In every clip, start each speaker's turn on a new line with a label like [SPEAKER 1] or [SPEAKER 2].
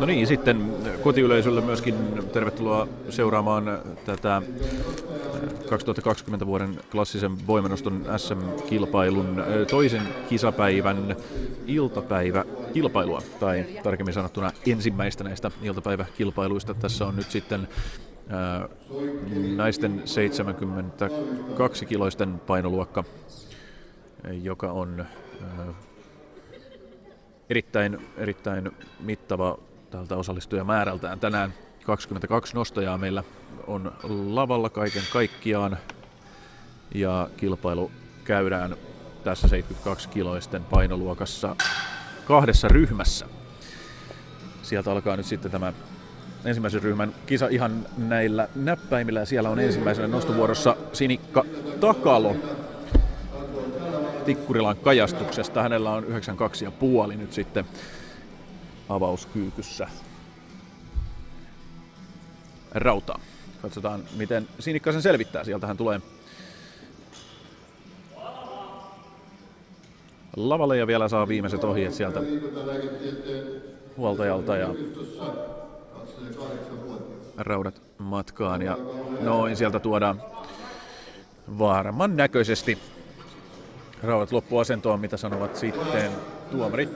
[SPEAKER 1] No niin, sitten kotiyleisölle myöskin tervetuloa seuraamaan tätä 2020 vuoden klassisen voimanoston SM-kilpailun toisen kisapäivän iltapäiväkilpailua, tai tarkemmin sanottuna ensimmäistä näistä iltapäiväkilpailuista. Tässä on nyt sitten naisten 72-kiloisten painoluokka, joka on erittäin mittava tältä osallistujamäärältään. Tänään 22 nostajaa meillä on lavalla kaiken kaikkiaan, ja kilpailu käydään tässä 72-kiloisten painoluokassa kahdessa ryhmässä. Sieltä alkaa nyt sitten tämä ensimmäisen ryhmän kisa ihan näillä näppäimillä, ja siellä on ensimmäisenä nostovuorossa Sinikka Takalo Tikkurilan kajastuksesta. Hänellä on 92,5 nyt sitten avauskyykyssä rautaa. Katsotaan, miten Sinikka sen selvittää. Sieltähän tulee lavalle ja vielä saa viimeiset ohjeet sieltä huoltajalta ja raudat matkaan. Ja noin sieltä tuodaan varman näköisesti raudat loppuasentoon, mitä sanovat sitten tuomarit.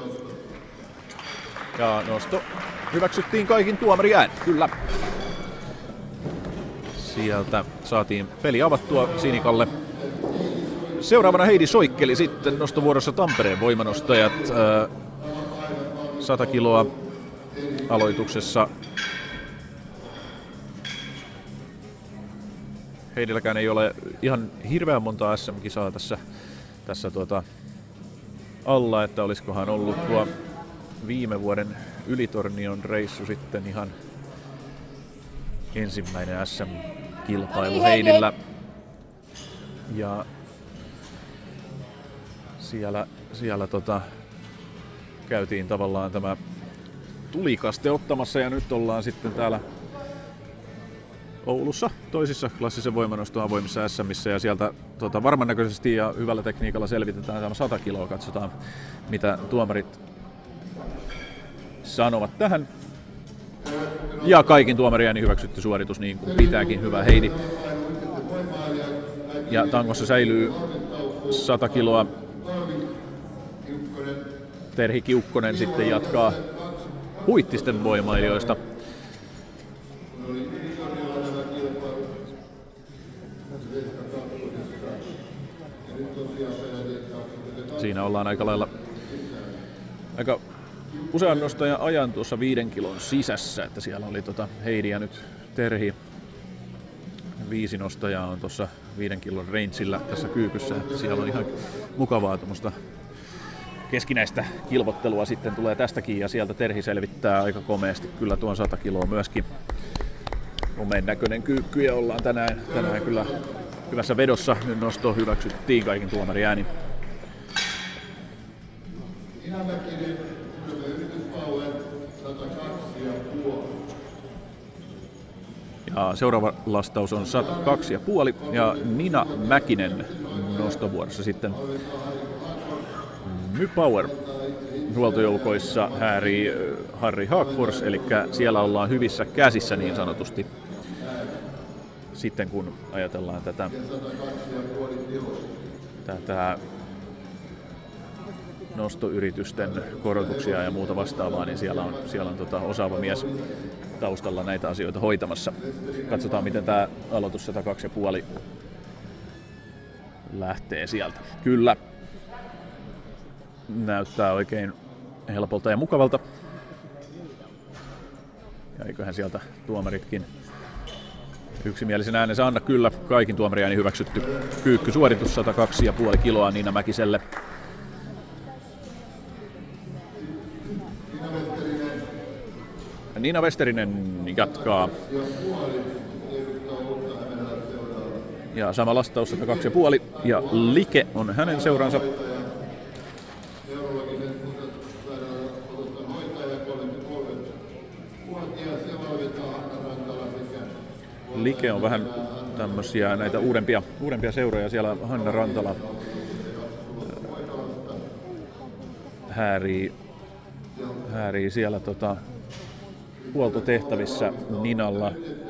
[SPEAKER 1] Ja nosto hyväksyttiin kaikin tuomariään, kyllä. Sieltä saatiin peli avattua Sinikalle. Seuraavana Heidi Soikkeli sitten nostovuorossa Tampereen voimanostajat. 100 kiloa aloituksessa. Heidilläkään ei ole ihan hirveän monta SM-kisaa tässä alla, että olisikohan ollut tuo viime vuoden Ylitornion reissu sitten ihan ensimmäinen SM-kilpailu Heidillä. Ja siellä käytiin tavallaan tämä tulikaste ottamassa, ja nyt ollaan sitten täällä Oulussa toisissa klassisen voimanoston avoimissa SMissä, ja sieltä varmannäköisesti ja hyvällä tekniikalla selvitetään tämä 100 kiloa. Katsotaan, mitä tuomarit sanovat tähän. Ja kaikin tuomarien hyväksytty suoritus, niin kuin pitääkin, hyvä Heidi. Ja tangossa säilyy 100 kiloa. Terhi Kiukkonen sitten jatkaa Huittisten voimailijoista. Siinä ollaan aika usean nostajan ajan tuossa 5 kilon sisässä, että siellä oli Heidi ja nyt Terhi. 5 nostajaa on tuossa 5 kilon rangeillä tässä kyykyssä, että siellä on ihan mukavaa tuommoista keskinäistä kilvottelua sitten tulee tästäkin, ja sieltä Terhi selvittää aika komeasti kyllä tuon 100 kiloa myöskin. Rumeen näköinen kyykky, ja ollaan tänään kyllä hyvässä vedossa. Nyt nosto hyväksyttiin kaikin tuomariäänin. Ja seuraava lastaus on 102,5, ja Nina Mäkinen nostovuorossa sitten Power huoltojoukoissa häärii Harri Haagfors, eli siellä ollaan hyvissä käsissä niin sanotusti. Sitten kun ajatellaan tätä nostoyritysten korotuksia ja muuta vastaavaa, niin siellä on osaava mies taustalla näitä asioita hoitamassa. Katsotaan, miten tämä aloitus 102,5 lähtee sieltä. Kyllä. Näyttää oikein helpolta ja mukavalta. Ja eiköhän sieltä tuomaritkin yksimielisen äänensä anna. Kyllä, kaikin tuomariääni hyväksytty kyykkysuoritus 102,5 kiloa Niina Mäkiselle. Niina Westerinen jatkaa. Ja sama lastaus 102,5, ja Like on hänen seuransa. Like on vähän tämmöisiä näitä uudempia seuroja. Siellä Hanna Rantala häärii siellä huoltotehtävissä Ninalla.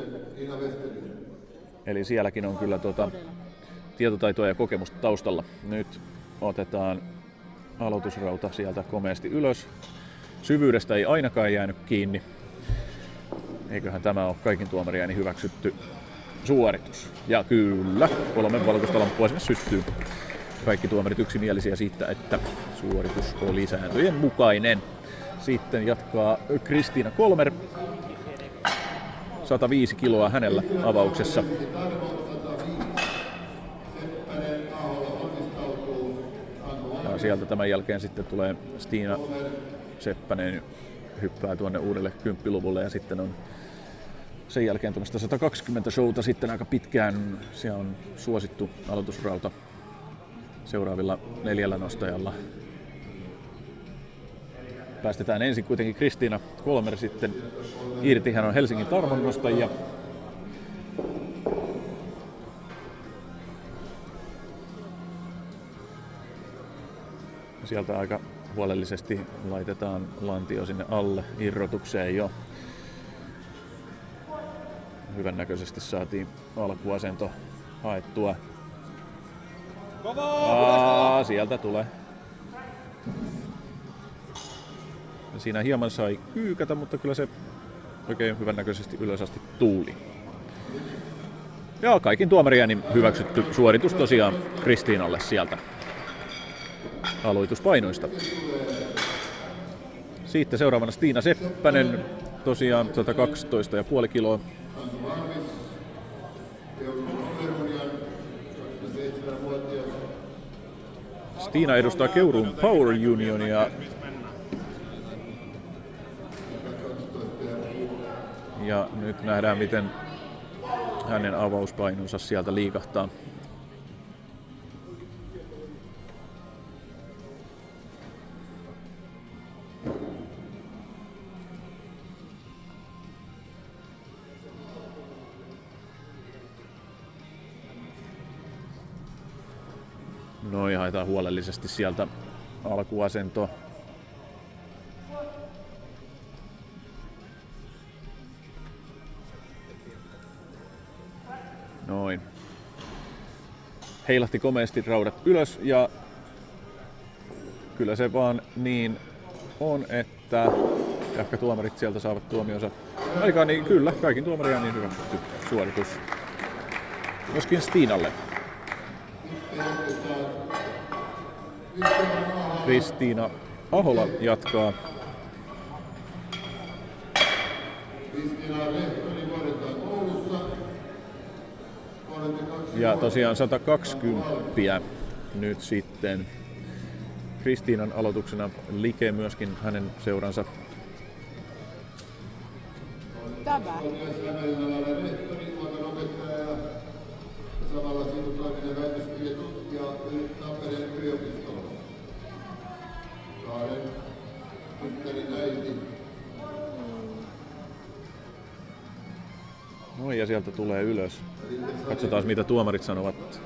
[SPEAKER 1] Eli sielläkin on kyllä tietotaitoa ja kokemusta taustalla. Nyt otetaan aloitusrauta sieltä komeasti ylös. Syvyydestä ei ainakaan jäänyt kiinni. Eiköhän tämä ole kaikin tuomariäänin hyväksytty suoritus. Ja kyllä, 3 valkoista lamppua sinne syttyy. Kaikki tuomarit yksimielisiä siitä, että suoritus oli sääntöjen mukainen. Sitten jatkaa Kristiina Kolmer. 105 kiloa hänellä avauksessa. Ja sieltä tämän jälkeen sitten tulee Stina Seppänen, hyppää tuonne uudelle 10-luvulle ja sitten on sen jälkeen tuommoista 120 showta sitten aika pitkään. Se on suosittu aloitusrauta seuraavilla 4 nostajalla. Päästetään ensin kuitenkin Kristiina Kolmer sitten irti. Hän on Helsingin Tarmon nostajia. Sieltä aika huolellisesti laitetaan lantio sinne alle irrotukseen jo. Hyvän näköisesti saatiin alkuasento haettua. Sieltä tulee. Siinä hieman sai kyykätä, mutta kyllä se oikein hyvän näköisesti ylös asti tuuli. Ja kaikin tuomariäänin hyväksytty suoritus tosiaan Kristiinalle sieltä aloituspainoista. Sitten seuraavana Stina Seppänen, tosiaan 112,5 kiloa. Stina edustaa Keuruun Power Unionia. Ja nyt nähdään, miten hänen avauspainonsa sieltä liikahtaa. Noin, haetaan huolellisesti sieltä alkuasento. Noin. Heilahti komeasti raudat ylös ja kyllä se vaan niin on, että ehkä tuomarit sieltä saavat tuomionsa aikaan, niin kyllä, kaikin tuomaria on niin hyväksytty suoritus. Myöskin Stinalle. Kristiina Ahola jatkaa. Ja tosiaan 120 nyt sitten Kristiinan aloituksena Like, myöskin hänen seuransa.
[SPEAKER 2] Tämä.
[SPEAKER 1] No ja sieltä tulee ylös. Katsotaan mitä tuomarit sanovat.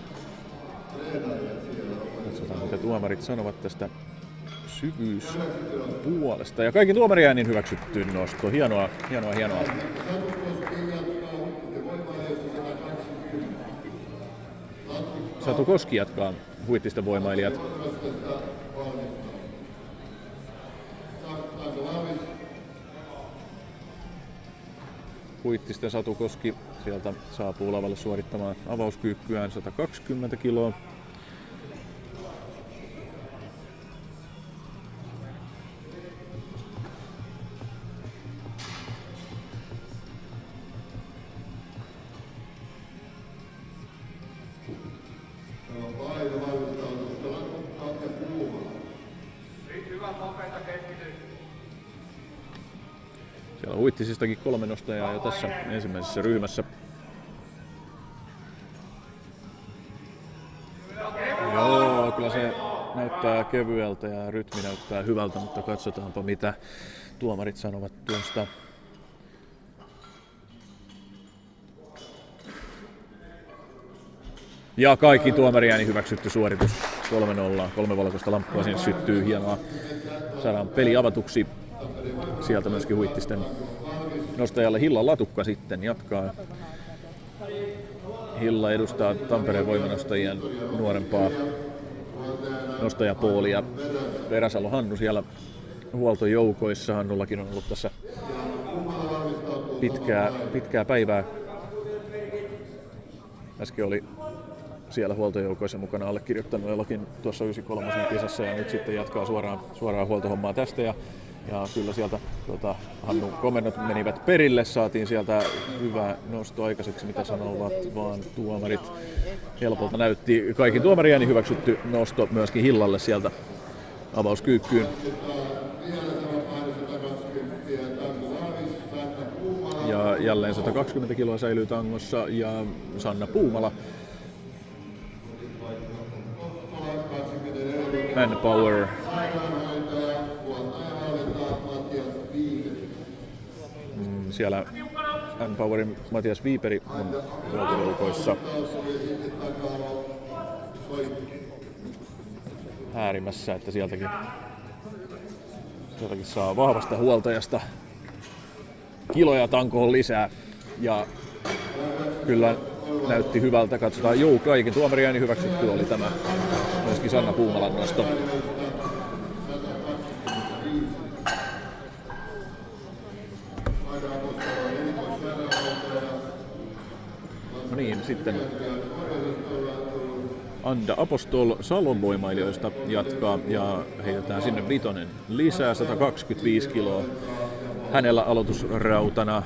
[SPEAKER 1] Katsotaan mitä tuomarit sanovat tästä syvyyspuolesta. Ja kaikki tuomariäänin hyväksytty nosto. Hienoa, hienoa, hienoa. Satu Koski jatkaa, Huittisten voimailijat. Huittisten Satu Koski sieltä saapuu lavalle suorittamaan avauskyykkyään 120 kiloa. Siellä on Huittisistakin 3 nostajaa jo tässä ensimmäisessä ryhmässä. Joo, kyllä se näyttää kevyeltä ja rytmi näyttää hyvältä, mutta katsotaanpa mitä tuomarit sanovat tuosta. Ja kaikki tuomariääni hyväksytty suoritus 3-0. 3 valkoista lamppua sinne syttyy, hienoa. Saadaan peli avatuksi. Sieltä myöskin Huittisten nostajalle Hilla Latukka sitten jatkaa. Hilla edustaa Tampereen voimanostajien nuorempaa nostajapoolia. Peräsalo Hannu siellä huoltojoukoissa. Hannullakin on ollut tässä pitkää päivää. Äsken oli siellä huoltojoukoissa mukana allekirjoittanut jollakin tuossa 93 kisassa ja nyt sitten jatkaa suoraan huoltohommaa tästä. Ja kyllä sieltä Hannun komennot menivät perille, saatiin sieltä hyvä nosto aikaiseksi, mitä sanovat vaan tuomarit. Helpolta näytti kaikin tuomarien hyväksytty nosto myöskin Hillalle sieltä avauskyykkyyn. Ja jälleen 120 kiloa säilyy tangossa ja Sanna Puumala. Manpower. Siellä Manpowerin Matias Viiperi on huoltojoukoissa äärimmässä, että sieltäkin saa vahvasta huoltajasta kiloja tankoon lisää. Ja kyllä näytti hyvältä. Katsotaan, kaikin tuomariääni hyväksytty oli tämä myöskin Sanna Puumalan nosto. No niin, sitten Anda Apostol Salon voimailijoista jatkaa ja heitetään sinne vitonen lisää, 125 kiloa. Hänellä aloitusrautana.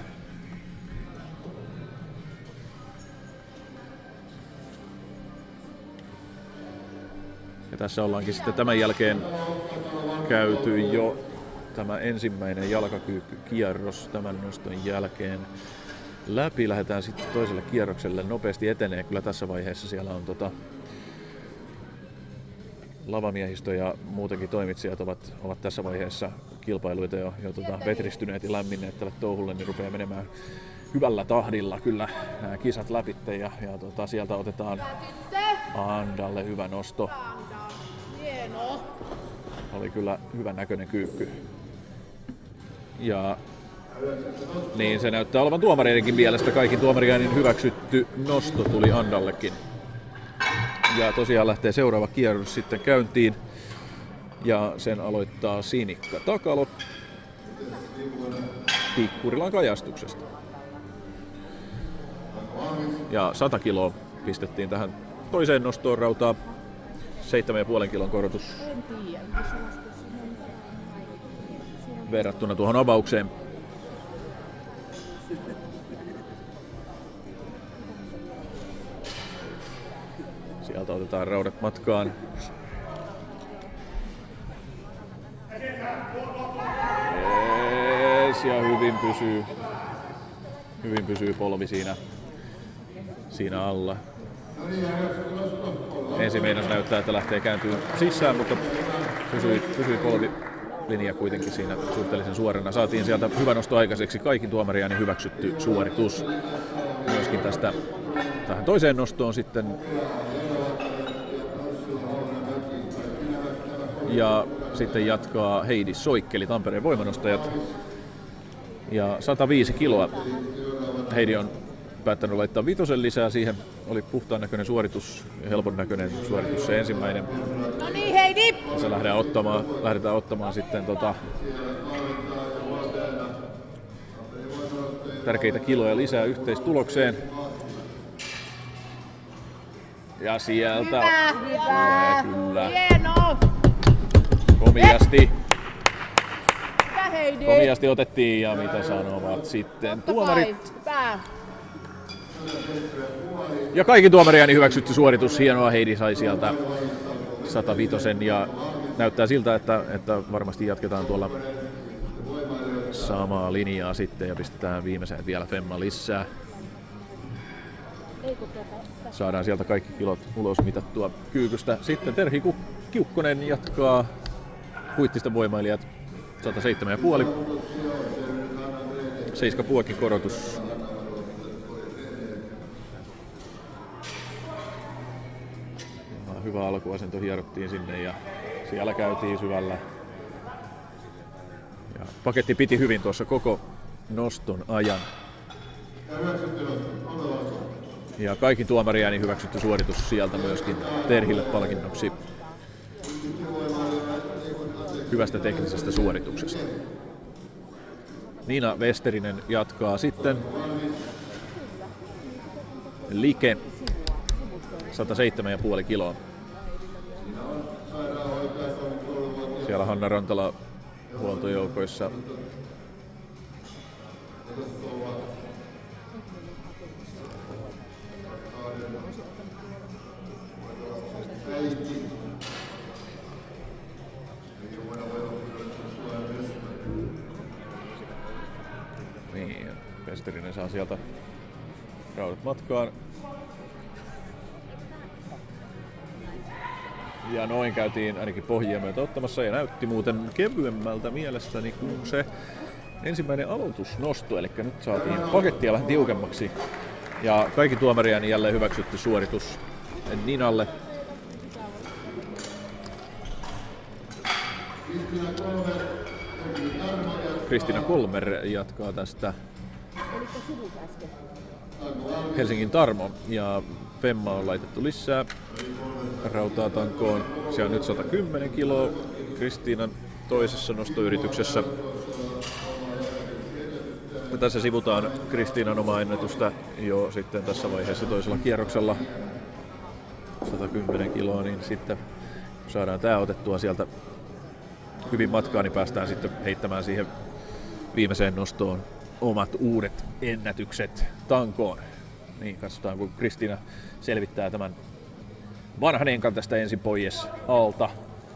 [SPEAKER 1] Ja tässä ollaankin sitten tämän jälkeen käyty jo tämä ensimmäinen jalkakyykkykierros tämän noston jälkeen läpi. Lähdetään sitten toiselle kierrokselle, nopeasti etenee. Kyllä tässä vaiheessa siellä on lavamiehistö ja muutenkin toimitsijat ovat tässä vaiheessa kilpailuita jo vetristyneet ja lämminneet tälle touhulle, niin rupeaa menemään hyvällä tahdilla kyllä nämä kisat läpitte ja sieltä otetaan Andalle hyvä nosto. Oli kyllä hyvän näköinen kyykky. Ja niin se näyttää olevan tuomareidenkin mielestä kaikin tuomariäänin hyväksytty nosto tuli Andallekin. Ja tosiaan lähtee seuraava kierros sitten käyntiin. Ja sen aloittaa Sinikka Takalo Tikkurilan kajastuksesta. Ja 100 kiloa pistettiin tähän toiseen nostoon rautaa. 7,5 kilon korotus verrattuna tuohon avaukseen. Sieltä otetaan raudat matkaan. Ja hyvin pysyy polvi siinä alla. Ensimmäinen näyttää, että lähtee kääntyy sisään, mutta pysyi polvilinja kuitenkin siinä suhteellisen suorana. Saatiin sieltä hyvä nosto aikaiseksi, kaikin tuomariääni hyväksytty suoritus. Myöskin tähän toiseen nostoon sitten. Ja sitten jatkaa Heidi Soikkeli, Tampereen voimanostajat. Ja 105 kiloa. Heidi on päättänyt laittaa vitosen lisää siihen. Oli puhtaan näköinen suoritus ja helpon näköinen suoritus se ensimmäinen.
[SPEAKER 2] No niin Heidi!
[SPEAKER 1] Ja se lähdetään ottamaan sitten tärkeitä kiloja lisää yhteistulokseen. Ja sieltä
[SPEAKER 2] Hyvä.
[SPEAKER 1] kyllä.
[SPEAKER 2] Hienoa!
[SPEAKER 1] Komiasti otettiin ja mitä sanovat sitten tuomarit.
[SPEAKER 2] Hyvä.
[SPEAKER 1] Ja kaikki tuomariääni hyväksytty suoritus. Hienoa, Heidi sai sieltä 105 ja näyttää siltä, että varmasti jatketaan tuolla samaa linjaa sitten ja pistetään viimeiseen vielä femma lisää. Saadaan sieltä kaikki kilot ulos mitattua kyykystä. Sitten Terhi Kiukkonen jatkaa Huittisten voimailijat 107,5. 7,5 korotus. Hyvä alkuasento hierottiin sinne ja siellä käytiin syvällä. Ja paketti piti hyvin tuossa koko noston ajan. Ja kaikki tuomariääni hyväksytty suoritus sieltä myöskin Terhille palkinnoksi hyvästä teknisestä suorituksesta. Niina Westerinen jatkaa sitten. Like 107,5 kiloa. Siellä Hanna Rantala huoltojoukoissa. Niin, Westerinen saa sieltä raudat matkaan. Ja noin käytiin ainakin pohjia myötä ottamassa ja näytti muuten kevyemmältä mielestäni kuin se ensimmäinen aloitusnosto. Eli nyt saatiin pakettia vähän tiukemmaksi ja kaikki tuomariääni jälleen hyväksytty suoritus Ninalle. Kristiina Kolmer jatkaa tästä. Helsingin Tarmo ja Femma on laitettu lisää rautaa tankoon. Se on nyt 110 kiloa Kristiinan toisessa nostoyrityksessä. Ja tässä sivutaan Kristiinan omaa ennätystä jo sitten tässä vaiheessa toisella kierroksella. 110 kiloa, niin sitten kun saadaan tää otettua sieltä hyvin matkaan, niin päästään sitten heittämään siihen viimeiseen nostoon omat uudet ennätykset tankoon. Niin, katsotaan kun Kristiina selvittää tämän vanhan enkan tästä ensin pois alta.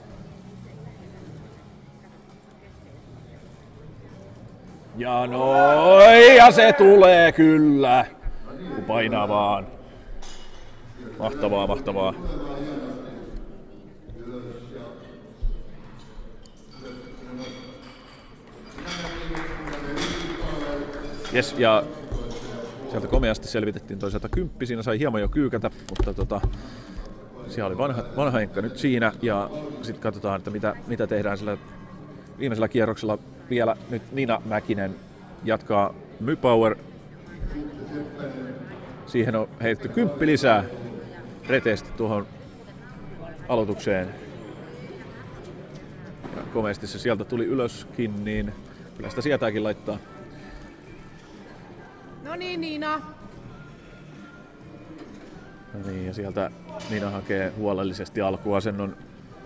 [SPEAKER 1] Ja noin, ja se tulee kyllä, kun painaa vaan. Mahtavaa, mahtavaa. Jes, ja sieltä komeasti selvitettiin toi 110, siinä sai hieman jo kyykätä, mutta siellä oli vanha enkka nyt siinä, ja sitten katsotaan, että mitä tehdään sillä viimeisellä kierroksella vielä. Nyt Nina Mäkinen jatkaa MyPower. Siihen on heitetty 10 lisää reteesti tuohon aloitukseen. Ja komeasti se sieltä tuli ylöskin, niin kyllä sitä sietääkin laittaa.
[SPEAKER 2] No niin, Niina.
[SPEAKER 1] No niin, ja sieltä Niina hakee huolellisesti alkuasennon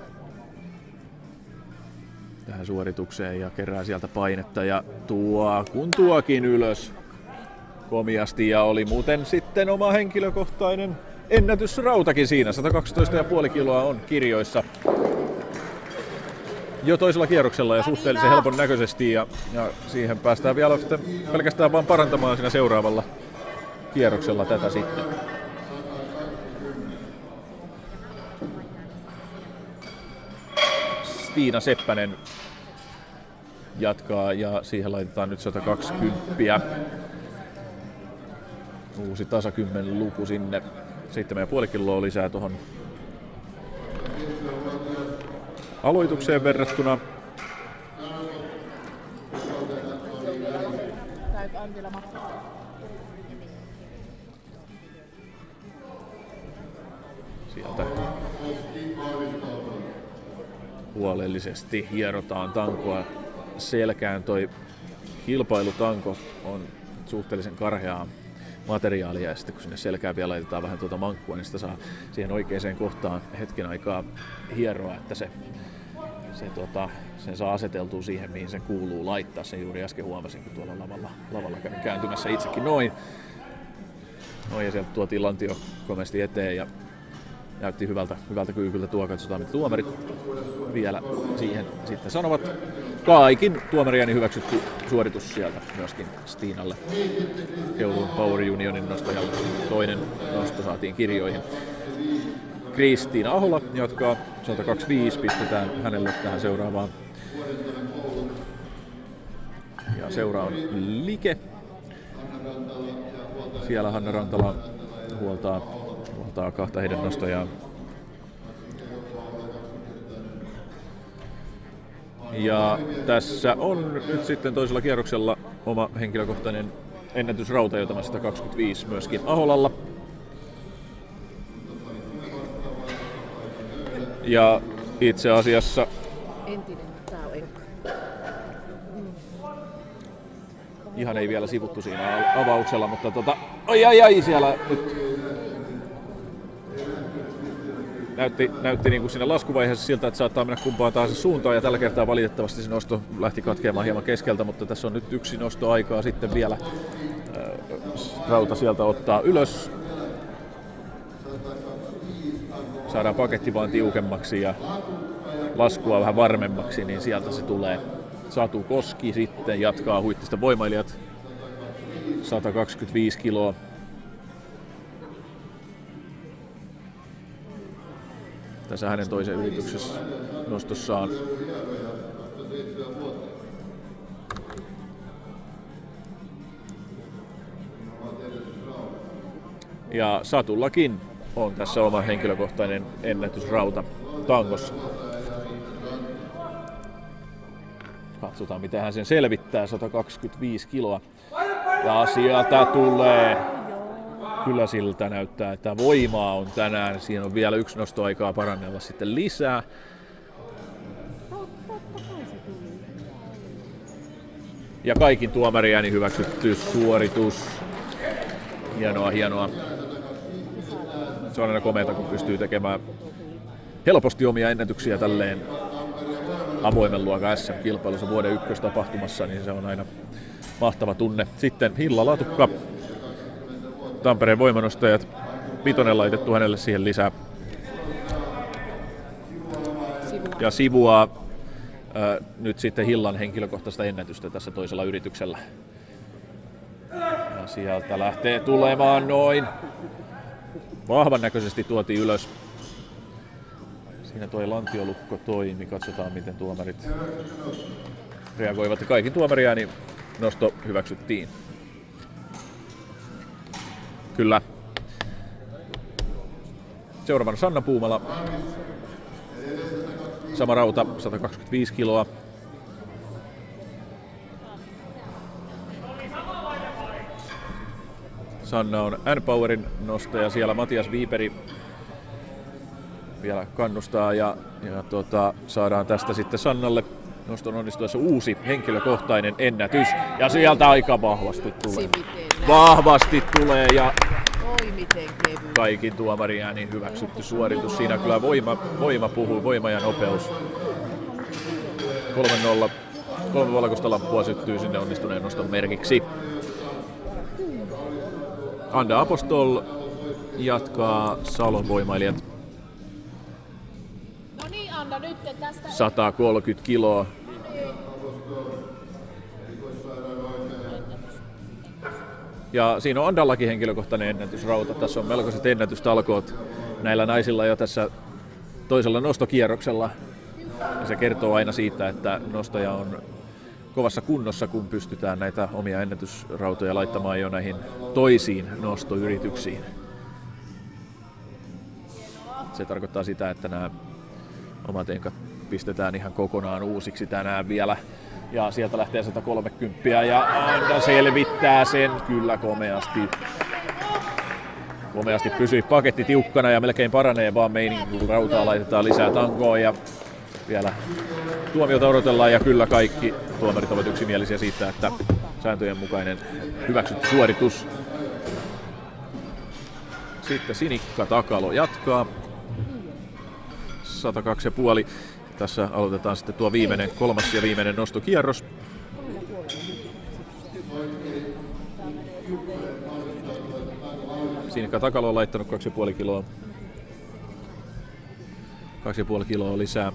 [SPEAKER 1] tähän suoritukseen ja kerää sieltä painetta ja tuokin ylös komiasti, ja oli muuten sitten oma henkilökohtainen ennätysrautakin siinä. 112,5 kiloa on kirjoissa jo toisella kierroksella ja suhteellisen helpon näköisesti, ja siihen päästään vielä pelkästään vaan parantamaan siinä seuraavalla kierroksella tätä sitten. Stiina Seppänen jatkaa ja siihen laitetaan nyt 120. Uusi tasakymmen luku sinne. 7,5 kiloa lisää tuohon aloitukseen verrattuna. Sieltä huolellisesti hierotaan tankoa selkään. Toi kilpailutanko on suhteellisen karheaa materiaalia, ja sitten kun sinne selkään vielä laitetaan vähän tuota mankkua, niin sitä saa siihen oikeaan kohtaan hetken aikaa hieroa, että sen saa aseteltua siihen, mihin sen kuuluu laittaa. Sen juuri äsken huomasin, kun tuolla lavalla kävin kääntymässä itsekin noin. Ja sieltä tuotiin lantio komeasti eteen ja näytti hyvältä kyykyltä tuo. Katsotaan, mitä tuomarit vielä siihen sitten sanovat. Kaikin tuomariääni hyväksytty suoritus sieltä myöskin Stiinalle. Keuruun Power Unionin nostajalle. Toinen nosto saatiin kirjoihin. Kristiina Ahola jatkaa 125, pistetään hänelle tähän seuraavaan. Ja seuraava on Like. Siellä Hanna Rantala huoltaa kahta heidän nostajaa. Ja tässä on nyt sitten toisella kierroksella oma henkilökohtainen ennätysrauta, jota 125 myöskin Aholalla. Ja itse asiassa
[SPEAKER 2] Entinen, tää on Enkka.
[SPEAKER 1] ihan ei vielä sivuttu siinä avauksella, mutta ai siellä nyt näytti niin kuin siinä laskuvaiheessa siltä, että saattaa mennä kumpaan tahansa suuntaan, ja tällä kertaa valitettavasti se nosto lähti katkeamaan hieman keskeltä, mutta tässä on nyt yksi nosto aikaa sitten vielä rauta sieltä ottaa ylös. Saadaan paketti vaan tiukemmaksi ja laskua vähän varmemmaksi, niin sieltä se tulee. Satu Koski sitten jatkaa Huittista voimailijat 125 kiloa. Tässä hänen toisen yrityksessä nostossaan. Ja Satullakin on tässä oma henkilökohtainen ennätysrauta tangossa. Katsotaan miten hän sen selvittää, 125 kiloa. Ja sieltä tulee. Kyllä siltä näyttää, että voimaa on tänään. Siinä on vielä yksi nostoaikaa parannella sitten lisää. Ja kaikin tuomariääni hyväksytty suoritus. Hienoa. Se on aina komeata, kun pystyy tekemään helposti omia ennätyksiä tälleen avoimen luokan SM-kilpailussa vuoden ykköstapahtumassa, niin se on aina mahtava tunne. Sitten Hilla Latukka, Tampereen voimanostajat, vitonen laitettu hänelle siihen lisää. Ja sivua nyt sitten Hillan henkilökohtaista ennätystä tässä toisella yrityksellä. Ja sieltä lähtee tulemaan noin. Vahvan näköisesti tuotiin ylös. Siinä tuo lantiolukko toimi. Katsotaan miten tuomarit reagoivat. Ja kaikin tuomariääni nosto hyväksyttiin. Kyllä. Seuraavana Sanna Puumala. Sama rauta, 125 kiloa. Sanna on N-Powerin nostaja, siellä Matias Viiperi vielä kannustaa ja saadaan tästä sitten Sannalle noston onnistuessa uusi henkilökohtainen ennätys. Ja sieltä aika vahvasti tulee. Vahvasti tulee ja kaikin tuomariääni hyväksytty suoritus. Siinä kyllä voima puhuu, voima ja nopeus. 3-0. 3 valkoista lappua syttyy sinne onnistuneen noston merkiksi. Anda Apostol jatkaa Salon voimailijat.
[SPEAKER 2] No niin, Anda, nyt tästä
[SPEAKER 1] 130 kiloa. Ja siinä on Andallakin henkilökohtainen ennätysrauta. Tässä on melkoiset ennätystalkoot näillä naisilla jo tässä toisella nostokierroksella. Ja se kertoo aina siitä, että nostaja on kovassa kunnossa, kun pystytään näitä omia ennätysrautoja laittamaan jo näihin toisiin nostoyrityksiin. Se tarkoittaa sitä, että nämä omat enkat pistetään ihan kokonaan uusiksi tänään vielä. Ja sieltä lähtee 130 ja Anda selvittää sen kyllä komeasti. Komeasti pysyy paketti tiukkana ja melkein paranee vaan meininki, kun rautaa laitetaan lisää tangoon ja vielä tuomiota odotellaan ja kyllä kaikki tuomarit ovat yksimielisiä siitä, että sääntöjen mukainen hyväksytty suoritus. Sitten Sinikka Takalo jatkaa. 102,5. Tässä aloitetaan sitten tuo viimeinen, kolmas ja viimeinen nostokierros. Sinikka Takalo on laittanut 2,5 kiloa. 2,5 kiloa lisää.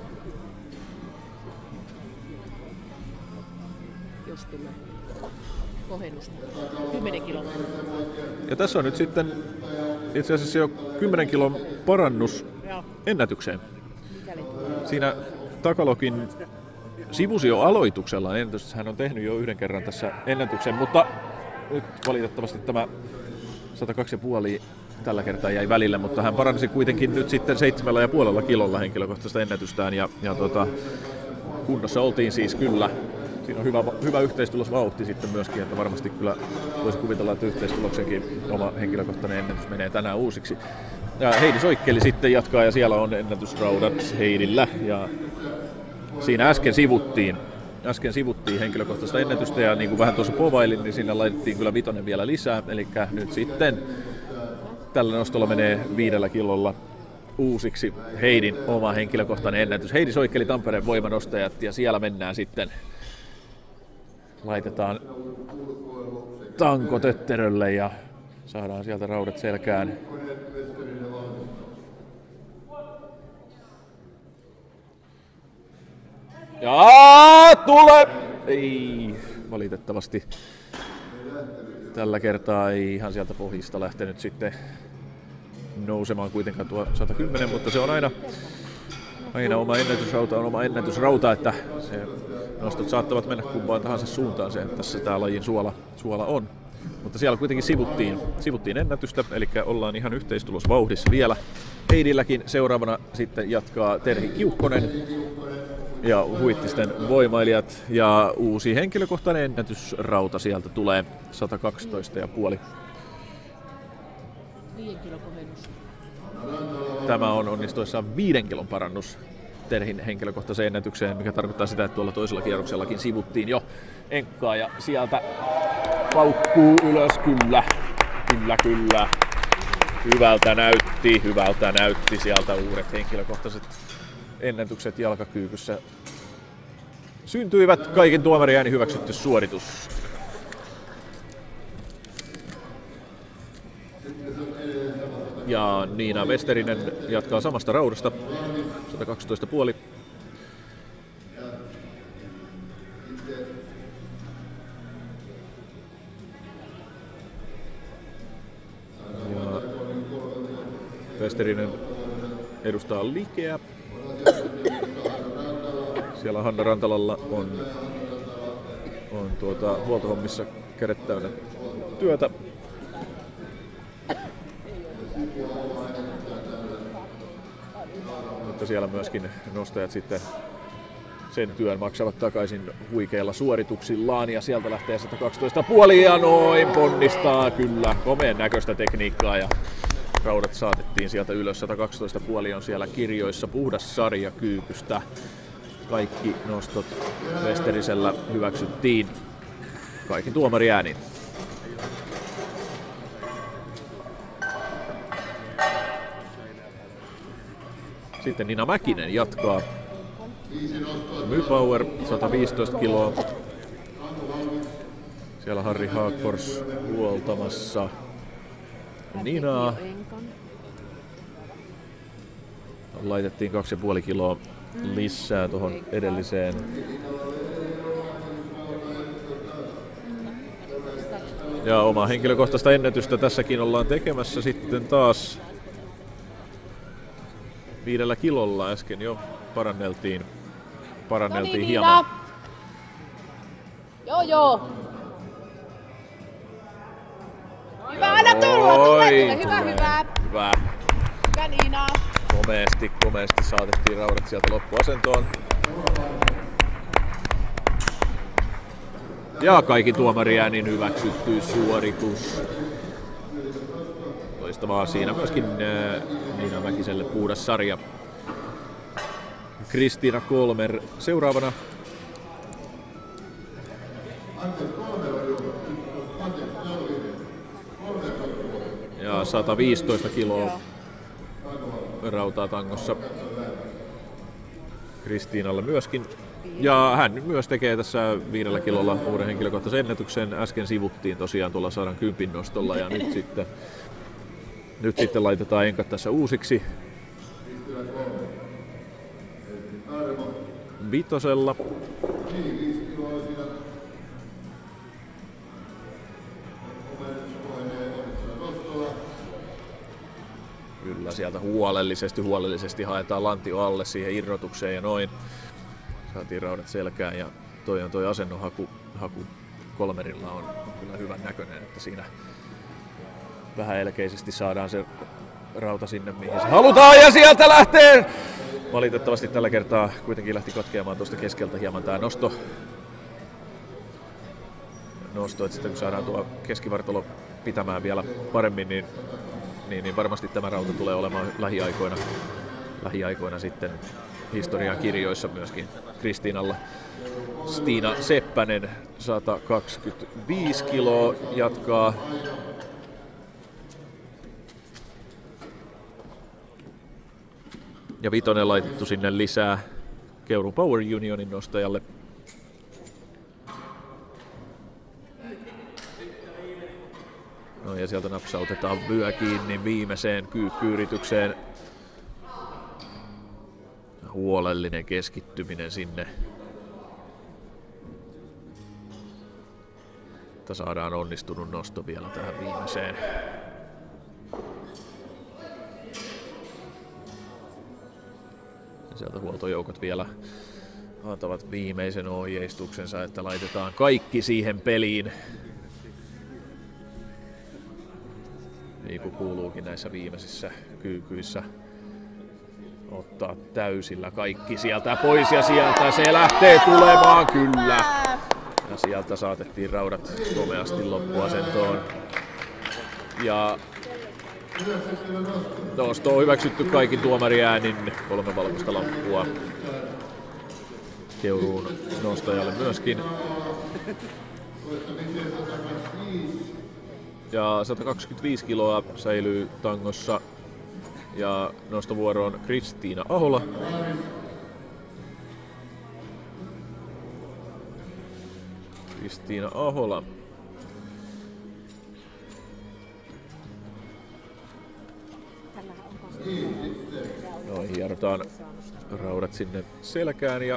[SPEAKER 2] jos tulee kohennusta. 10 kiloa.
[SPEAKER 1] Ja tässä on nyt sitten itse asiassa jo 10 kilon parannus ennätykseen. Siinä Takalokin sivusi jo aloituksella ennätys. Hän on tehnyt jo yhden kerran tässä ennätyksen, mutta nyt valitettavasti tämä 102,5 tällä kertaa jäi välille, mutta hän paransi kuitenkin nyt sitten 7,5 kilolla henkilökohtaista ennätystään ja kunnossa oltiin siis kyllä Siinä on hyvä yhteistulosvauhti sitten myöskin, että varmasti kyllä voisi kuvitella, että yhteistuloksenkin oma henkilökohtainen ennätys menee tänään uusiksi. Ja Heidi Soikkeli sitten jatkaa ja siellä on ennätysraudat Heidillä. Ja siinä äsken sivuttiin henkilökohtaista ennätystä ja niin kuin vähän tuossa povailin, niin siinä laitettiin kyllä 5 vielä lisää. Eli nyt sitten tällä nostolla menee 5 kilolla uusiksi Heidin oma henkilökohtainen ennätys. Heidi Soikkeli Tampereen voimanostajat ja siellä mennään sitten. Laitetaan tanko tötterölle ja saadaan sieltä raudat selkään. Ja tule! Ei, valitettavasti tällä kertaa ei ihan sieltä pohjista lähtenyt sitten nousemaan kuitenkaan tuo 110, mutta se on aina oma ennätysrauta on oma ennätysrauta, että se nostot saattavat mennä kumpaan tahansa suuntaan, se tässä tää lajin suola on. Mutta siellä kuitenkin sivuttiin ennätystä, eli ollaan ihan yhteistulosvauhdissa vielä. Heidilläkin seuraavana sitten jatkaa Terhi Kiukkonen ja Huittisten voimailijat ja uusi henkilökohtainen ennätysrauta sieltä tulee 112,5.
[SPEAKER 2] 5 kilon kohennus.
[SPEAKER 1] Tämä on onnistuessaan 5 kilon parannus Terhin henkilökohtaiseen ennätykseen, mikä tarkoittaa sitä, että tuolla toisella kierroksellakin sivuttiin jo Enkkaa ja sieltä paukkuu ylös, kyllä. Hyvältä näytti sieltä uudet henkilökohtaiset ennätykset jalkakyykyssä. Syntyivät kaikin tuomariääni hyväksytty suoritus. Ja Niina Westerinen jatkaa samasta raudasta, 112,5. Ja Westerinen edustaa Likeä. Siellä Hanna Rantalalla on huoltohommissa kädet täynnä työtä. Mutta siellä myöskin nostajat sitten sen työn maksavat takaisin huikeilla suorituksillaan ja sieltä lähtee 112,5 ja noin ponnistaa kyllä. Komeen näköistä tekniikkaa ja raudat saatettiin sieltä ylös. 112,5 on siellä kirjoissa, puhdas sarja kyykystä. Kaikki nostot Westerisellä hyväksyttiin kaikin tuomariäänin. Sitten Nina Mäkinen jatkaa. Mypower 115 kiloa. Siellä Harri Haagfors huoltamassa Ninaa. Laitettiin 2,5 kiloa lisää tuohon edelliseen. Ja oma henkilökohtaista ennätystä tässäkin ollaan tekemässä sitten taas 5 kilolla. Äsken jo paranneltiin hieman.
[SPEAKER 2] Joo. Hyvä, anna tulla. Hyvä.
[SPEAKER 1] Hyvä
[SPEAKER 2] Niina.
[SPEAKER 1] Komeasti saatettiin raudat sieltä loppuasentoon. Ja kaikki tuomariäänin hyväksytty suoritus. Loistavaa siinä myöskin Niina Mäkiselle puhdas sarja. Kristiina Kolmer seuraavana. Ja 115 kiloa rautaa tangossa Kristiinalle myöskin. Ja hän myös tekee tässä 5 kilolla uuden henkilökohtaisen ennätyksen. Äsken sivuttiin tosiaan tuolla 110 nostolla ja nyt sitten laitetaan enkat tässä uusiksi. 5. Kyllä sieltä huolellisesti haetaan lantio alle siihen irrotukseen ja noin. Saatiin raudat selkään ja toi asennon haku Kolmerilla on kyllä hyvän näköinen, että siinä vähän elkeisesti saadaan se rauta sinne mihin se halutaan ja sieltä lähtee! Valitettavasti tällä kertaa kuitenkin lähti katkeamaan tuosta keskeltä hieman tää nosto. nosto, että sitten kun saadaan tuo keskivartalo pitämään vielä paremmin, niin varmasti tämä rauta tulee olemaan lähiaikoina sitten historian kirjoissa myöskin Kristiinalla. Stina Seppänen 125 kiloa jatkaa. Ja vitonen laitettu sinne lisää Keuruu Power Unionin nostajalle. No ja sieltä napsautetaan vyö kiinni viimeiseen kyykkyyritykseen. Huolellinen keskittyminen sinne. Että saadaan onnistunut nosto vielä tähän viimeiseen. Ja sieltä huoltojoukot vielä antavat viimeisen ohjeistuksensa, että laitetaan kaikki siihen peliin. Niin kuin kuuluukin näissä viimeisissä kyykkyissä. Ottaa täysillä kaikki sieltä pois ja sieltä se lähtee tulemaan kyllä. Ja sieltä saatettiin raudat komeasti loppuasentoon. Ja nosto on hyväksytty kaikin tuomariäänin, 3 valkoista lappua Keuruun nostajalle myöskin. Ja 125 kiloa säilyy tangossa ja nostovuoroon Kristiina Ahola. Kristiina Ahola. Noihin hierotaan raudat sinne selkään ja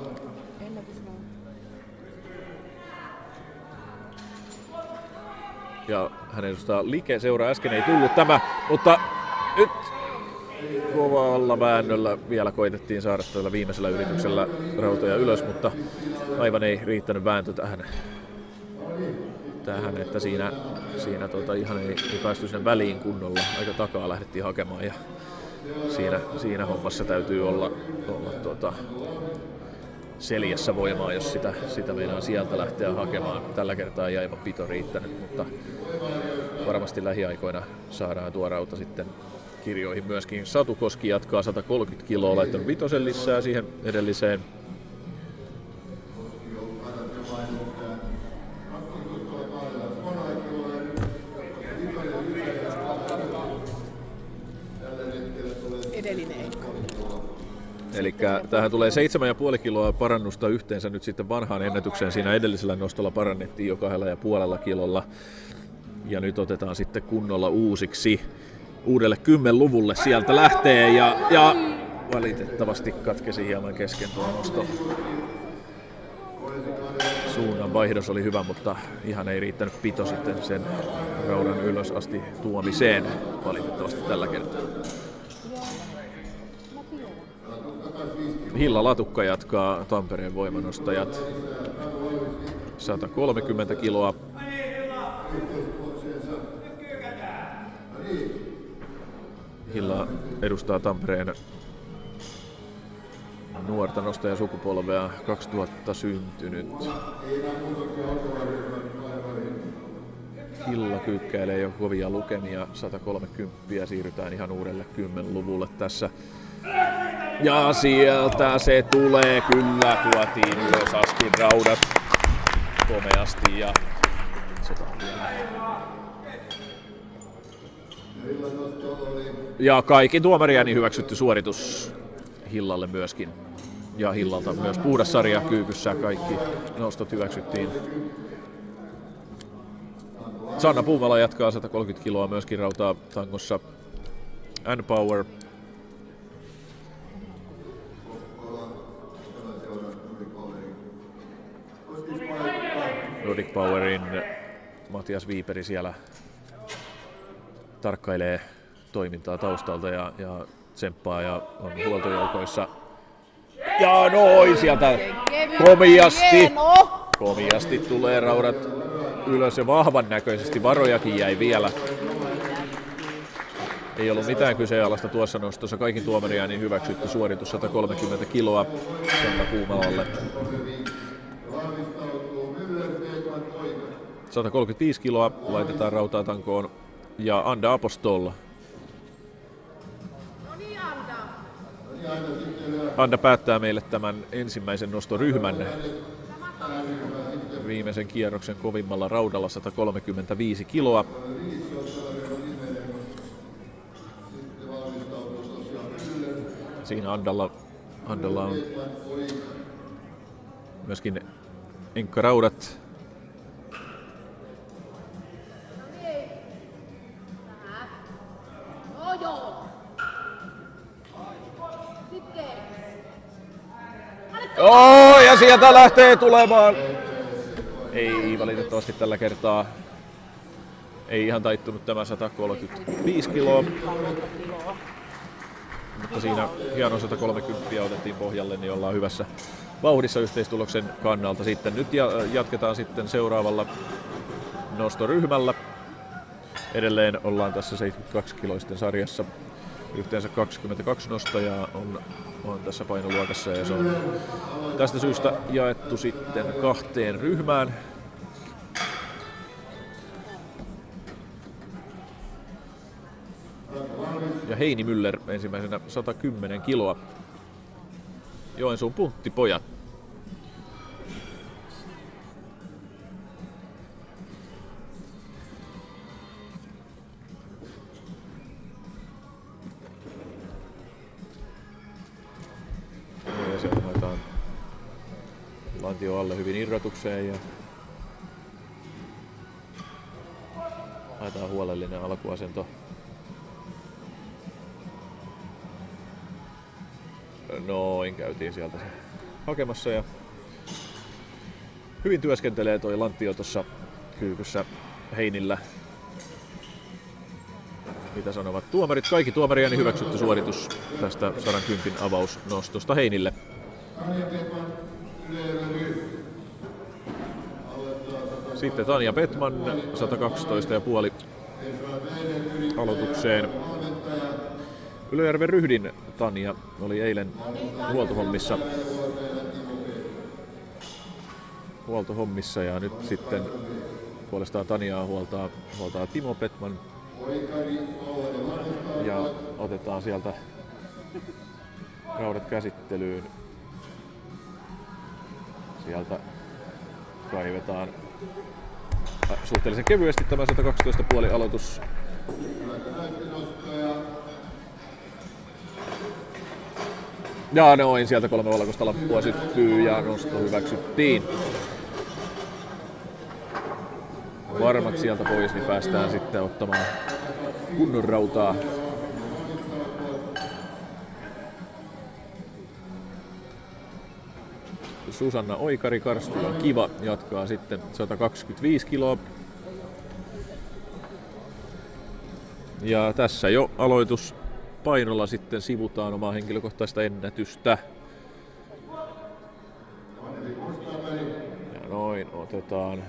[SPEAKER 1] hän edustaa Like-seuraa. Äsken ei tullut tämä, mutta nyt kovalla väännöllä vielä koitettiin saada tällä viimeisellä yrityksellä rautoja ylös, mutta aivan ei riittänyt vääntö tähän että siinä ihan ei päästy sen väliin kunnolla. Aika takaa lähdettiin hakemaan ja siinä hommassa täytyy olla seljässä voimaa, jos sitä meinaa sieltä lähteä hakemaan. Tällä kertaa ei aivan pito riittänyt, mutta varmasti lähiaikoina saadaan tuo rauta sitten kirjoihin myöskin. Satu Koski jatkaa 130 kiloa, laittanut vitosen lisää siihen edelliseen. Eli tähän tulee 7,5 kiloa parannusta yhteensä nyt sitten vanhaan ennätykseen. Siinä edellisellä nostolla parannettiin jo 2,5 kilolla. Ja nyt otetaan sitten kunnolla uusiksi. Uudelle 10-luvulle sieltä lähtee ja valitettavasti katkesi hieman kesken tuo nosto. Suunnan vaihdos oli hyvä, mutta ihan ei riittänyt pito sitten sen raudan ylös asti tuomiseen valitettavasti tällä kertaa. Hilla Latukka jatkaa Tampereen voimanostajat. 130 kiloa. Hilla edustaa Tampereen nuorta nostajasukupolvea, 2000 syntynyt. Hilla kyykkäilee jo kovia lukemia, 130, siirrytään ihan uudelle 10-luvulle tässä. Ja sieltä se tulee, kyllä tuotiin ylös asti raudat komeasti ja kaikki tuomariääni hyväksytty suoritus Hillalle myöskin. Ja Hillalta myös puhdas sarja kyykyssä, kaikki nostot hyväksyttiin. Sanna Puumala jatkaa 130 kiloa myöskin rautaa tangossa. N-Power. Nordic Powerin Matias Viiperi siellä tarkkailee toimintaa taustalta ja tsemppaa ja on huoltojoukoissa. Ja noin sieltä komiasti tulee raudat ylös ja vahvan näköisesti, varojakin jäi vielä. Ei ollut mitään kyseenalaista tuossa nostossa, kaikin tuomariäänin hyväksytty suoritus 130 kiloa Sanna Puumalalle. 135 kiloa laitetaan rautaa tankoon ja Anda Apostol. Anda päättää meille tämän ensimmäisen nostoryhmän viimeisen kierroksen kovimmalla raudalla 135 kiloa. Siinä Andalla on myöskin enkkaraudat. Ja sieltä lähtee tulemaan. Ei valitettavasti tällä kertaa. Ei ihan taittunut tämä 135 kiloa. Mutta siinä hieno 130 otettiin pohjalle, niin ollaan hyvässä vauhdissa yhteistuloksen kannalta. Sitten nyt jatketaan sitten seuraavalla nostoryhmällä. Edelleen ollaan tässä 72-kiloisten sarjassa. Yhteensä 22 nostajaa on tässä painoluokassa ja se on tästä syystä jaettu sitten 2 ryhmään. Ja Heini Müller ensimmäisenä 110 kiloa. Joensuun punttipojat. Ja sitten laitetaan lantio alle hyvin irrotukseen ja laitetaan huolellinen alkuasento. Noin, käytiin sieltä se hakemassa ja hyvin työskentelee toi lantio tuossa kyykyssä Heinillä. Mitä sanovat tuomarit? Kaikki tuomarien hyväksytty suoritus tästä 110 avausnostosta Heinille. Sitten Tanja Petman 112,5 aloitukseen. Ylöjärven Ryhdin Tanja oli eilen huoltohommissa ja nyt sitten puolestaan Tanjaa huoltaa Timo Petman. Ja otetaan sieltä raudat käsittelyyn. Sieltä kaivetaan suhteellisen kevyesti tämä 112,5 aloitus. Ja noin, sieltä 3 valkoista lappua syttyy ja nosto hyväksyttiin. Varmat sieltä pois, niin päästään sitten ottamaan kunnon rautaa. Susanna Oikari Karstulan Kiva jatkaa sitten 125 kiloa. Ja tässä jo aloituspainolla sitten sivutaan omaa henkilökohtaista ennätystä. Ja noin otetaan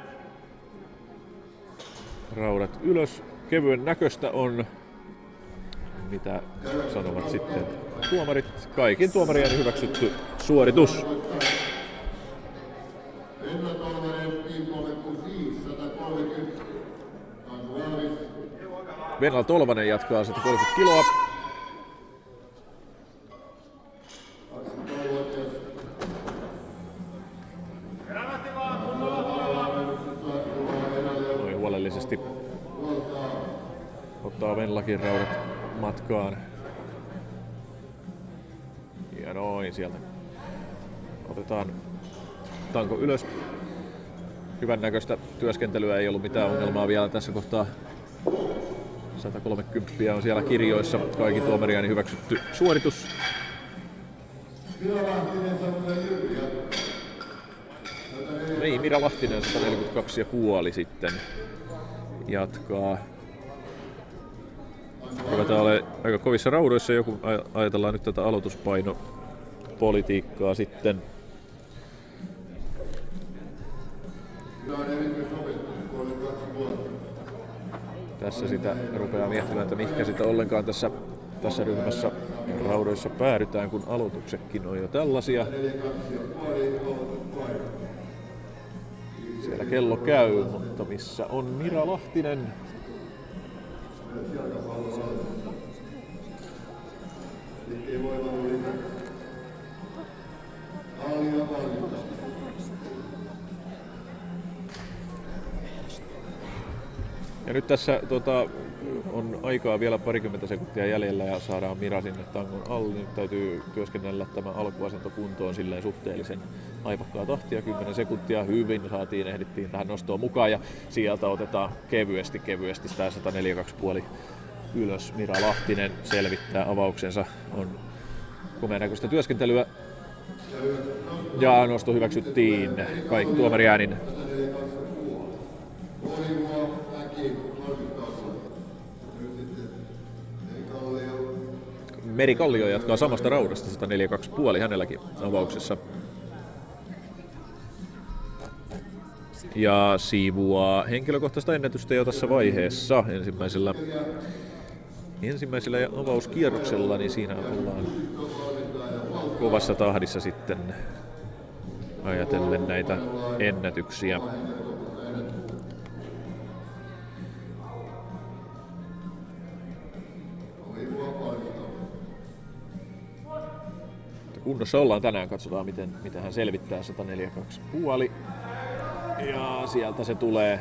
[SPEAKER 1] raudat ylös. Kevyen näköistä on, mitä sanovat sitten tuomarit. Kaikin tuomarien hyväksytty suoritus. Venla Tolvanen jatkaa 130 kiloa. Noin huolellisesti ottaa Venlakin raudat matkaan. Ja noin sieltä otetaan tanko ylös. Hyvän näköistä työskentelyä, ei ollut mitään ongelmaa vielä tässä kohtaa. 130 on siellä kirjoissa, kaikki tuomarien hyväksytty suoritus. Ei, Mira Lahtinen 142,5 sitten jatkaa. Ruvetaan olemaan aika kovissa raudoissa, joku ajatellaan nyt tätä aloituspainopolitiikkaa sitten. Tässä sitä rupeaa miettimään, että mihinkä sitä ollenkaan tässä ryhmässä raudoissa päädytään, kun aloituksetkin on jo tällaisia. Siellä kello käy, mutta missä on Mira Lahtinen? Ja nyt tässä on aikaa vielä parikymmentä sekuntia jäljellä ja saadaan Mira sinne tangon alle. Nyt täytyy työskennellä tämä alkuasento kuntoon silleen suhteellisen aivakkaa tahtia. 10 sekuntia hyvin ehdittiin tähän nostoon mukaan ja sieltä otetaan kevyesti tämä 104,2 ylös. Mira Lahtinen selvittää avauksensa. On komeanäköistä työskentelyä ja nosto hyväksyttiin kaikki tuomariäänin. Meri Kallio jatkaa samasta raudasta 104,2 hänelläkin avauksessa. Ja siivuaa henkilökohtaista ennätystä jo tässä vaiheessa ensimmäisellä avauskierroksella, niin siinä ollaan kovassa tahdissa sitten ajatellen näitä ennätyksiä. Kunnossa ollaan tänään, katsotaan miten hän selvittää 104,2. Ja sieltä se tulee.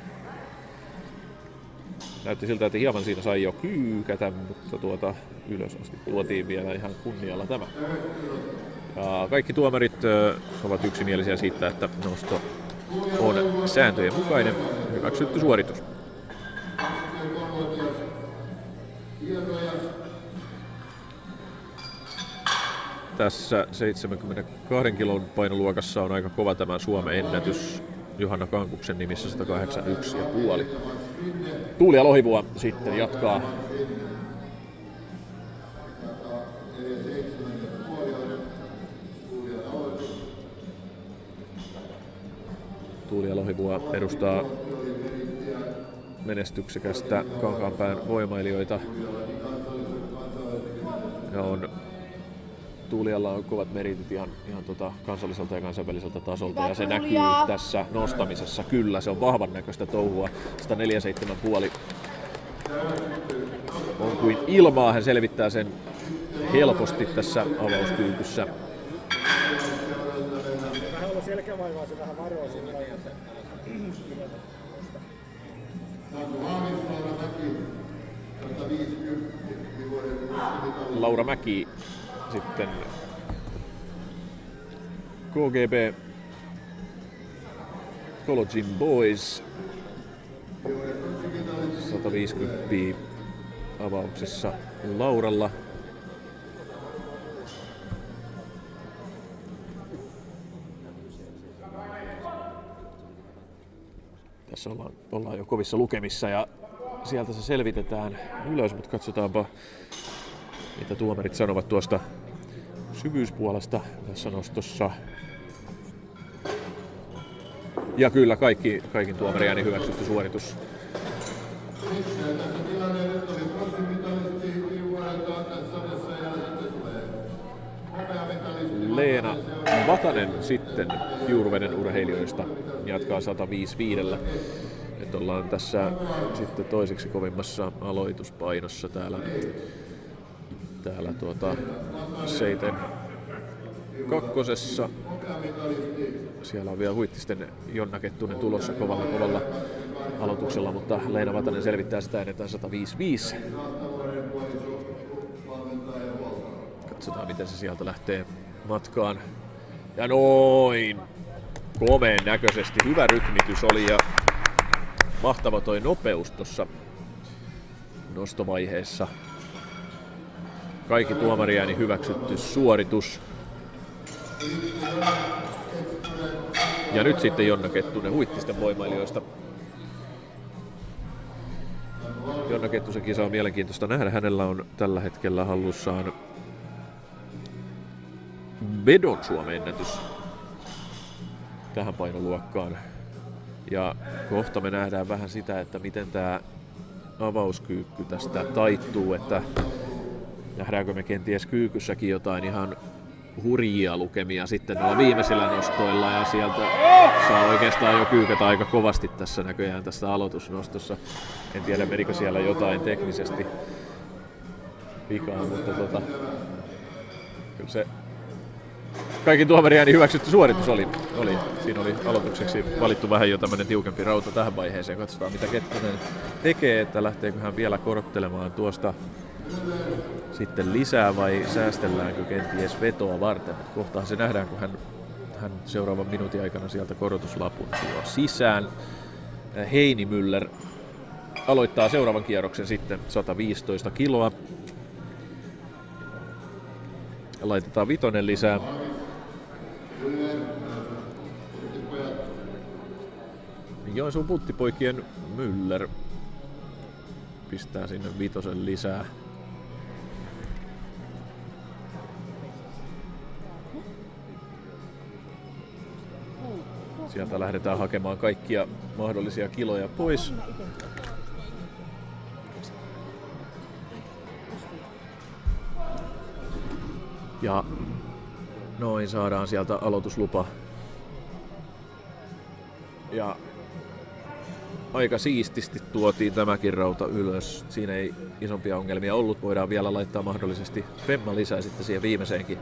[SPEAKER 1] Näytti siltä, että hieman siinä sai jo kyykätä, mutta ylös asti tuotiin vielä ihan kunnialla tämä. Ja kaikki tuomarit ovat yksimielisiä siitä, että nosto on sääntöjen mukainen, hyväksytty suoritus. Tässä 72 kilon painoluokassa on aika kova tämä Suomen ennätys. Johanna Kankuksen nimissä 181,5. Tuulia Lohivua sitten jatkaa. Tuulia Lohivua edustaa menestyksekästä Kankaanpään voimailijoita. Ja Tuulialla on kovat meritit ihan kansalliselta ja kansainväliseltä tasolta ja se näkyy tässä nostamisessa. Kyllä, se on vahvan näköistä touhua. 147,5 on kuin ilmaa. Hän selvittää sen helposti tässä avauskyykyssä.
[SPEAKER 3] Vähän ollut selkävaivaa, se vähän varoo sillä
[SPEAKER 1] Laura Mäki sitten KGB Cologin Boys 150 avauksessa Lauralla. Tässä ollaan jo kovissa lukemissa ja sieltä se selvitetään ylös, mutta katsotaanpa mitä tuomarit sanovat tuosta syvyyspuolesta tässä nostossa. Ja kyllä kaikin tuomariääni hyväksytty suoritus. Leena Vatanen sitten Kiuruveden urheilijoista jatkaa 105,5. Nyt ollaan tässä sitten toiseksi kovimmassa aloituspainossa täällä Seiten kakkosessa. Siellä on vielä Huittisten Jonna Kettunen tulossa kovalla aloituksella, mutta Leena Vatanen selvittää sitä ennen 105,5. Katsotaan miten se sieltä lähtee matkaan. Ja noin! Komeen näköisesti. Hyvä rytmitys oli ja mahtava toi nopeus tuossa nostovaiheessa. Kaikki tuomariääni hyväksytty suoritus. Ja nyt sitten Jonna Kettunen Huittisten voimailijoista. Jonna Kettusen kisa on mielenkiintoista nähdä. Hänellä on tällä hetkellä hallussaan vedon Suomen ennätys tähän painoluokkaan. Ja kohta me nähdään vähän sitä, että miten tämä avauskyykky tästä taittuu, että nähdäänkö me kenties kyykyssäkin jotain ihan hurjia lukemia sitten noilla viimeisillä nostoilla ja sieltä saa oikeastaan jo kyykätä aika kovasti tässä näköjään tässä aloitusnostossa. En tiedä menikö siellä jotain teknisesti vikaan, mutta kyllä se kaikin tuomariääni hyväksytty suoritus oli. Siinä oli aloitukseksi valittu vähän jo tämmönen tiukempi rauta tähän vaiheeseen. Katsotaan mitä Kettunen tekee, että lähteekö hän vielä korottelemaan tuosta sitten lisää vai säästelläänkö kenties vetoa varten. Kohtaan se nähdään, kun hän seuraavan minuutin aikana sieltä korotuslapun tuo sisään. Heini Müller aloittaa seuraavan kierroksen sitten 115 kiloa. Laitetaan vitonen lisää. Joensuun puttipoikien Müller pistää sinne vitosen lisää. Sieltä lähdetään hakemaan kaikkia mahdollisia kiloja pois. Ja noin saadaan sieltä aloituslupa. Ja aika siististi tuotiin tämäkin rauta ylös. Siinä ei isompia ongelmia ollut. Voidaan vielä laittaa mahdollisesti femma lisää sitten siihen viimeiseenkin.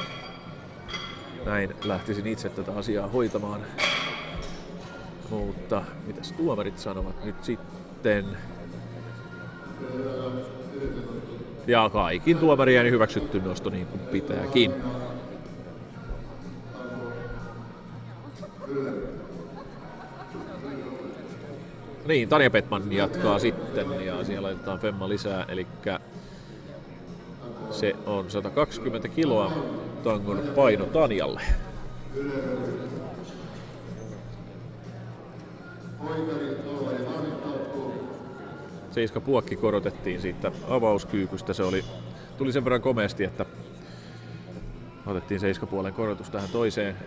[SPEAKER 1] Näin lähtisin itse tätä asiaa hoitamaan. Mutta mitäs tuomarit sanovat nyt sitten? Ja kaikin tuomarien hyväksytty nosto niin kuin pitääkin. Niin, Tanja Petman jatkaa sitten ja siellä laitetaan femma lisää, eli se on 120 kiloa tangon paino Tanjalle. Seiska puokki korotettiin siitä avauskyykystä. Tuli sen verran komeasti, että otettiin seiskapuolen korotus tähän toiseen.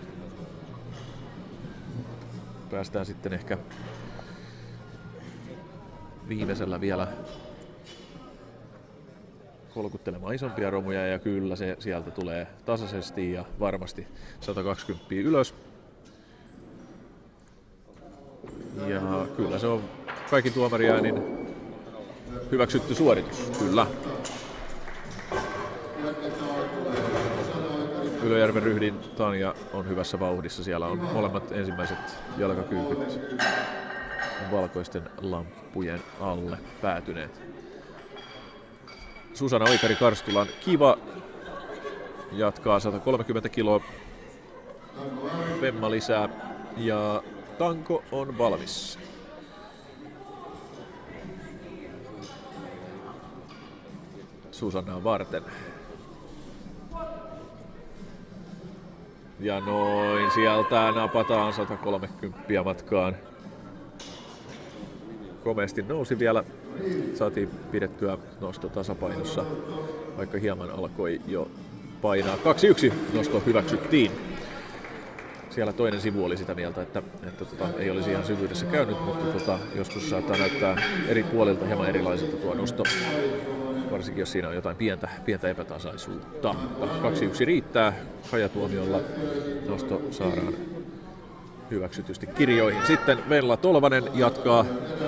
[SPEAKER 1] Päästään sitten ehkä viimeisellä vielä kolkuttelemaan isompia romuja ja kyllä se sieltä tulee tasaisesti ja varmasti 120 ylös. Ja kyllä se on kaikki tuomariäänin hyväksytty suoritus, kyllä. Ylöjärven Ryhdin Tanja on hyvässä vauhdissa. Siellä on molemmat ensimmäiset jalkakyykyt valkoisten lamppujen alle päätyneet. Susanna Oikari Karstulan kiva jatkaa 130 kiloa. Femma lisää ja tanko on valmis. Susannaa varten. Ja noin sieltä napataan 130 matkaan. Komeasti nousi vielä. Saatiin pidettyä nosto tasapainossa, vaikka hieman alkoi jo painaa. 2-1 nosto hyväksyttiin. Siellä toinen sivu oli sitä mieltä, että ei olisi ihan syvyydessä käynyt, mutta joskus saattaa näyttää eri puolilta hieman erilaiselta tuo nosto. Varsinkin jos siinä on jotain pientä epätasaisuutta. 2-1 riittää. Hajatuomiolla nosto saadaan hyväksytysti kirjoihin. Sitten Venla Tolvanen jatkaa.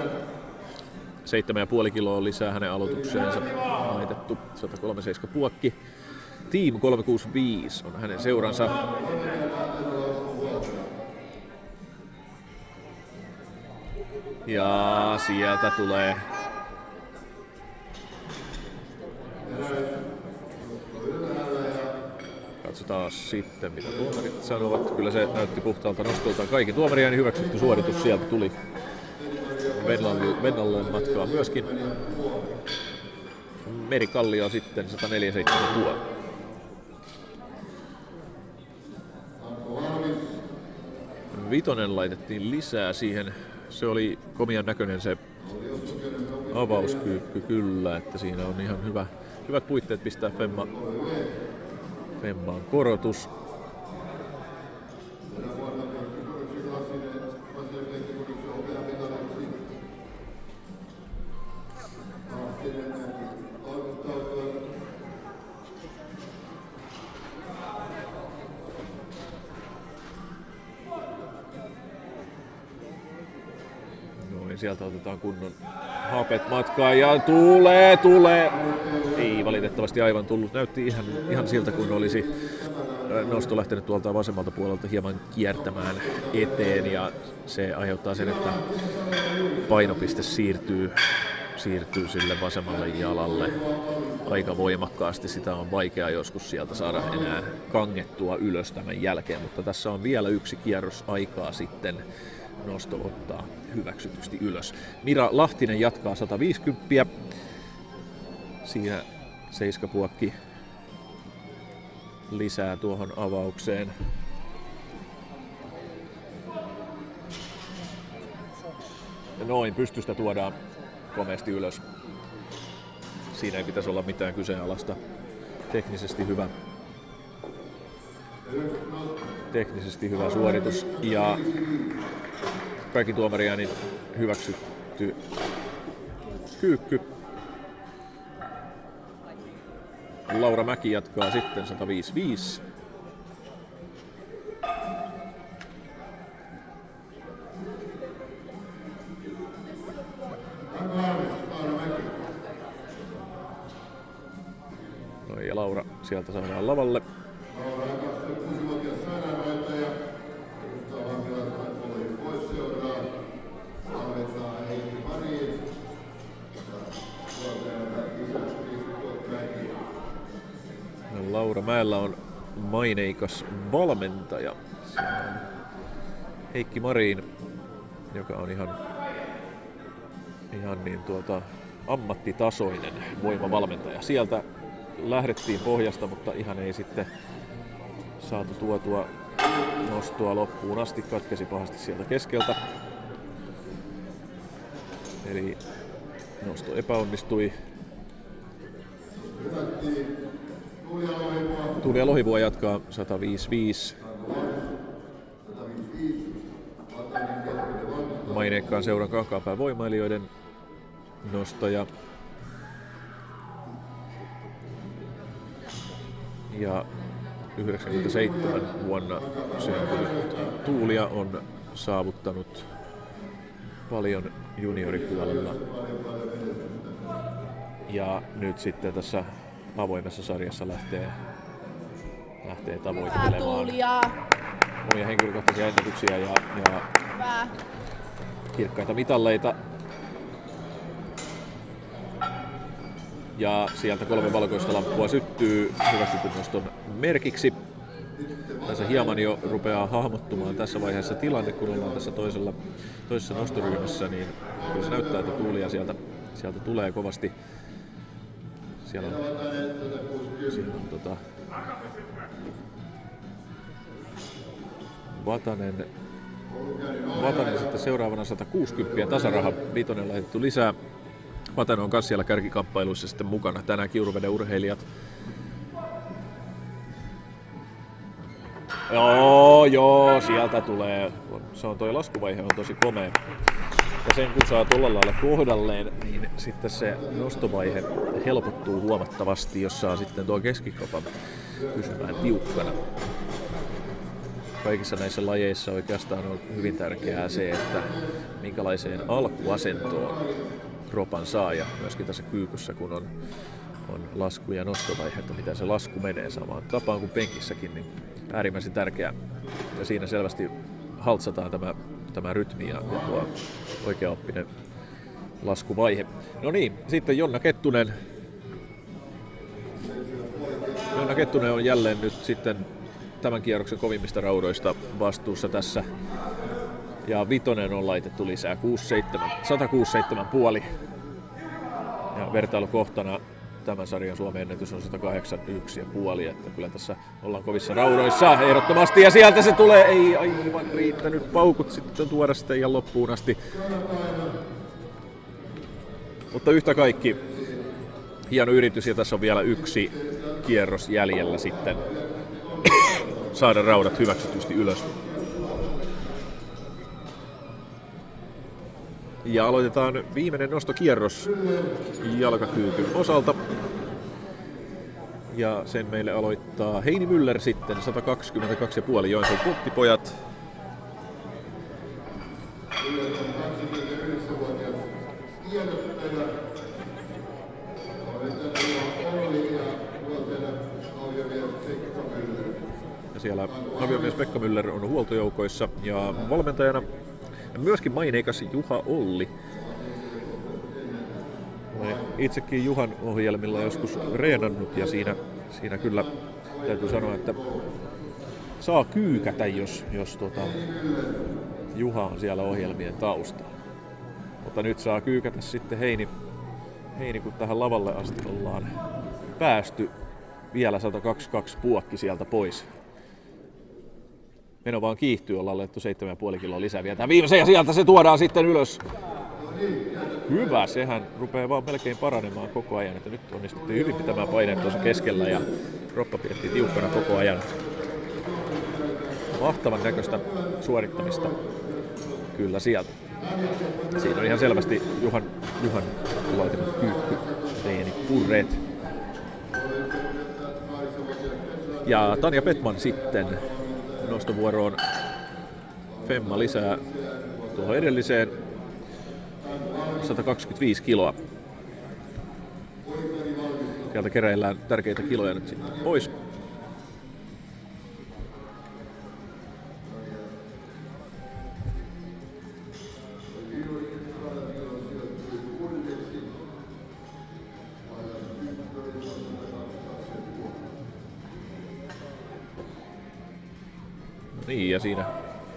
[SPEAKER 1] 7,5 kiloa lisää hänen aloitukseensa laitettu. 137 puokki. Team 365 on hänen seuransa. Ja sieltä tulee katsotaan sitten mitä tuomarit sanovat. Kyllä se näytti puhtaalta nostolta. Kaikki tuomarien hyväksytty suoritus sieltä tuli. Vennalle matkaa myöskin. Meri Kallio sitten 147,5. Vitonen laitettiin lisää siihen. Se oli komian näköinen se avauskyykky kyllä, että siinä on ihan hyvät puitteet pistää femmaan korotus. sieltä otetaan kunnon hapet matkaan ja tulee. Ei valitettavasti aivan tullut. Näytti ihan siltä, kun olisi nosto lähtenyt tuolta vasemmalta puolelta hieman kiertämään eteen ja se aiheuttaa sen, että painopiste siirtyy sille vasemmalle jalalle aika voimakkaasti. Sitä on vaikea joskus sieltä saada enää kangettua ylös tämän jälkeen, mutta tässä on vielä yksi kierros aikaa sitten nosto ottaa hyväksytysti ylös. Mira Lahtinen jatkaa 150. Siinä seiskapuokki lisää tuohon avaukseen. Noin, pystystä tuodaan komeasti ylös. Siinä ei pitäisi olla mitään kyseenalaista. Teknisesti hyvä suoritus ja kaikki tuomariäänin hyväksytty kyykky. Laura Mäki jatkaa sitten 155. No ja Laura sieltä saadaan lavalle. Laura Mäellä on maineikas valmentaja. Siellä on Heikki Marin, joka on ihan niin ammattitasoinen voimavalmentaja. Sieltä lähdettiin pohjasta, mutta ihan ei sitten saatu tuotua nostoa loppuun asti. Katkesi pahasti sieltä keskeltä. Eli nosto epäonnistui. Tuulia Lohivuo jatkaa 155. Maineikkaan seuran Kankaanpään voimailijoiden nostaja. Ja 97 vuonna syntynyt Tuulia on saavuttanut paljon junioripuolella. Ja nyt sitten tässä avoimessa sarjassa lähtee tavoittelemaan omia henkilökohtaisia ennätyksiä ja kirkkaita mitalleita. Ja sieltä 3 valkoista lamppua syttyy hyväksytyn noston merkiksi. Tässä hieman jo rupeaa hahmottumaan tässä vaiheessa tilanne, kun ollaan tässä toisessa nostoryhmässä, niin kyllä se näyttää, että Tuulia sieltä tulee kovasti. Siellä on Vatanen sitten seuraavana 160 tasaraha. Vitonen laitettu lisää. Vatanen on myös siellä kärkikamppailuissa sitten mukana. Tänään Kiuruveden urheilijat. Joo, sieltä tulee. Se on toi laskuvaihe on tosi komea. Ja sen kun saa tuolla lailla kohdalleen, niin sitten se nostovaihe helpottuu huomattavasti, jos saa sitten tuo keskikropan pysymään tiukkana. Kaikissa näissä lajeissa oikeastaan on hyvin tärkeää se, että minkälaiseen alkuasentoon kropan saa ja myöskin tässä kyykyssä, kun on lasku- ja nostovaihe, että miten se lasku menee samaan tapaan kuin penkissäkin, niin äärimmäisen tärkeää. Ja siinä selvästi haltsataan tämä rytmi ja tuo oikeaoppinen laskuvaihe. No niin, sitten Jonna Kettunen. Jonna Kettunen on jälleen nyt sitten tämän kierroksen kovimmista raudoista vastuussa tässä. Ja Vitonen on laitettu lisää 167,5. Ja vertailukohtana tämän sarjan Suomen ennätys on 181,5, että kyllä tässä ollaan kovissa raudoissa ehdottomasti. Ja sieltä se tulee, ei aivan riittänyt paukut sitten tuoda sitä ihan loppuun asti. Mutta yhtä kaikki hieno yritys ja tässä on vielä yksi kierros jäljellä sitten saada raudat hyväksytysti ylös. Ja aloitetaan viimeinen nostokierros jalkakyykyn osalta. Ja sen meille aloittaa Heini Müller sitten 122,5 Joensuun Punttipojat. siellä aviomies Pekka Müller on huoltojoukoissa ja valmentajana myöskin maineikas Juha Olli. Olen itsekin Juhan ohjelmilla joskus reenannut ja siinä kyllä täytyy sanoa, että saa kyykätä, jos Juha on siellä ohjelmien taustalla. Mutta nyt saa kyykätä sitten Heini, kun tähän lavalle asti ollaan päästy. Vielä 122 puokki sieltä pois. Meno vaan kiihtyy, ollaan laittu 7,5 kiloa lisää vielä. Tämä viimeisen ja sieltä se tuodaan sitten ylös. Hyvä, sehän rupeaa vaan melkein paranemaan koko ajan. Että nyt onnistuttiin hyvin pitämään paineet tuossa keskellä ja kroppa pidettiin tiukkana koko ajan. Mahtavan näköistä suorittamista kyllä sieltä. Siinä on ihan selvästi Juhan laitimat kyykkyteenipurreet. Ja Tanja Petman sitten nostovuoroon. Femma lisää tuohon edelliseen 125 kiloa. Sieltä keräillään tärkeitä kiloja nyt sitten pois. Niin ja siinä.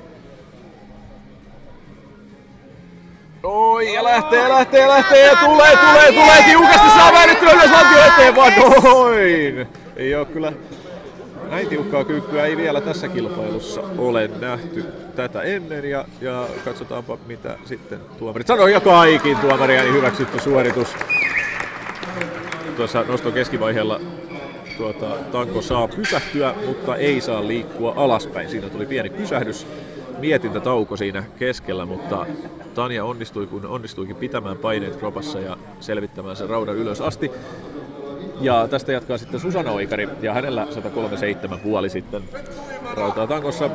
[SPEAKER 1] Oi ja lähtee ja tulee tiukasti saa väännettyä ylös lantio eteen vaan noin. Ei oo kyllä näin tiukkaa kyykkyä ei vielä tässä kilpailussa ole nähty tätä ennen ja katsotaanpa mitä sitten tuomarit sanoo ja kaikin tuomaria niin hyväksytty suoritus. Tuossa noston keskivaiheella tanko saa pysähtyä, mutta ei saa liikkua alaspäin. Siinä tuli pieni pysähdys, mietintätauko siinä keskellä, mutta Tanja onnistui, kun onnistuikin pitämään paineet kropassa ja selvittämään sen raudan ylös asti. Ja tästä jatkaa sitten Susanna Oikari ja hänellä 137,5 sitten rautaa tankossa.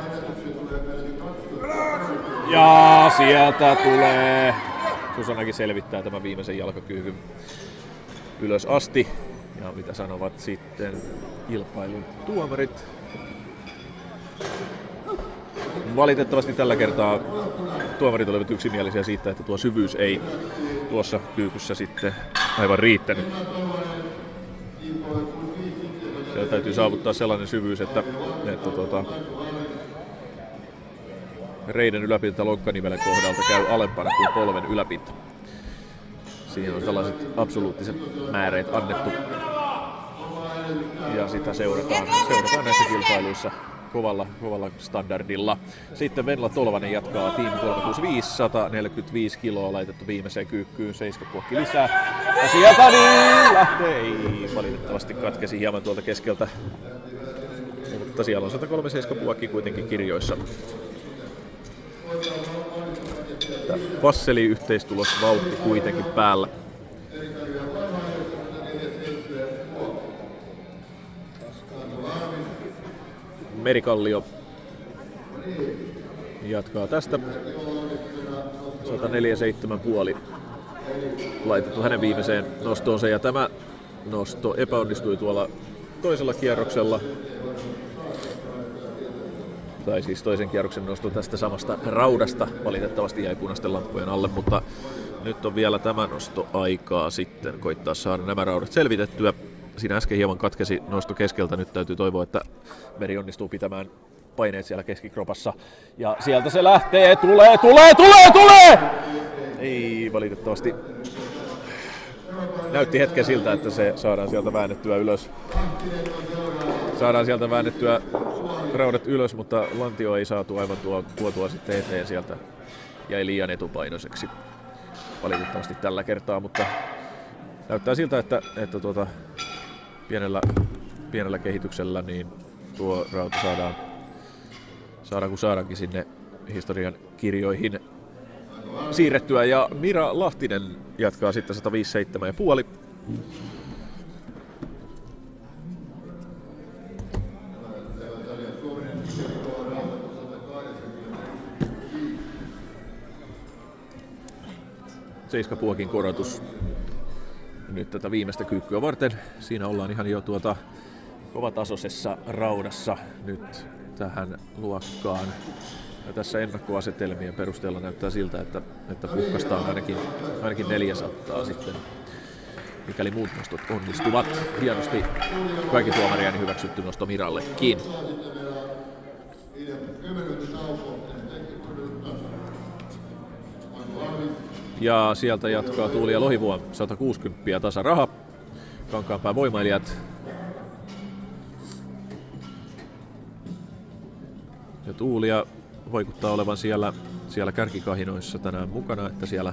[SPEAKER 1] Ja sieltä tulee. Susannakin selvittää tämän viimeisen jalkakyykyn ylös asti. Ja mitä sanovat sitten kilpailun tuomarit? Valitettavasti tällä kertaa tuomarit olivat yksimielisiä siitä, että tuo syvyys ei tuossa kyykyssä sitten aivan riittänyt. Siellä täytyy saavuttaa sellainen syvyys, että reiden yläpinta lonkkanivelen kohdalta käy alempana kuin polven yläpinta. Siihen on tällaiset absoluuttiset määreet annettu. Ja sitä seurataan näissä kilpailuissa kovalla standardilla. Sitten Venla Tolvanen jatkaa Team 365, 145 kiloa laitettu viimeiseen kyykkyyn, 7 puokki lisää. Ja sieltä niin lähtee, ei valitettavasti katkesi hieman tuolta keskeltä. Mutta siellä on 137 puokki kuitenkin kirjoissa. Vasseli yhteistulos vauhti kuitenkin päällä. Merikallio jatkaa tästä. 147,5 laitettu hänen viimeiseen nostoonsa ja tämä nosto epäonnistui tuolla toisella kierroksella. Tai siis toisen kierroksen nosto tästä samasta raudasta. Valitettavasti jäi punaisten lamppujen alle, mutta nyt on vielä tämä nosto aikaa sitten koittaa saada nämä raudat selvitettyä. Siinä äsken hieman katkesi nosto keskeltä, nyt täytyy toivoa, että Meri onnistuu pitämään paineet siellä keskikropassa. Ja sieltä se lähtee, tulee! Ei valitettavasti. Näytti hetken siltä, että se saadaan sieltä väännettyä ylös. Saadaan sieltä väännettyä raudat ylös, mutta lantio ei saatu aivan tuotua sitten eteen sieltä. Jäi liian etupainoiseksi valitettavasti tällä kertaa, mutta näyttää siltä, että pienellä kehityksellä niin tuo rauta saadaan kun saadaankin sinne historian kirjoihin siirrettyä. Ja Mira Lahtinen jatkaa sitten 157,5. Seiskapuokin korotus nyt tätä viimeistä kyykkyä varten. Siinä ollaan ihan jo kovatasoisessa raudassa nyt tähän luokkaan. Ja tässä ennakkoasetelmien perusteella näyttää siltä, että puhkastaan ainakin 400 sitten, mikäli muut nostot onnistuvat. Hienosti kaikki tuomariääni hyväksytty nosto Mirallekin. Ja sieltä jatkaa Tuuli ja Lohivuo 160 tasaraha. Kankaanpään voimailijat. Ja Tuulia vaikuttaa olevan siellä kärkikahinoissa tänään mukana, että siellä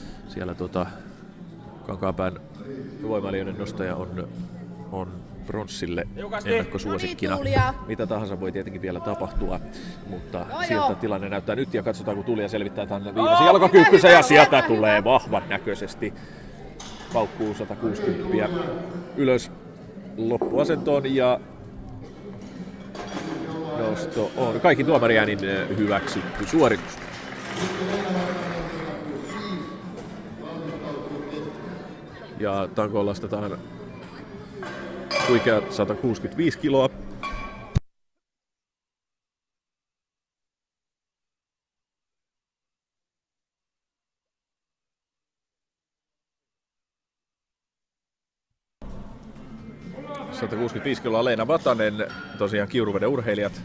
[SPEAKER 1] Kankaanpään voimailijoiden nostaja on pronssille ennakkosuosikkina.
[SPEAKER 2] No niin,
[SPEAKER 1] mitä tahansa voi tietenkin vielä tapahtua, mutta siltä tilanne näyttää nyt ja katsotaan kun Tuulia selvittää tänne viimeisen jalkakyykkynsä ja sieltä tulee vahvan näköisesti. Paukkuu 160 ylös loppuasentoon ja nosto on kaikki tuomariäänin hyväksytty suoritus. Ja tankoon lastetaan huikeat 165 kiloa. kiloa Leena Vatanen, tosiaan Kiuruveden urheilijat.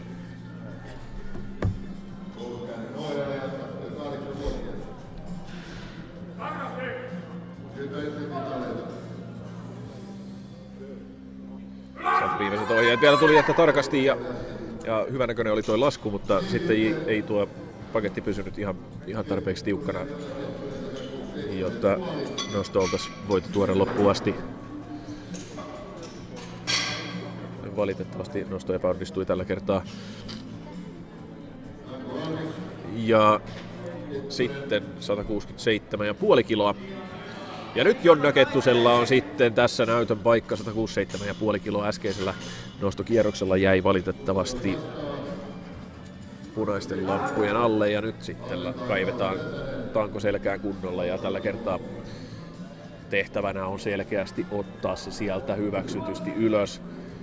[SPEAKER 1] Viimeiset ohjeet vielä tuli, että tarkasti ja hyvänäköinen oli tuo lasku, mutta sitten ei tuo paketti pysynyt ihan tarpeeksi tiukkana, jotta nosto oltaisiin voitu tuoda loppuun asti. Valitettavasti nosto epäonnistui tällä kertaa. Ja sitten 167,5 kiloa. Ja nyt Jonna Kettusella on sitten tässä näytön paikka 167,5 kiloa. Äskeisellä nostokierroksella jäi valitettavasti punaisten lamppujen alle ja nyt sitten kaivetaan tanko selkään kunnolla ja tällä kertaa tehtävänä on selkeästi ottaa se sieltä hyväksytysti ylös.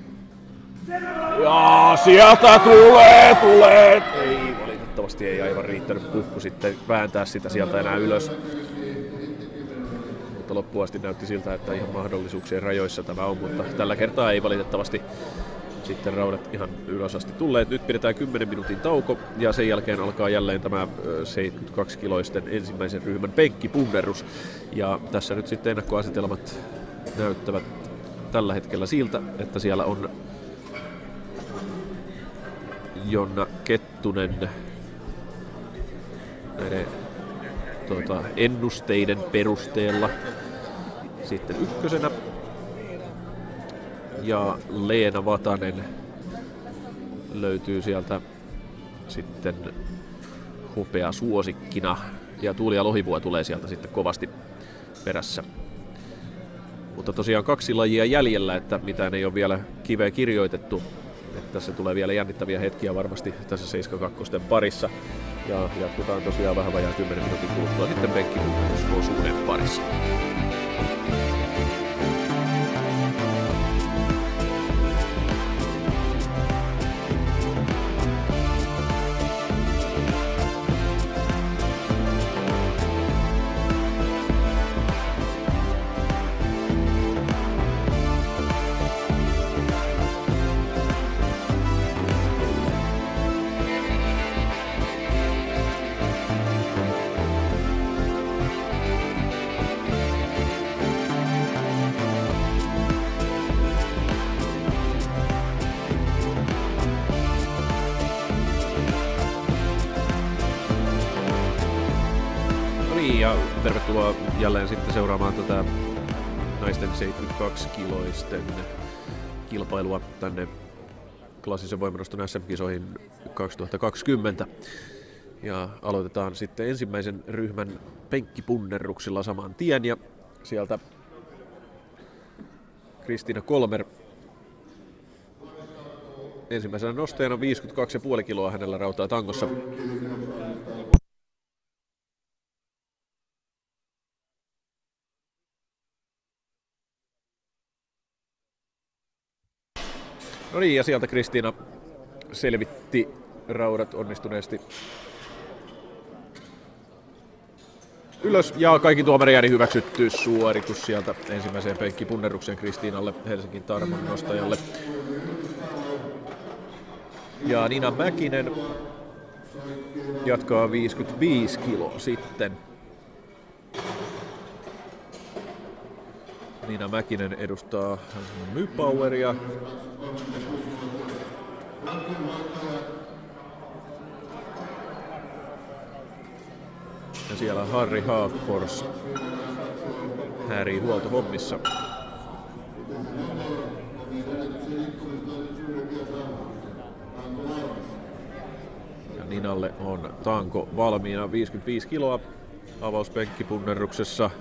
[SPEAKER 1] Ja sieltä tulee! Ei, valitettavasti ei aivan riittänyt puhku sitten vääntää sitä sieltä enää ylös. Mutta loppuun asti näytti siltä, että ihan mahdollisuuksien rajoissa tämä on, mutta tällä kertaa ei valitettavasti sitten raudat ihan ylös asti tulleet. Nyt pidetään 10 minuutin tauko ja sen jälkeen alkaa jälleen tämä 72-kiloisten ensimmäisen ryhmän penkkipunnerus. Ja tässä nyt sitten ennakkoasetelmat näyttävät tällä hetkellä siltä, että siellä on Jonna Kettunen näiden ennusteiden perusteella sitten ykkösenä ja Leena Vatanen löytyy sieltä sitten hopea suosikkina ja Tuuli ja Lohivuo tulee sieltä sitten kovasti perässä. Mutta tosiaan 2 lajia jäljellä, että mitään ei ole vielä kiveen kirjoitettu. Että tässä tulee vielä jännittäviä hetkiä varmasti tässä 72 parissa. Ja jatkutaan tosiaan vähän vajaan 10 minuutin kuluttua sitten penkkipunnerusosuuden parissa. Ja tervetuloa jälleen sitten seuraamaan tätä naisten 72-kiloisten kilpailua tänne klassisen voimanoston SM-kisoihin 2020. Ja aloitetaan sitten ensimmäisen ryhmän penkkipunnerruksilla saman tien ja sieltä Kristiina Kolmer ensimmäisenä nostajana 52,5 kiloa hänellä rautaa tangossa. niin, ja sieltä Kristiina selvitti raudat onnistuneesti ylös, ja kaikki tuomari ääni hyväksytty suoritus sieltä ensimmäiseen penkkipunnerukseen Kristiinalle, Helsingin Tarmon nostajalle. Ja Nina Mäkinen jatkaa 55 kiloa sitten. Nina Mäkinen edustaa Mypoweria. Ja siellä Harri Haagfors härii huoltohommissa. Ja Ninalle on tanko valmiina 55 kiloa avauspenkkipunneruksessa.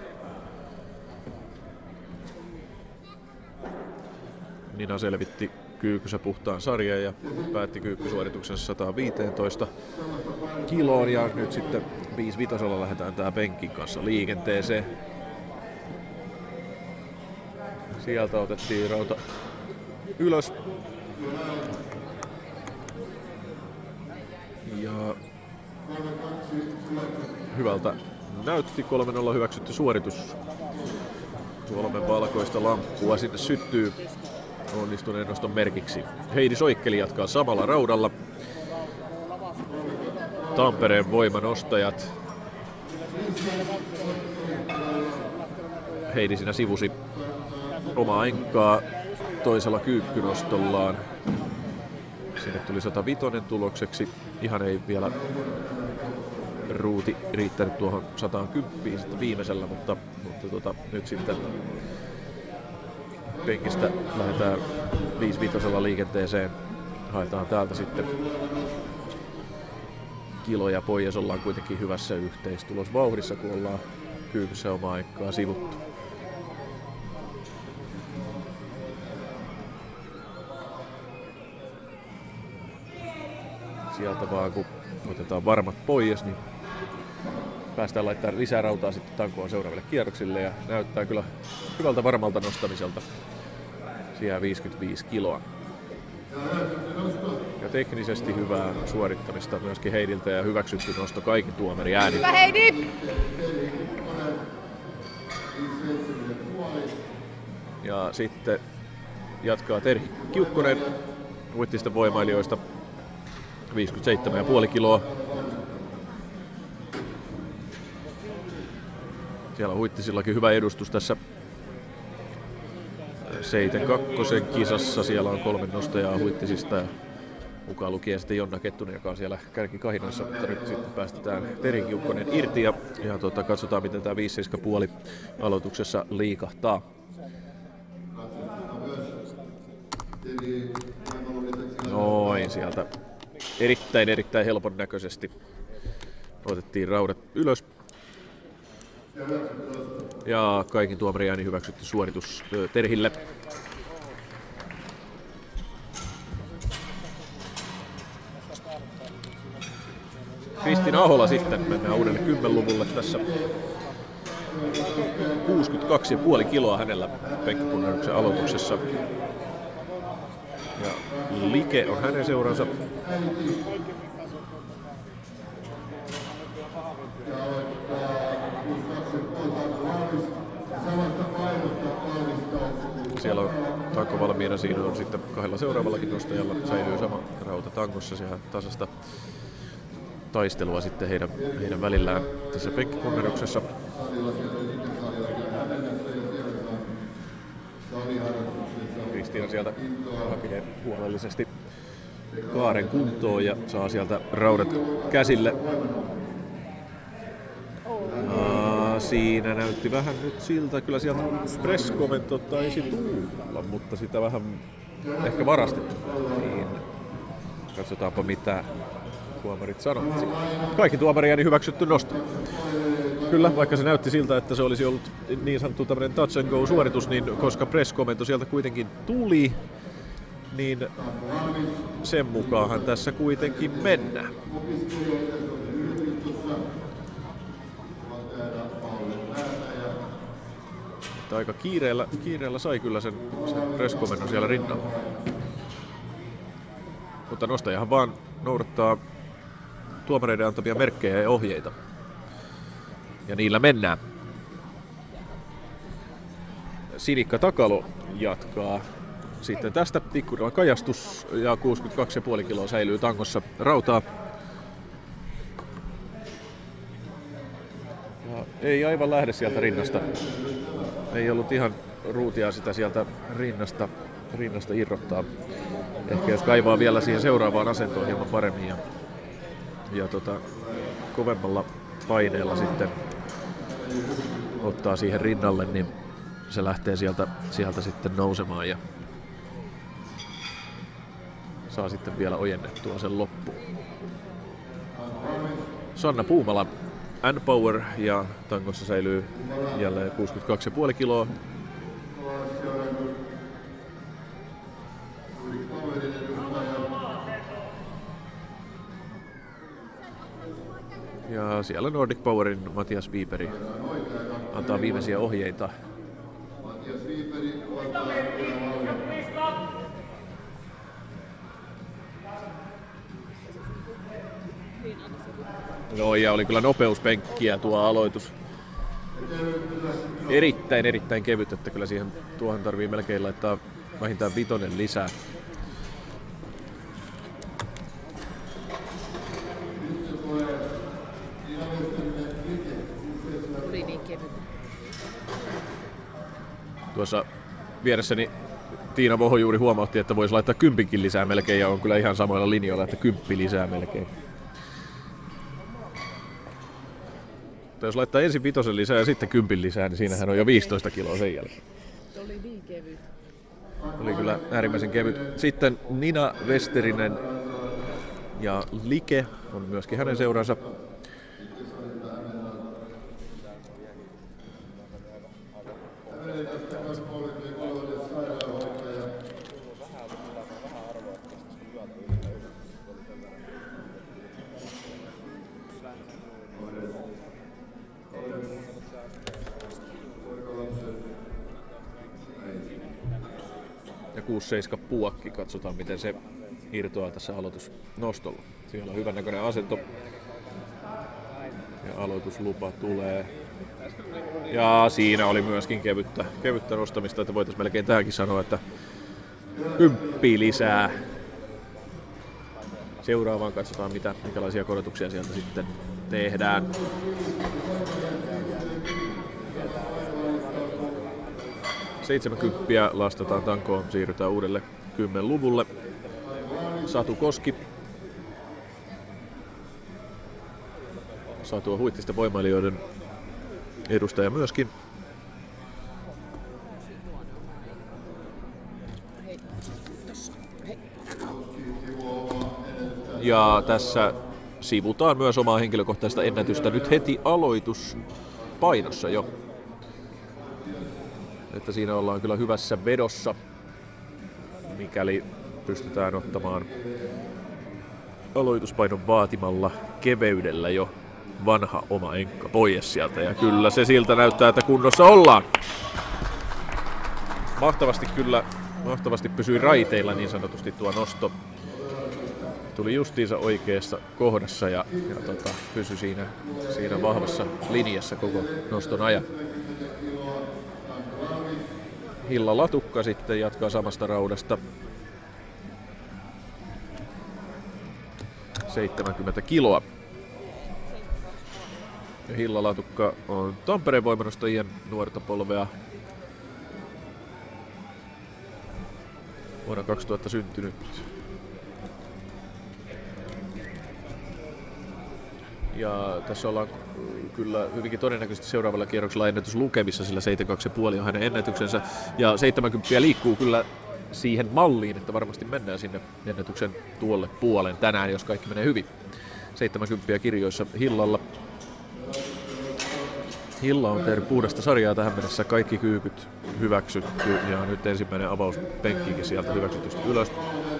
[SPEAKER 1] Nina selvitti kyykyssä puhtaan sarjan ja päätti kyykkysuorituksensa 115 kiloon, ja nyt sitten 55 lähdetään tää penkin kanssa liikenteeseen. Sieltä otettiin rauta ylös. Ja hyvältä näytti, 3-0 hyväksytty suoritus. 3 valkoista lamppua sinne syttyy onnistuneen noston merkiksi. Heidi Soikkeli jatkaa samalla raudalla. Tampereen voimanostajat. Heidi siinä sivusi omaa enkkaa toisella kyykkynostollaan. Sinne tuli 105 tulokseksi. Ihan ei vielä ruuti riittänyt tuohon 110 sitten viimeisellä, mutta nyt sitten penkistä lähdetään 55 liikenteeseen. Haetaan täältä sitten kiloja pois, ollaan kuitenkin hyvässä yhteistulosvauhdissa, kun ollaan kyykyssä omaa aikaa sivuttu. Sieltä vaan kun otetaan varmat pois, niin päästään laittaa lisää rautaa sitten tankoon seuraaville kierroksille, ja näyttää kyllä hyvältä varmalta nostamiselta. Siellä 55 kiloa. Ja teknisesti hyvää suorittamista myöskin Heidiltä, ja hyväksytty nosto kaikin tuomari ääni.
[SPEAKER 2] Hyvä Heidi!
[SPEAKER 1] Ja sitten jatkaa Terhi Kiukkonen Huittisten voimailijoista, 57,5 kiloa. Siellä on Huittisillakin hyvä edustus tässä Seiten kakkosen kisassa. Siellä on 3 nostajaa Huittisista, ja mukaan lukien sitten Jonna Kettunen, joka on siellä kärkikahinoissa, mutta nyt sitten päästetään Terhi Kiukkonen irti, ja katsotaan miten tämä 5,5 aloituksessa liikahtaa. Noin, sieltä erittäin helpon näköisesti otettiin raudat ylös. Ja kaikin tuomari ääni hyväksytty suoritus Terhille. Kristiina Ahola sitten, mennään uudelle 10-luvulle tässä. 62,5 kiloa hänellä penkkipunneruksen aloituksessa. Ja Like on hänen seuransa. Siellä on tanko valmiina, siinä on sitten 2 seuraavallakin nostajalla säilyy sama rauta tangossa, siellä tasasta taistelua sitten heidän välillään tässä penkkipunneruksessa. Kristiina sieltä hakee huolellisesti kaaren kuntoon ja saa sieltä raudat käsille. Siinä näytti vähän nyt siltä, kyllä sieltä press-komento taisi tulla, mutta sitä vähän ehkä varastettu. Niin katsotaanpa mitä tuomarit sanovat. Kaikki tuomari ääni hyväksytty nosto. Kyllä, vaikka se näytti siltä, että se olisi ollut niin sanottu tämmöinen touch and go suoritus, niin koska press-komento sieltä kuitenkin tuli, niin sen mukaanhan tässä kuitenkin mennään. Aika kiireellä sai kyllä sen press-komennon siellä rinnalla. mutta nostajahan vaan noudattaa tuomareiden antamia merkkejä ja ohjeita. Ja niillä mennään. Sinikka Takalo jatkaa sitten tästä. Tikkurilla kajastus ja 62,5 kiloa säilyy tangossa rautaa. Ja ei aivan lähde sieltä rinnasta. Ei ollut ihan ruutia sitä sieltä rinnasta irrottaa. Ehkä jos kaivaa vielä siihen seuraavaan asentoon hieman paremmin ja kovemmalla paineella sitten ottaa siihen rinnalle, niin se lähtee sieltä sitten nousemaan ja saa sitten vielä ojennettua sen loppuun. Sanna Puumala N-Power ja tangossa säilyy jälleen 62,5 kiloa. Ja siellä Nordic Powerin Matias Wiberg antaa viimeisiä ohjeita. No ja oli kyllä nopeuspenkkiä tuo aloitus. Erittäin kevyt, että kyllä siihen tuohon tarvii melkein laittaa vähintään 5 lisää.
[SPEAKER 2] Tuli niin kevyt.
[SPEAKER 1] Tuossa vieressäni Tiina Voho juuri huomautti, että voisi laittaa 10 lisää melkein ja on kyllä ihan samoilla linjoilla, että 10 lisää melkein. Mutta jos laittaa ensin 5 lisää ja sitten 10 lisää, niin siinähän on jo 15 kiloa sen jälkeen.
[SPEAKER 2] Oli niin kevyt.
[SPEAKER 1] Oli kyllä äärimmäisen kevyt. Sitten Nina Westerinen ja Like on myöskin hänen seuransa. Ja 6-7 puokki, katsotaan miten se irtoaa tässä aloitusnostolla. Siellä on hyvän näköinen asento. Ja aloituslupa tulee. Ja siinä oli myöskin kevyttä nostamista, että voitaisiin melkein tähänkin sanoa, että 10 lisää. Seuraavaan katsotaan minkälaisia korotuksia sieltä sitten tehdään. $70 lastataan tankoon, siirrytään uudelle 10-luvulle. Satu Koski. Satu on Huittisten voimailijoiden edustaja myöskin. Ja tässä sivutaan myös omaa henkilökohtaista ennätystä nyt heti aloituspainossa jo. Että siinä ollaan kyllä hyvässä vedossa, mikäli pystytään ottamaan aloituspainon vaatimalla keveydellä jo vanha oma enkka pois sieltä. Ja kyllä se siltä näyttää, että kunnossa ollaan. Mahtavasti pysyi raiteilla niin sanotusti tuo nosto. Tuli justiinsa oikeassa kohdassa ja pysyi siinä vahvassa linjassa koko noston ajan. Hilla Latukka sitten jatkaa samasta raudasta. 70 kiloa. Ja Hilla Latukka on Tampereen voimanostajien nuorta polvea. Vuonna 2000 syntynyt. Ja tässä ollaan kyllä hyvinkin todennäköisesti seuraavalla kierroksella ennätyslukemissa, sillä 72,5 on hänen ennätyksensä. Ja 70 liikkuu kyllä siihen malliin, että varmasti mennään sinne ennätyksen tuolle puolen tänään, jos kaikki menee hyvin. 70 kirjoissa Hillalla. Hilla on tehnyt puhdasta sarjaa tähän mennessä, kaikki kyykyt hyväksytty ja nyt ensimmäinen avauspenkkikin sieltä hyväksytysti ylös.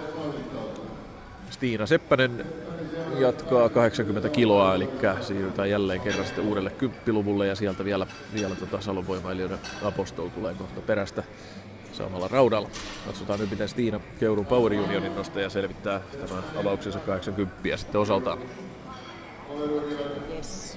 [SPEAKER 1] Stiina Seppänen jatkaa 80 kiloa, eli siirrytään jälleen kerran sitten uudelle 10-luvulle ja sieltä vielä Salon voimailijoiden Apostol tulee kohta perästä. samalla raudalla. Katsotaan nyt, miten Stiina Keurun Power Unionin nostaja selvittää tämän avauksensa 80 sitten osaltaan.
[SPEAKER 2] Yes.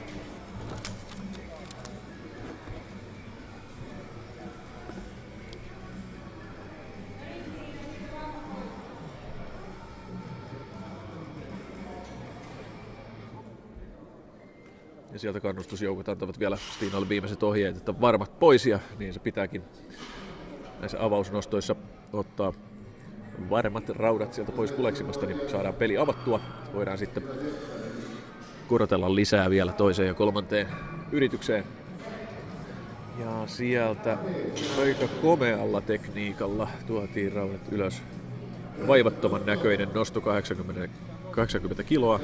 [SPEAKER 1] Ja sieltä kannustusjoukot antavat vielä Stiinalle viimeiset ohjeet, että varmat pois, ja niin se pitääkin näissä avausnostoissa ottaa varmat raudat sieltä pois kuleksimasta, niin saadaan peli avattua. Voidaan sitten korotella lisää vielä toiseen ja kolmanteen yritykseen. Ja sieltä aika komealla tekniikalla tuotiin raudat ylös. Vaivattoman näköinen nosto 80 kiloa.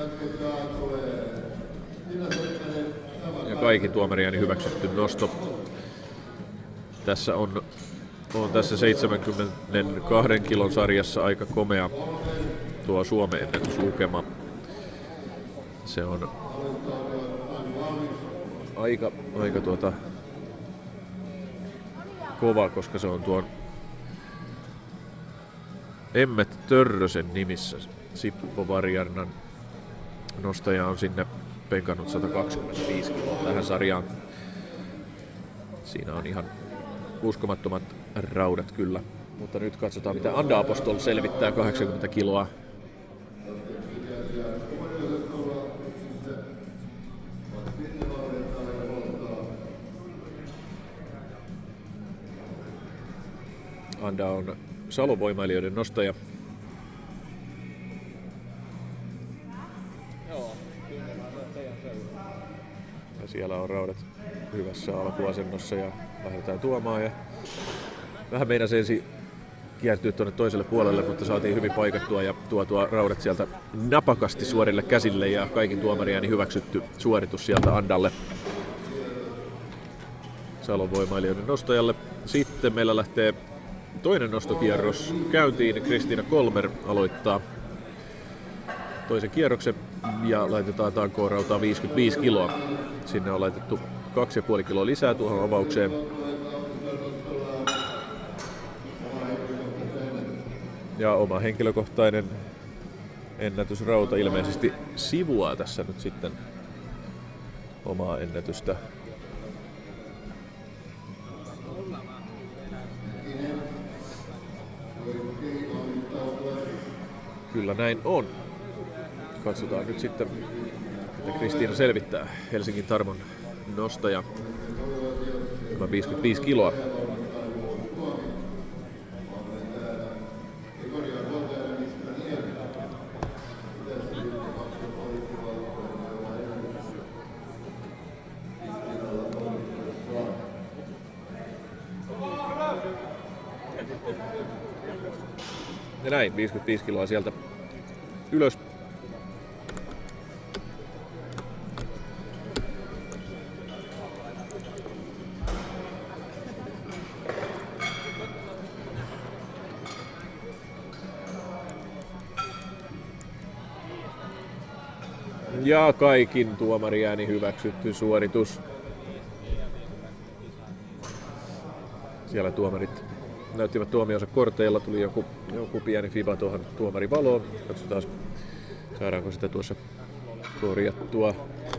[SPEAKER 1] Ja kaikin tuomariani hyväksytty nosto. Tässä on tässä 72 kilon sarjassa aika komea tuo Suomen ennätyslukema. Se on aika kova, koska se on tuon Emmet Törrösen nimissä. Sippo Varjarnan nostaja on sinne penkannut 125 kiloa tähän sarjaan. Siinä on ihan uskomattomat raudat kyllä. Mutta nyt katsotaan, mitä Anda Apostol selvittää 80 kiloa. Anda on Salon voimailijoiden nostaja. Ja siellä on raudat hyvässä alkuasennossa ja lähdetään tuomaan. Ja vähän meinasi ensin kiertyä tuonne toiselle puolelle, mutta saatiin hyvin paikattua ja tuotua raudat sieltä napakasti suorille käsille ja kaikin tuomariani hyväksytty suoritus sieltä Andalle, Salon voimailijoiden nostajalle. Sitten meillä lähtee toinen nostokierros käyntiin. Kristiina Kolmer aloittaa toisen kierroksen ja laitetaan tankoon rautaa 55 kiloa. Sinne on laitettu 2,5 kiloa lisää tuohon avaukseen. Ja oma henkilökohtainen ennätysrauta ilmeisesti sivuaa tässä nyt sitten omaa ennätystä. Kyllä näin on. Katsotaan nyt sitten, että Kristiina selvittää. Helsingin Tarmon nostaja. Tämä 55 kiloa. Ja näin, 55 kiloa sieltä ylös. Ja kaikin tuomariääni hyväksytty suoritus. Siellä tuomarit näyttivät tuomionsa korteilla, tuli joku pieni fiba tuohon tuomarivaloon. Katsotaan, saadaanko sitä tuossa korjattua.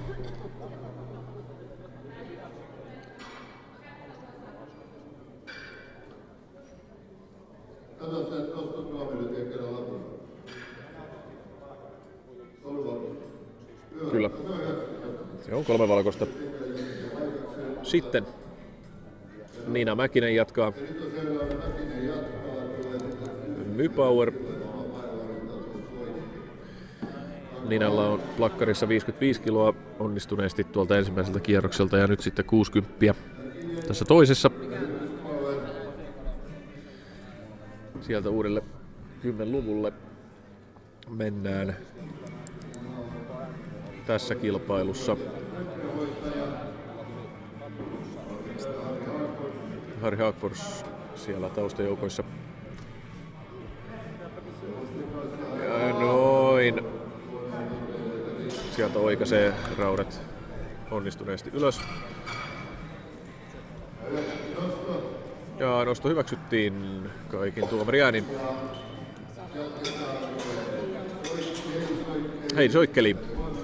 [SPEAKER 1] Kyllä. Se on 3 valkoista. Sitten Niina Mäkinen jatkaa. Mypower. Ninalla on plakkarissa 55 kiloa onnistuneesti tuolta ensimmäiseltä kierrokselta ja nyt sitten 60 tässä toisessa. Sieltä uudelle 10-luvulle mennään tässä kilpailussa. Harri Haakfors siellä taustajoukoissa. Ja noin. Sieltä oikaisee raudat onnistuneesti ylös. Ja nosto hyväksyttiin kaikin tuomariäänin. Heidi Soikkeli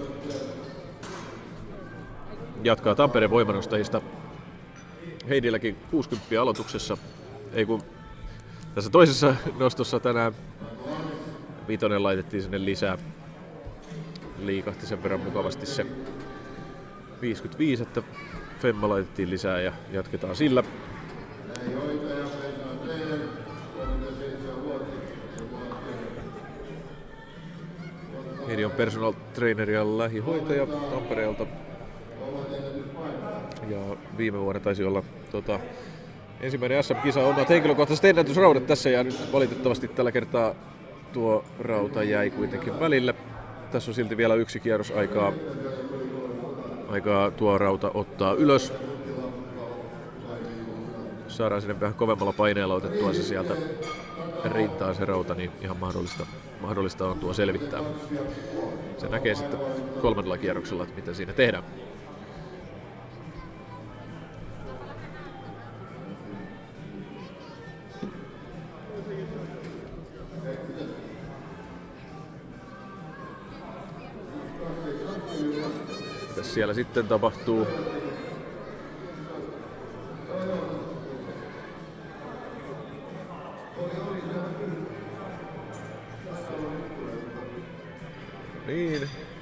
[SPEAKER 1] jatkaa Tampereen voimanostajista. Heidilläkin 60 aloituksessa. Ei kun tässä toisessa nostossa tänään vitonen laitettiin sinne lisää. Liikahti sen verran mukavasti se 55, että femma laitettiin lisää ja jatketaan sillä. Heidi on personal trainer ja lähihoitaja Tampereelta. Ja viime vuonna taisi olla ensimmäinen SM-kisa omat henkilökohtaiset ennätysraudat tässä ja nyt valitettavasti tällä kertaa tuo rauta jäi kuitenkin välille. Tässä on silti vielä yksi kierros aikaa tuo rauta ottaa ylös. Saadaan sinne vähän kovemmalla paineella otettua se sieltä rintaan se rauta, niin ihan mahdollista on tuo selvittää. Se näkee sitten 3. kierroksella, että mitä siinä tehdään. Mitäs siellä sitten tapahtuu? Niin.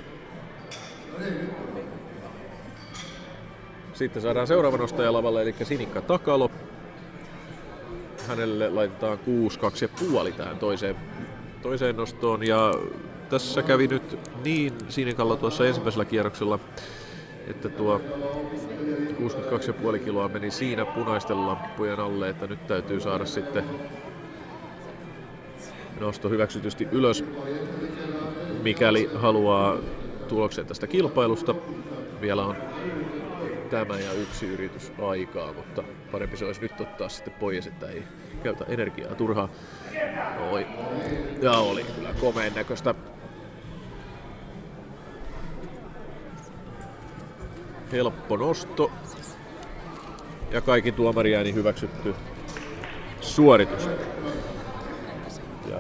[SPEAKER 1] Sitten saadaan seuraava nostaja lavalle, eli Sinikka Takalo. Hänelle laitetaan 6-2,5 tähän toiseen nostoon. Ja tässä kävi nyt niin Sinikalla tuossa ensimmäisellä kierroksella, että tuo 62,5 kiloa meni siinä punaisten lamppujen alle, että nyt täytyy saada sitten nosto hyväksytysti ylös, mikäli haluaa tuloksen tästä kilpailusta. Vielä on tämä ja yksi yritys aikaa, mutta parempi se olisi nyt ottaa sitten pois, että ei käytä energiaa turhaan. Oi. Ja oli kyllä komeen näköistä. Helppo nosto. Ja kaikki tuomariääni hyväksytty suoritus. Ja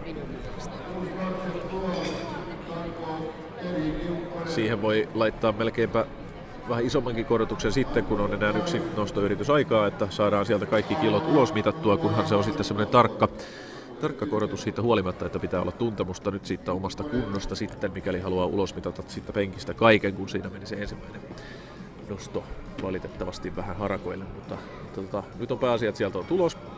[SPEAKER 1] siihen voi laittaa melkeinpä vähän isommankin korotuksen sitten, kun on enää yksi nostoyritys aikaa, että saadaan sieltä kaikki kilot ulos mitattua, kunhan se on sitten semmoinen tarkka korotus siitä huolimatta, että pitää olla tuntemusta nyt siitä omasta kunnosta sitten, mikäli haluaa ulos mitata siitä penkistä kaiken, kun siinä meni se ensimmäinen nosto valitettavasti vähän harakoille, mutta nyt on pääasia, että sieltä on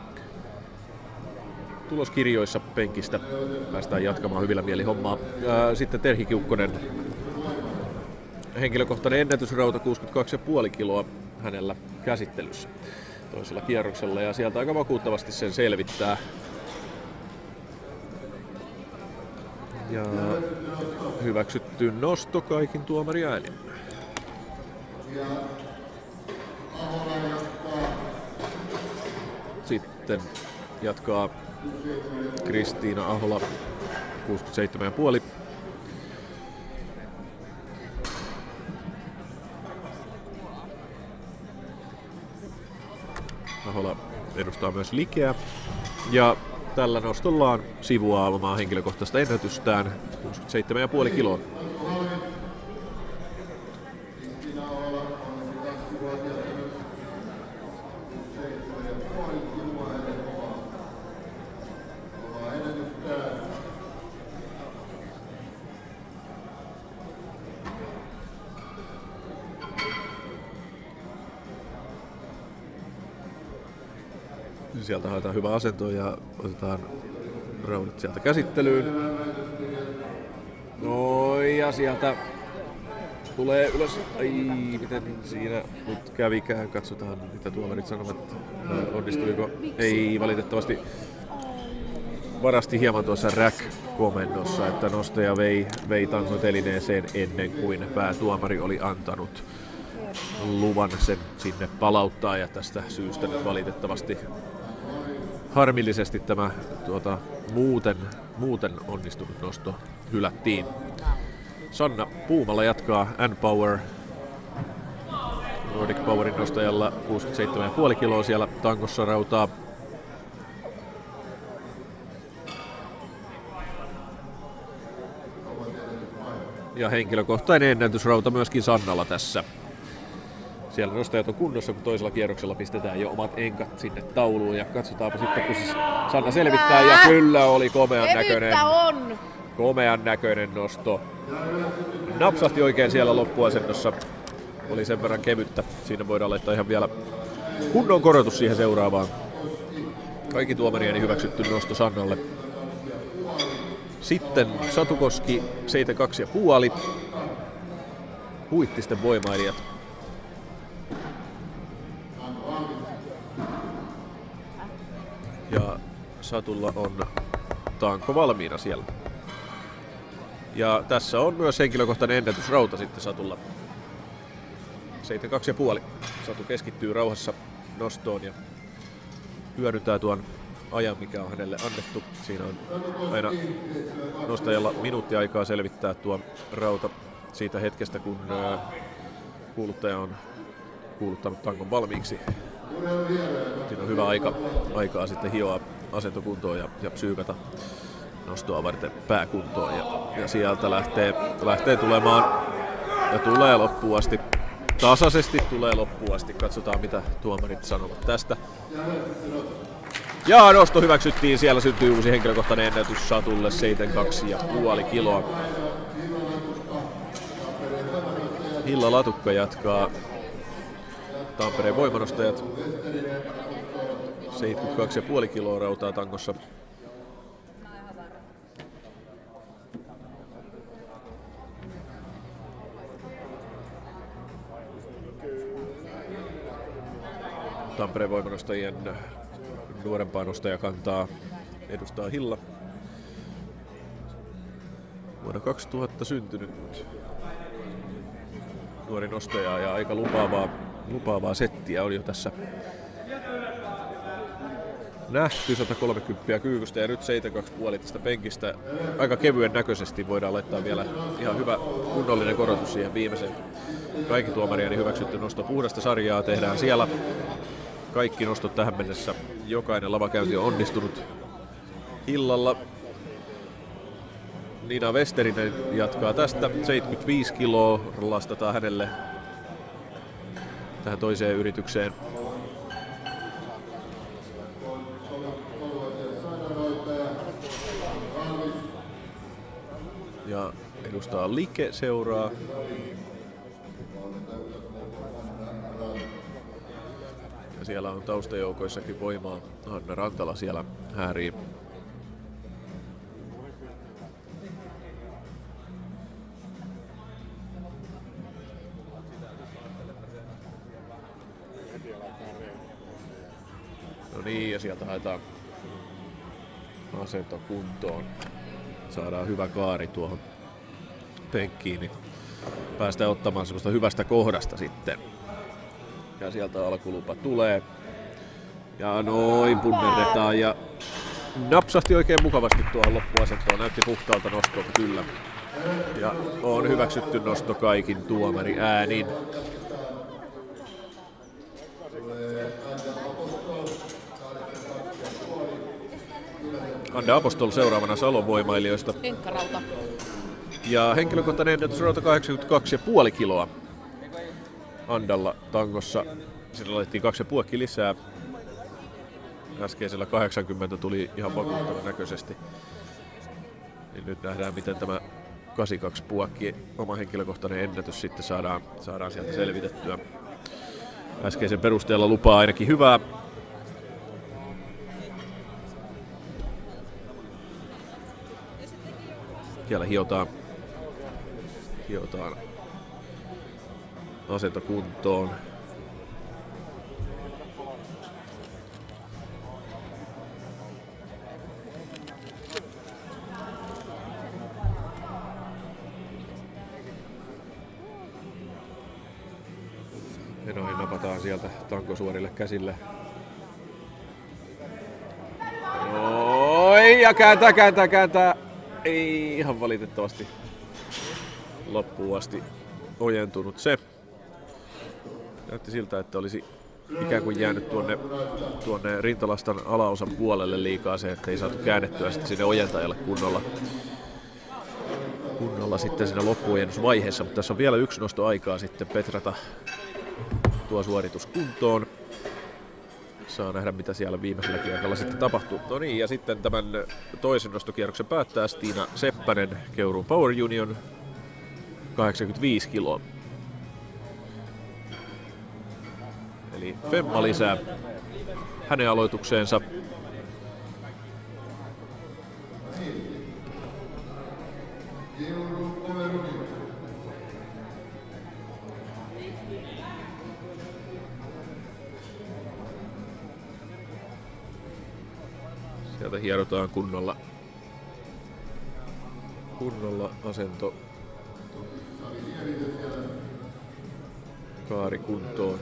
[SPEAKER 1] tulos kirjoissa penkistä. Päästään jatkamaan hyvillä mieli hommaa. Sitten Terhi Kiukkonen. Henkilökohtainen ennätysrauta 62,5 kiloa hänellä käsittelyssä toisella kierroksella ja sieltä aika vakuuttavasti sen selvittää. Ja hyväksytty nosto kaikin tuomariäänin. Sitten jatkaa Kristiina Ahola 67,5. Ahola edustaa myös Likeä ja tällä nostollaan sivuaa omaa henkilökohtaista ennätystään 67,5 kiloa. Sieltä haetaan hyvä asento ja otetaan raudat sieltä käsittelyyn. Noin ja sieltä tulee ylös. Ai, miten siinä nyt kävikään. Katsotaan mitä tuomarit sanovat. Onnistuiko? Ei valitettavasti. Varasti hieman tuossa rack-komennossa, että nostaja vei tanko-telineeseen ennen kuin päätuomari oli antanut luvan sen sinne palauttaa ja tästä syystä nyt valitettavasti harmillisesti tämä muuten onnistunut nosto hylättiin. Sanna Puumala jatkaa N-Power Nordic Powerin nostajalla 67,5 kiloa siellä tankossa rautaa. Ja henkilökohtainen ennätysrauta myöskin Sannalla tässä. Siellä nostajat on kunnossa, kun toisella kierroksella pistetään jo omat enkat sinne tauluun. Ja katsotaanpa sitten, kun siis Sanna selvittää. Ja kyllä oli komean näköinen nosto. Napsahti oikein siellä loppuasennossa. Oli sen verran kevyttä. Siinä voidaan laittaa ihan vielä kunnon korotus siihen seuraavaan. Kaikki tuomarieni hyväksytty nosto Sannalle. Sitten Satu Koski 72,5. Huittisten voimailijat. Ja Satulla on tanko valmiina siellä. Ja tässä on myös henkilökohtainen ennätysrauta sitten Satulla. 72,5. Satu keskittyy rauhassa nostoon ja hyödyntää tuon ajan, mikä on hänelle annettu. Siinä on aina nostajalla minuutti aikaa selvittää tuo rauta siitä hetkestä, kun kuuluttaja on kuuluttanut tankon valmiiksi. Siinä on hyvä aikaa sitten hioa asentokuntoon ja psyykata nostoa varten pääkuntoon. Ja sieltä lähtee tulemaan ja tulee loppuun asti. Tasaisesti tulee loppuun asti. Katsotaan mitä tuomarit sanovat tästä. Ja nosto hyväksyttiin. Siellä syntyy uusi henkilökohtainen ennätys Satulle 72,5 kiloa. Hilla Latukka jatkaa. Tampereen voimanostajat. 72,5 kiloa rautaa tangossa. Tampereen voimanostajien nuorempaa nostajakantaa edustaa Hilla. Vuonna 2000 syntynyt nuori nostaja ja aika lupaavaa settiä oli jo tässä nähty. 130 kyykystä ja nyt 72,5 tästä penkistä. Aika kevyen näköisesti voidaan laittaa vielä ihan hyvä kunnollinen korotus siihen viimeiseen. Kaikki tuomarieni hyväksytty nosto puhdasta sarjaa tehdään siellä. Kaikki nostot tähän mennessä. Jokainen lavakäynti on onnistunut Hillalla. Niina Westerinen jatkaa tästä. 75 kiloa lastataan hänelle tähän toiseen yritykseen. Ja edustaa Like seuraa. Ja siellä on taustajoukoissakin voimaa. Hanna Rantala siellä häärii. No niin, ja sieltä haetaan asento kuntoon. Saadaan hyvä kaari tuohon penkkiin, niin päästään ottamaan semmoista hyvästä kohdasta sitten. Ja sieltä alkulupa tulee. Ja noin punnerretaan ja napsahti oikein mukavasti tuohon loppuasentoon. Näytti puhtaalta nostolta kyllä. Ja on hyväksytty nosto kaikin tuomari äänin. Anda Apostol seuraavana Salon voimailijoista.
[SPEAKER 2] Henkkarauta.
[SPEAKER 1] Ja henkilökohtainen ennätysrauta 82,5 kiloa. Andalla tangossa. Siinä laitettiin 2,5 lisää. Äskeisellä 80 tuli ihan vakuuttavan näköisesti. Niin nyt nähdään miten tämä 82 puokki, oma henkilökohtainen ennätys sitten saadaan sieltä selvitettyä. Äskeisen perusteella lupaa ainakin hyvää. Siellä hiotaan asento kuntoon. Ja noihin napataan sieltä tankosuorille käsille. Oi, ja kääntää. Ei ihan valitettavasti loppuun asti ojentunut se. Näytti siltä, että olisi ikään kuin jäänyt tuonne rintalastan alaosan puolelle liikaa se, että ei saatu käännettyä sitten sinne ojentajalle kunnolla sitten siinä loppuojennusvaiheessa, mutta tässä on vielä yksi nosto aikaa sitten petrata tuo suoritus kuntoon. Saa nähdä, mitä siellä viimeisellä kierroksella sitten tapahtuu. No niin, ja sitten tämän toisen nostokierroksen päättää Stina Seppänen, Keuruun Power Union, 85 kiloa. Eli femma lisää hänen aloitukseensa. Sieltä hierotaan kunnolla asento kaari kuntoon.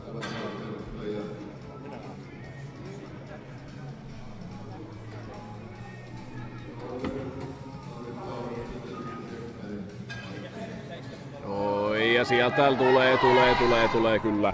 [SPEAKER 1] Oi, ja sieltä tulee kyllä.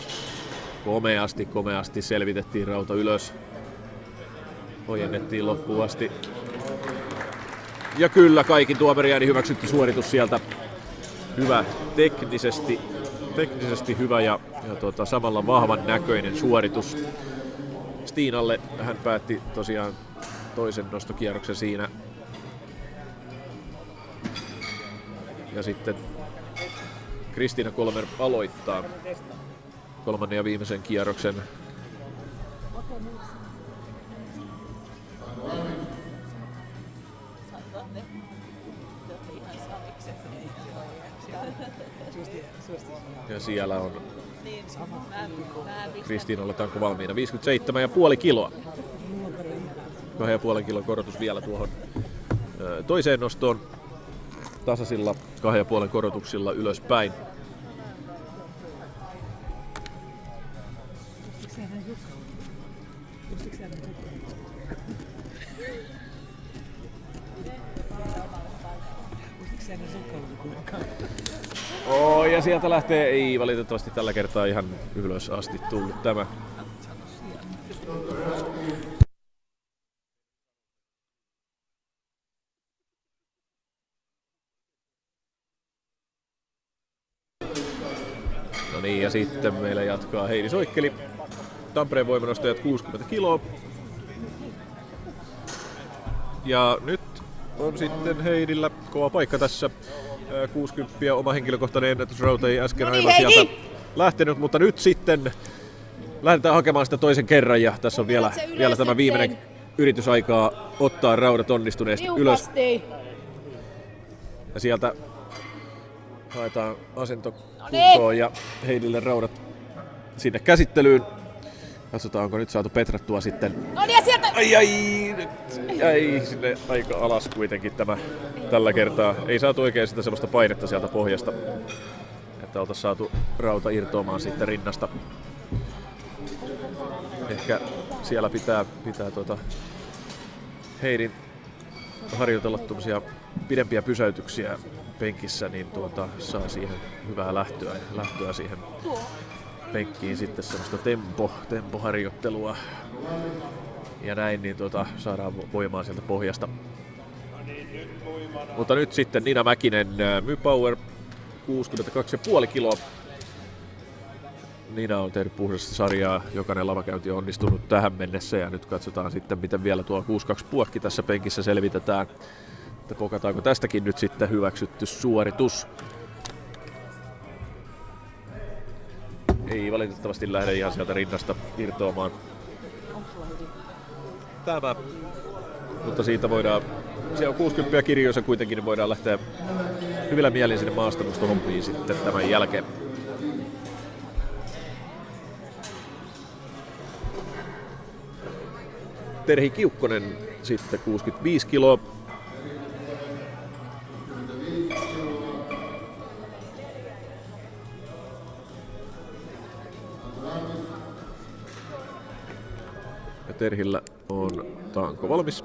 [SPEAKER 1] Komeasti selvitettiin rauta ylös. Ojennettiin loppuun asti. Ja kyllä, kaikin tuomariääni hyväksytty suoritus sieltä. Hyvä, teknisesti hyvä ja samalla vahvan näköinen suoritus Stinalle. Hän päätti tosiaan toisen nostokierroksen siinä. Ja sitten Kristiina Kolmer aloittaa kolmannen ja viimeisen kierroksen. Ja siellä on Kristiinalla tankko valmiina 57,5 kiloa. 2,5 kilon korotus vielä tuohon toiseen nostoon. Tasaisilla 2,5 korotuksilla ylöspäin. Ja sieltä lähtee, ei valitettavasti tällä kertaa ihan ylös asti tullut tämä. No niin, ja sitten meillä jatkaa Heidi Soikkeli. Tampereen voimanostajat 60 kiloa. Ja nyt on sitten Heidillä kova paikka tässä. 60 oma henkilökohtainen ennätysrauta ei äsken aivan sieltä lähtenyt, mutta nyt sitten lähdetään hakemaan sitä toisen kerran ja tässä on vielä tämä viimeinen yritysaikaa ottaa raudat onnistuneesti ylös. Ja sieltä haetaan asento kuntoon ja Heidille raudat sinne käsittelyyn. Katsotaan, onko nyt saatu petrattua sitten.
[SPEAKER 2] No niin, sieltä!
[SPEAKER 1] Nyt jäi sinne aika alas kuitenkin tämä tällä kertaa. Ei saatu oikein sitä sellaista painetta sieltä pohjasta, että oltaisiin saatu rauta irtoamaan sitten rinnasta. Ehkä siellä pitää Heidin harjoitella tuollaisia pidempiä pysäytyksiä penkissä, niin saa siihen hyvää lähtöä siihen penkkiin sitten semmoista tempoharjoittelua ja näin, niin saadaan voimaa sieltä pohjasta. Mutta nyt sitten Nina Mäkinen, MyPower 62,5 kiloa. Nina on tehnyt puhdasta sarjaa, jokainen lavakäynti on onnistunut tähän mennessä ja nyt katsotaan sitten miten vielä tuo 62 puokki tässä penkissä selvitetään. Että pokataanko tästäkin nyt sitten hyväksytty suoritus. Ei valitettavasti lähde ihan sieltä rinnasta irtoamaan tämä, mutta siitä voidaan, se on 60 kirjoissa kuitenkin, niin voidaan lähteä hyvillä mielin sinne maastonostohommiin sitten tämän jälkeen. Terhi Kiukkonen sitten 65 kiloa. Ja Terhillä on tanko valmis.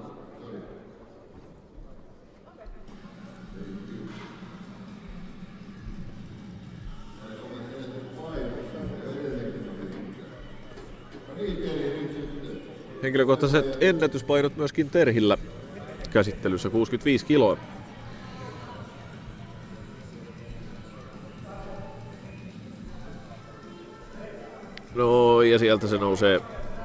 [SPEAKER 1] Henkilökohtaiset ennätyspainot myöskin Terhillä käsittelyssä, 65 kiloa. No ja sieltä se nousee.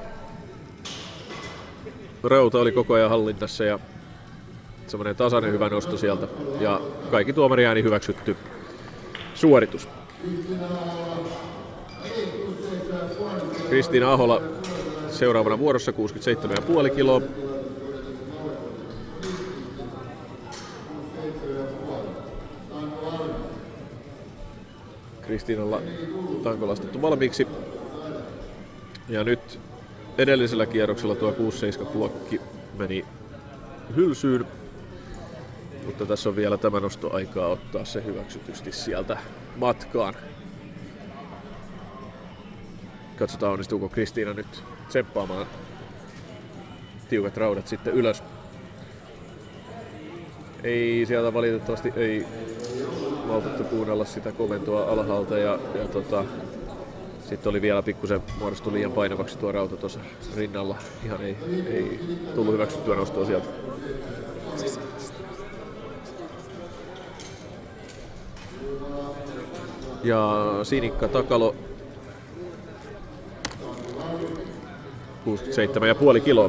[SPEAKER 1] Rauta oli koko ajan hallinnassa ja semmoinen tasainen hyvä nosto sieltä. Ja kaikki tuomariääni hyväksytty suoritus. Kristiina Ahola seuraavana vuorossa 67,5 kiloa. Kristiinalla tanko lastettu valmiiksi. Ja nyt edellisellä kierroksella tuo 6-7 blokki meni hylsyyn. Mutta tässä on vielä tämä nosto aikaa ottaa se hyväksytysti sieltä matkaan. Katsotaan onnistuuko Kristiina nyt tsemppaamaan tiukat raudat sitten ylös. Ei sieltä valitettavasti ei maltettu kuunnella sitä komentoa alhaalta ja sitten oli vielä pikkusen muodostui liian painavaksi tuo rauta tuossa rinnalla. Ihan ei tullut hyväksyttyä nostoa sieltä. Ja Sinikka Takalo 67,5 kiloa.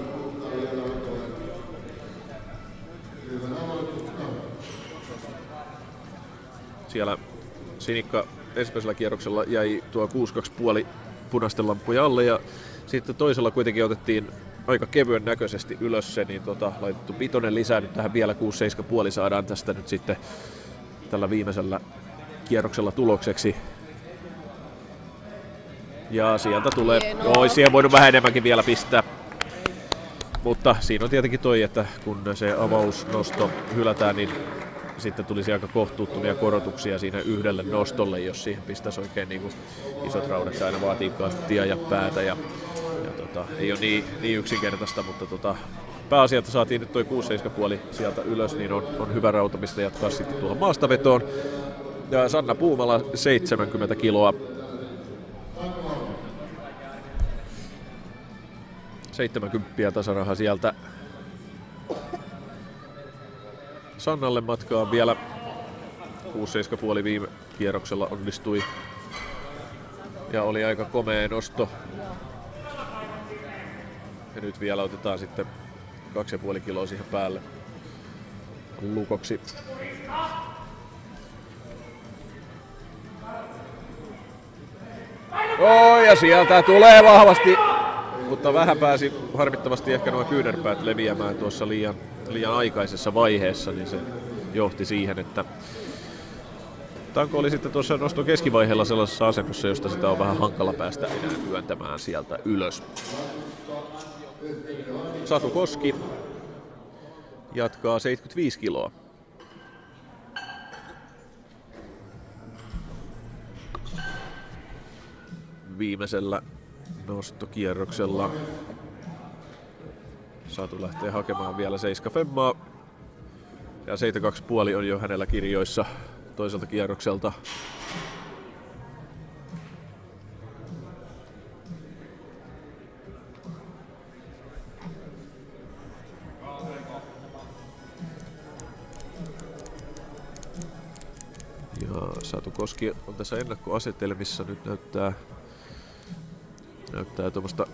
[SPEAKER 1] Siellä Sinikka ensimmäisellä kierroksella jäi tuo 6,2,5 punaisten lampujen alle ja sitten toisella kuitenkin otettiin aika kevyen näköisesti ylös se, niin laitettu pitonen lisää nyt tähän vielä 6,7,5 saadaan tästä nyt sitten tällä viimeisellä kierroksella tulokseksi. Ja sieltä tulee, olisi siihen voinut vähän enemmänkin vielä pistää. Mutta siinä on tietenkin toi, että kun se avausnosto hylätään, niin sitten tulisi aika kohtuuttomia korotuksia siinä yhdelle nostolle, jos siihen pistäisi oikein niin kuin isot raudat. Se aina vaatii kattia ja päätä ja ei ole niin yksinkertaista, mutta pääasia, että saatiin nyt toi 6,7,5 sieltä ylös, niin on hyvä rauta, mistä jatkaa sitten tuohon maastavetoon. Ja Sanna Puumala 70 kiloa. 70 tasaraha sieltä. Sannalle matkaan vielä 6,7,5 viime kierroksella onnistui. Ja oli aika komea nosto. Ja nyt vielä otetaan sitten 2,5 kiloa siihen päälle lukoksi. Ja sieltä tulee vahvasti, mutta vähän pääsi harmittavasti ehkä nuo kyynärpäät leviämään tuossa liian aikaisessa vaiheessa, niin se johti siihen, että tanko oli sitten tuossa noston keskivaiheella sellaisessa asennossa, josta sitä on vähän hankala päästä enää työntämään sieltä ylös. Satu Koski jatkaa 75 kiloa. Viimeisellä nostokierroksella Satu lähtee hakemaan vielä 7 femmaa. Ja 7,2,5 on jo hänellä kirjoissa toiselta kierrokselta. Ja Satu Koski on tässä ennakkoasetelmissa. Nyt näyttää tuommoista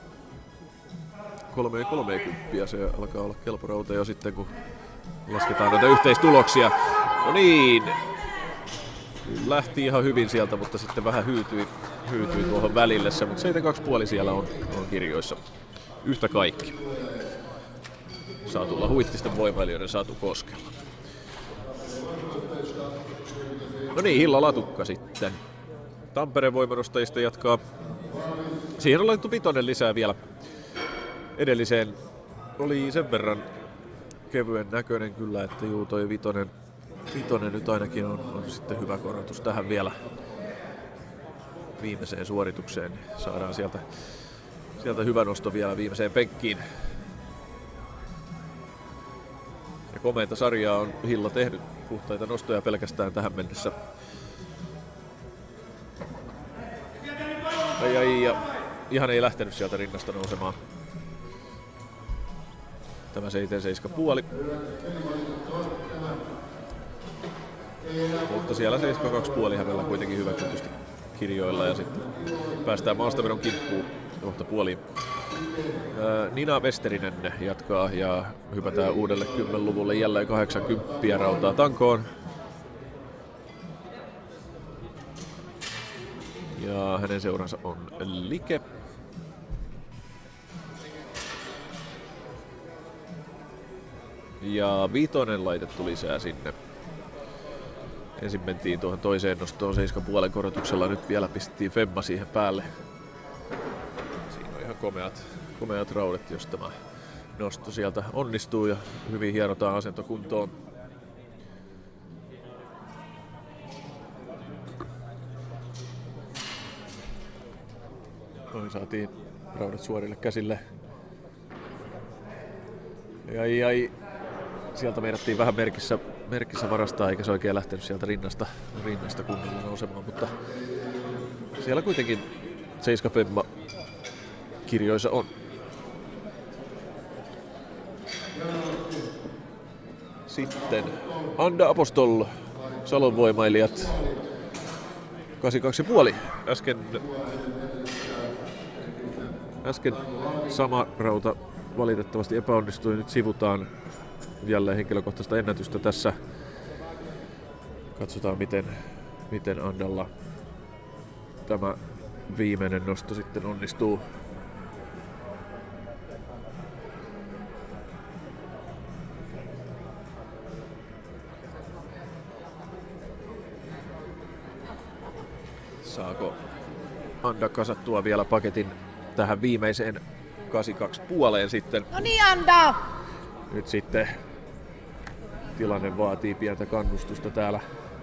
[SPEAKER 1] 3,30. Se alkaa olla kelpo rauta jo sitten, kun lasketaan näitä yhteistuloksia. No niin, lähti ihan hyvin sieltä, mutta sitten vähän hyytyi tuohon välille. Mutta 7,2,5 siellä on kirjoissa. Yhtä kaikki. Satulla Huittisten voimailijoiden Satu Koskella. No niin, Hilla Latukka sitten. Tampereen voimanostajista jatkaa. Siihen on laitettu vitonen lisää vielä. Edelliseen oli sen verran kevyen näköinen kyllä, että juu toi vitonen nyt ainakin on sitten hyvä korotus tähän vielä viimeiseen suoritukseen. Saadaan sieltä hyvä nosto vielä viimeiseen penkkiin. Ja komeita sarjaa on Hilla tehnyt, puhtaita nostoja pelkästään tähän mennessä. Ja ihan ei lähtenyt sieltä rinnasta nousemaan. tämä 7,5. Mutta siellä 7,2 hänellä kuitenkin hyväksytysti kirjoilla ja sitten päästään maastavedon kimppuun kohta puoliin. Nina Westerinen jatkaa ja hypätään uudelle 10-luvulle jälleen 80 rautaa tankoon. Ja hänen seuransa on Like. Ja 5 laitettu lisää sinne. Ensin mentiin tuohon toiseen nostoon 7,5 korotuksella, nyt vielä pistettiin femma siihen päälle. Siinä on ihan komeat raudet, jos tämä nosto sieltä onnistuu ja hyvin hierotaan asento kuntoon. Noin saatiin raudat suorille käsille. Ai. Sieltä meidattiin vähän merkissä varastaa, eikä se oikein lähtenyt sieltä rinnasta kunnolla nousemaan, mutta siellä kuitenkin 7 femma kirjoissa on. Sitten Anda Apostol, Salon voimailijat 82,5. Äsken sama rauta valitettavasti epäonnistui, nyt sivutaan jälleen henkilökohtaista ennätystä tässä. Katsotaan miten Andalla tämä viimeinen nosto sitten onnistuu. Saako Anda kasattua vielä paketin tähän viimeiseen 82,5 sitten?
[SPEAKER 2] No niin, Anda!
[SPEAKER 1] Nyt sitten tilanne vaatii pientä kannustusta täällä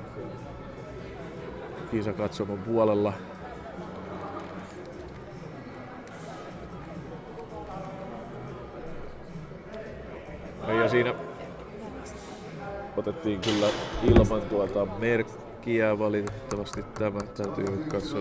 [SPEAKER 1] kisakatsomon puolella. Ja siinä otettiin kyllä ilman tuolta merkkiä valitettavasti, tämä täytyy nyt katsoa.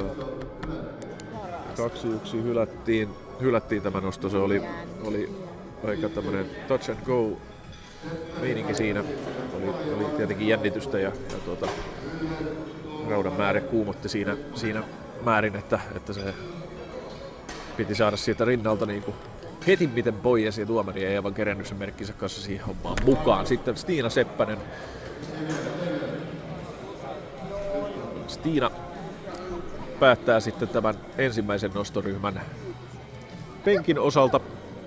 [SPEAKER 1] 2-1 hylättiin tämä nosto, se oli aika tämmönen touch and go meininki siinä. Oli tietenkin jännitystä ja raudan määrä kuumotti siinä määrin, että se piti saada siitä rinnalta niin kuin heti miten pois ja tuomari ei aivan kerennyt sen merkkinsä kanssa siihen hommaan mukaan. Sitten Stina Seppänen. Stina päättää sitten tämän ensimmäisen nostoryhmän penkin osalta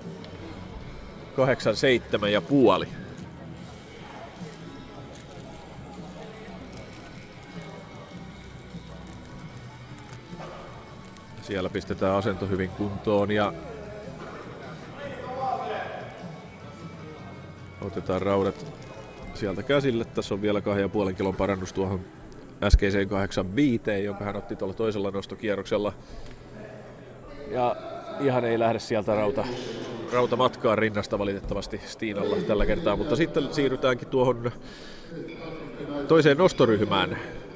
[SPEAKER 1] 87,5. Siellä pistetään asento hyvin kuntoon ja otetaan raudat sieltä käsille. Tässä on vielä 2,5 kilon parannus tuohon äskeiseen 85, jonka hän otti tuolla toisella nostokierroksella. Ja ihan ei lähde sieltä rauta matkaan rinnasta valitettavasti Stinalla tällä kertaa, mutta sitten siirrytäänkin tuohon toiseen nostoryhmään.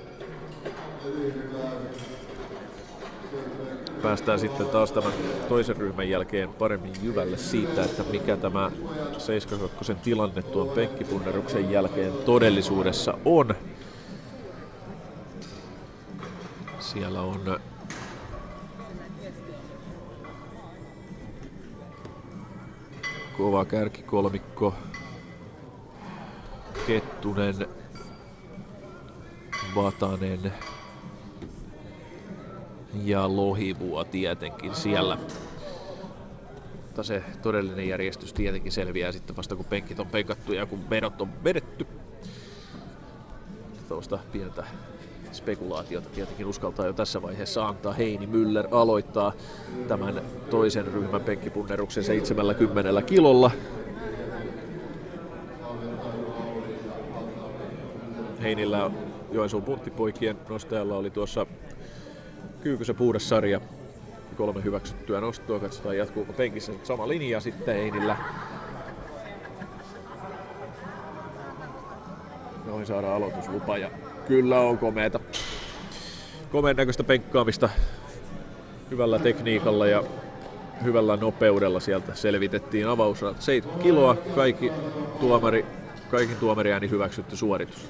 [SPEAKER 1] Päästään sitten taas tämän toisen ryhmän jälkeen paremmin jyvälle siitä, että mikä tämä 72 tilanne tuon penkkipunneruksen jälkeen todellisuudessa on. Siellä on kova kärkikolmikko, Kettunen, Vatanen ja Lohivuo tietenkin siellä. Mutta se todellinen järjestys tietenkin selviää sitten vasta kun penkit on penkattu ja kun vedot on vedetty. Tuosta pientä spekulaatiota tietenkin uskaltaa jo tässä vaiheessa antaa. Heini Müller aloittaa tämän toisen ryhmän penkkipunneruksen 70 kilolla. Heinillä Joensuun punttipoikien nostajalla oli tuossa Kyykysen puhdas sarja. 3 hyväksyttyä nostoa. Katsotaan jatkuuko penkissä nyt sama linja sitten Heinillä. Noin saadaan aloituslupa ja kyllä on komeeta. Komeen näköistä penkkaamista hyvällä tekniikalla ja hyvällä nopeudella sieltä selvitettiin avausrauta. 70 kiloa, kaikin tuomariääni hyväksytty suoritus.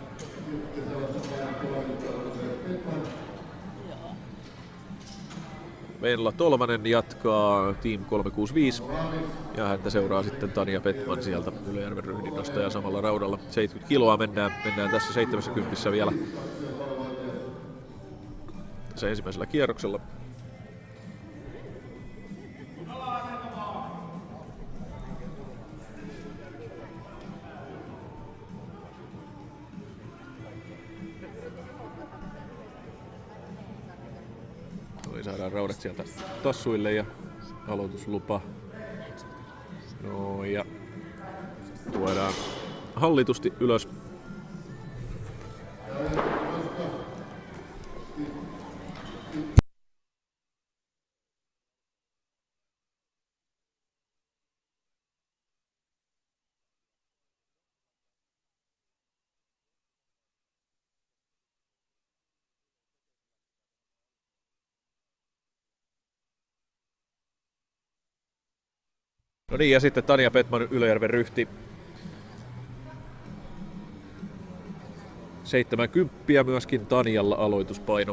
[SPEAKER 1] Venla Tolvanen jatkaa Team 365 ja häntä seuraa sitten Tanja Petman sieltä Ylöjärven ryhdinnostaja samalla raudalla. 70 kiloa mennään tässä 70 vielä tässä ensimmäisellä kierroksella. Saadaan raudat sieltä tassuille ja aloituslupa. No ja tuodaan hallitusti ylös. No niin, ja sitten Tanja Petman Ylöjärven ryhti. 70 myöskin Tanjalla aloituspaino.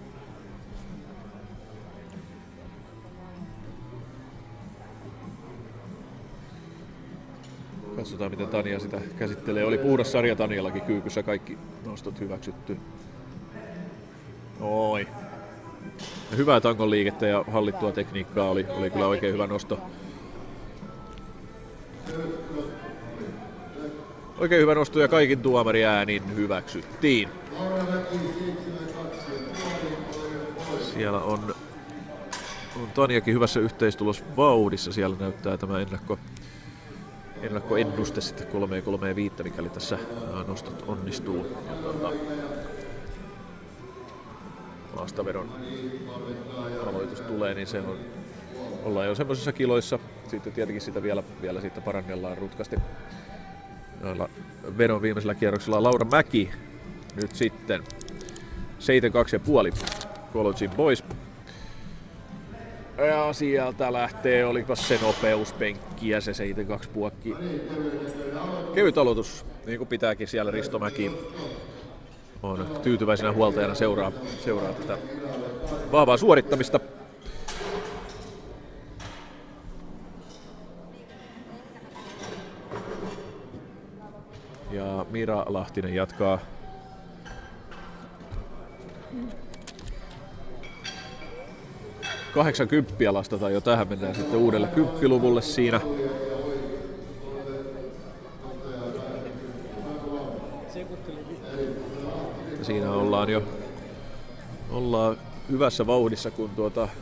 [SPEAKER 1] Katsotaan miten Tanja sitä käsittelee. Oli puhdas sarja Tanjallakin kyykyssä, kaikki nostot hyväksytty. Oi. Hyvää tangon liikettä ja hallittua tekniikkaa, oli kyllä oikein hyvä nosto. Oikein hyvä nosto ja kaikin tuomariäänin hyväksyttiin. Siellä on Tanjakin hyvässä yhteistulosvauhdissa. Siellä näyttää tämä ennakkoennuste sitten 3-3-5, mikäli tässä nostot onnistuu. Maastavedon aloitus tulee, niin se ollaan jo semmoisissa kiloissa. Sitten tietenkin sitä vielä siitä parannellaan rutkasti. Noilla vedon viimeisellä kierroksella Laura Mäki nyt sitten 72,5 Collegein pois. Ja sieltä lähtee, oliko se nopeuspenkki ja se 72 puokki. Kevyt aloitus, niin kuin pitääkin siellä Risto Mäki on tyytyväisenä huoltajana seuraa tätä vahvaa suorittamista. Ja Mira Lahtinen jatkaa $80 lastataan jo tähän, mennään sitten uudelle 10-luvulle siinä. Ja siinä ollaan hyvässä vauhdissa, kun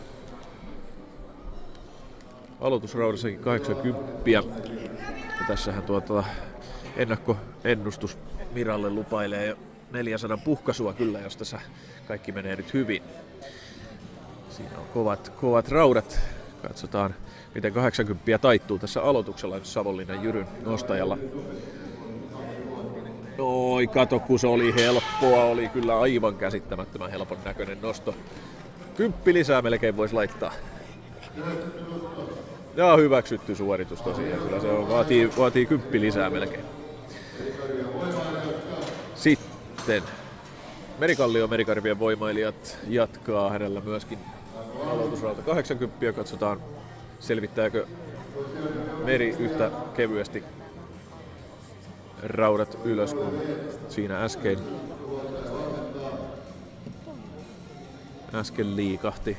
[SPEAKER 1] aloitusraudassakin 80. Ja tässähän ennakkoennustus Miralle lupailee jo 400 puhkaisua kyllä, jos tässä kaikki menee nyt hyvin. Siinä on kovat raudat. Katsotaan miten 80 taittuu tässä aloituksella nyt Savonlinnan Jyryn nostajalla. Oi, kato kun se oli helppoa, oli kyllä aivan käsittämättömän helpon näköinen nosto. 10 lisää melkein voisi laittaa. Ja hyväksytty suoritus tosiaan, kyllä se on, vaatii 10 lisää melkein. Sitten Merikarvien voimailijat jatkaa, hänellä myöskin aloitusrauta 80 ja katsotaan selvittääkö Meri yhtä kevyesti raudat ylös kuin siinä äsken liikahti.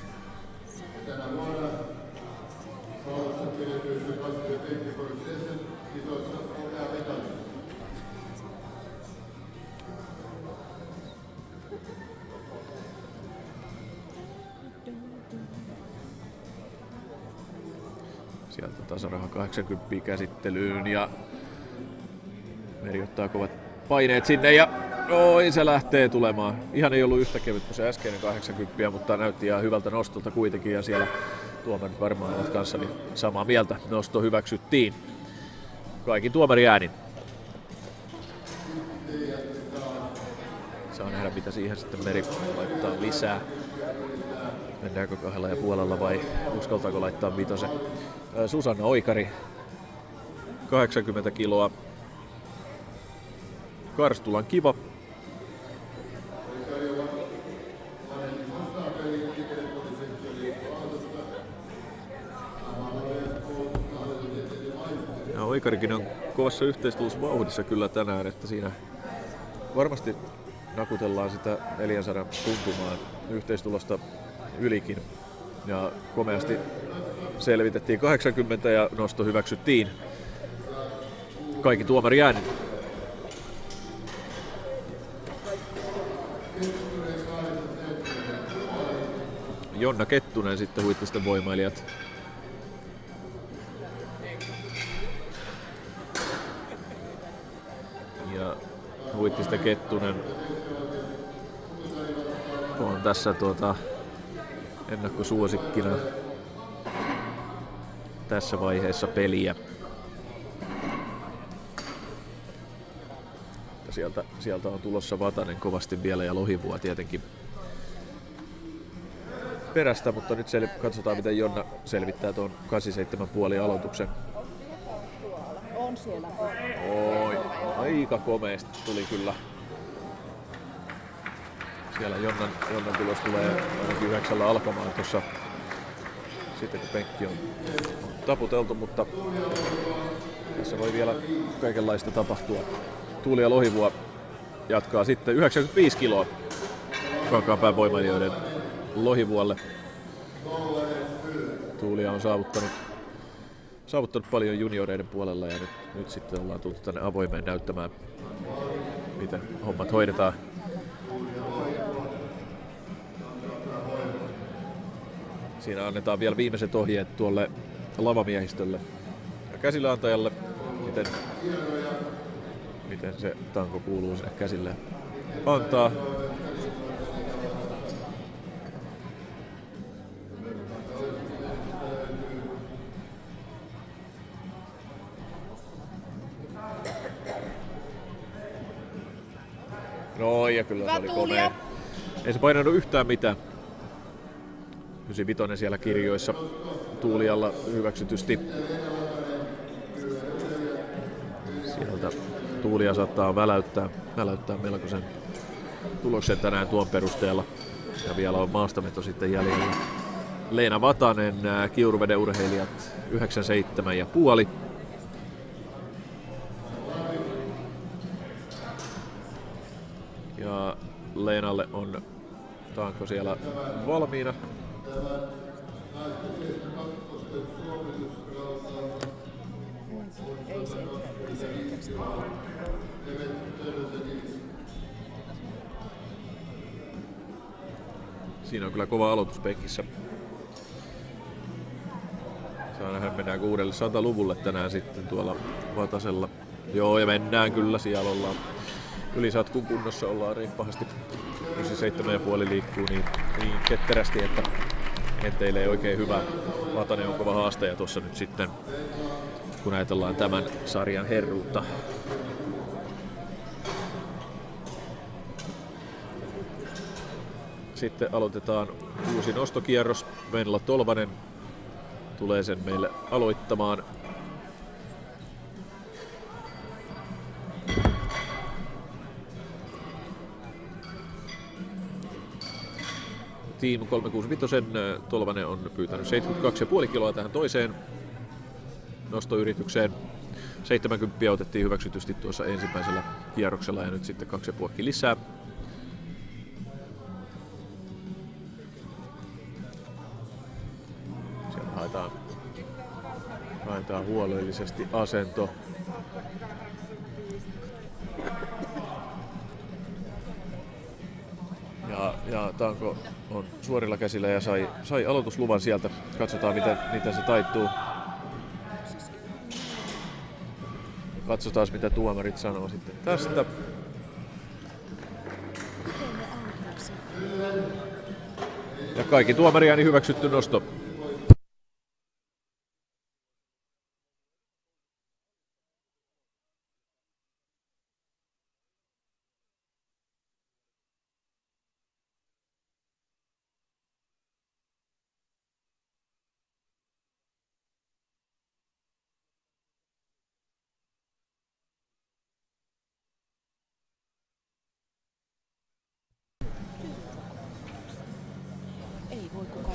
[SPEAKER 1] Sieltä tasaraha 80 käsittelyyn ja Meri ottaa kovat paineet sinne ja oi, se lähtee tulemaan. Ihan ei ollut yhtä kevyt kuin se äskeinen 80, mutta näytti ihan hyvältä nostolta kuitenkin ja siellä tuomarit varmaan ovat kanssani samaa mieltä. Nosto hyväksyttiin. Kaikin tuomariäänin. Saa nähdä mitä siihen sitten Meri laittaa lisää. Mennäänkö 2,5 vai uskaltaako laittaa 5. Susanna Oikari 80 kiloa. Karstulan kiva. Ja Oikarikin on kovassa yhteistulossa vauhdissa kyllä tänään, että siinä varmasti nakutellaan sitä 400 tuntumaan yhteistulosta ylikin. Ja komeasti selvitettiin 80 ja nosto hyväksyttiin. Kaikki tuomari ääni. Jonna Kettunen sitten Huittisten voimailijat. Ja Huittisten Kettunen on tässä ennakkosuosikkina tässä vaiheessa peliä. Sieltä on tulossa Vatanen kovasti vielä ja Lohivuo tietenkin perästä, mutta nyt katsotaan miten Jonna selvittää tuon 87,5 aloituksen.
[SPEAKER 2] On siellä.
[SPEAKER 1] Oi, aika komeasti tuli kyllä. Siellä Jonnan tulos tulee ainakin 9 alkamaan tuossa sitten kun penkki on taputeltu, mutta tässä voi vielä kaikenlaista tapahtua. Tuuli ja Lohivuo jatkaa sitten 95 kiloa Kankaanpään voimailijoiden Lohivuolle. Tuulia on saavuttanut paljon junioreiden puolella ja nyt sitten ollaan tultu tänne avoimeen näyttämään, miten hommat hoidetaan. Siinä annetaan vielä viimeiset ohjeet tuolle lavamiehistölle ja käsilläantajalle, miten se tanko kuuluu sinne käsille antaa. No ja kyllä se oli komea. Ei se painanut yhtään mitään. 95 siellä kirjoissa Tuulialla hyväksytysti. Sieltä Tuulia saattaa väläyttää melkoisen tuloksen tänään tuon perusteella. Ja vielä on maastaveto sitten jäljellä. Leena Vatanen, Kiuruveden urheilijat 97,5. Ja Leenalle on tanko siellä valmiina.
[SPEAKER 2] Ei se.
[SPEAKER 1] Siinä on kyllä kova aloitus penkissä. Saa nähdä, mennäänkö uudelle 100-luvulle tänään sitten tuolla Vatasella. Joo, ja mennään kyllä, siellä ollaan yli satkun kunnossa, ollaan riippahasti. 97,5 liikkuu niin ketterästi, että teille ei oikein hyvä. Vatanen on kova haastaja tuossa nyt sitten, kun ajatellaan tämän sarjan herruutta. Sitten aloitetaan uusi nostokierros. Venla Tolvanen tulee sen meille aloittamaan. Team 365 Tolvanen on pyytänyt 72,5 kiloa tähän toiseen nostoyritykseen. 70 otettiin hyväksytysti tuossa ensimmäisellä kierroksella ja nyt sitten 2,5 lisää. Siellä haetaan huolellisesti asento. Ja tanko on suorilla käsillä ja sai aloitusluvan sieltä. Katsotaan miten se taittuu. Katsotaan mitä tuomarit sanoo sitten tästä. Ja kaikki tuomariääni hyväksytty nosto.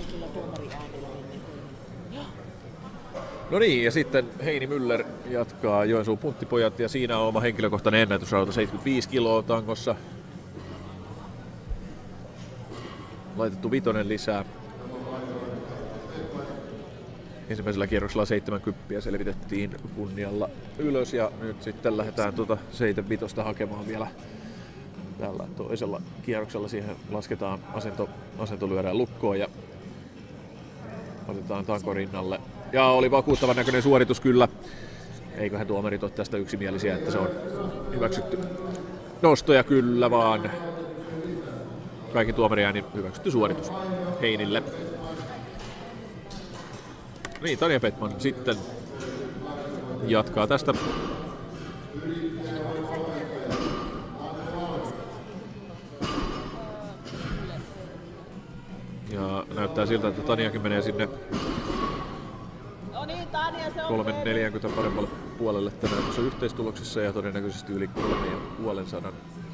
[SPEAKER 2] kaikilla tuomariäänillä mennään.
[SPEAKER 1] No niin, ja sitten Heini Müller jatkaa Joensuun punttipojat, ja siinä on oma henkilökohtainen ennätysrauta 75 kiloa tangossa. Laitettu vitonen lisää. Ensimmäisellä kierroksella 70 selvitettiin kunnialla ylös, ja nyt sitten lähdetään 75 hakemaan vielä tällä toisella kierroksella. Siihen lasketaan asento lyödään lukkoon ja otetaan tanko rinnalle. Ja oli vakuuttavan näköinen suoritus kyllä. Eiköhän tuomarit ole tästä yksimielisiä, että se on hyväksytty nostoja kyllä vaan. Kaikki tuomariääni hyväksytty suoritus Heinille. Niin, Tanja Petman sitten jatkaa tästä. Ja näyttää siltä, että Tanjakin menee sinne 3.40 paremmalle puolelle tänään tuossa yhteistuloksessa ja todennäköisesti yli 3,5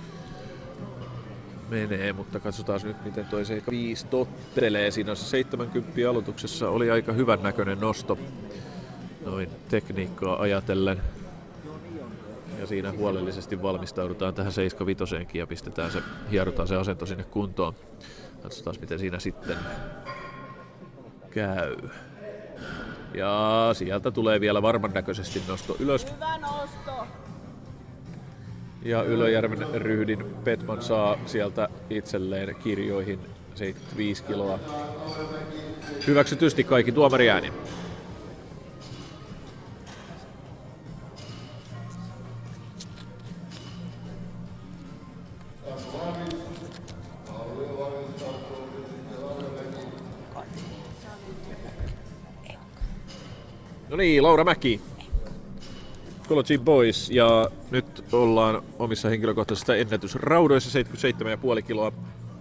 [SPEAKER 1] menee, mutta katsotaan nyt miten toi 5 tottelee. Siinä 70 aloituksessa oli aika hyvän näköinen nosto noin tekniikkaa ajatellen. Ja siinä huolellisesti valmistaudutaan tähän 75 ja pistetään se, hierotaan se asento sinne kuntoon. Katsotaan miten siinä sitten käy. Ja sieltä tulee vielä varman näköisesti nosto ylös.
[SPEAKER 2] Hyvä nosto!
[SPEAKER 1] Ja Ylöjärven ryhdin Petman saa sieltä itselleen kirjoihin 75 kiloa. Hyväksytysti kaikki tuomariääni. No niin, Laura Mäki, College Boys, ja nyt ollaan omissa henkilökohtaisissa ennätysraudoissa 77,5 kiloa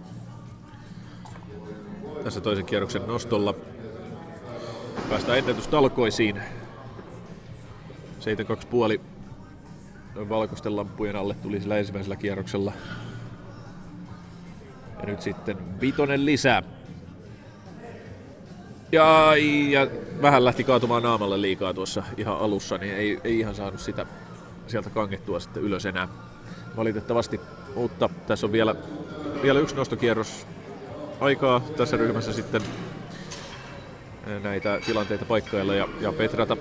[SPEAKER 1] tässä toisen kierroksen nostolla. Päästään ennätystalkoisiin. 72,5 valkoisten lampujen alle tuli sillä ensimmäisellä kierroksella. Ja nyt sitten vitonen lisää. Ja vähän lähti kaatumaan naamalle liikaa tuossa ihan alussa, niin ei ihan saanut sitä sieltä kangettua sitten ylös enää valitettavasti. Mutta tässä on vielä yksi nostokierros aikaa tässä ryhmässä sitten näitä tilanteita paikkailla ja petrata.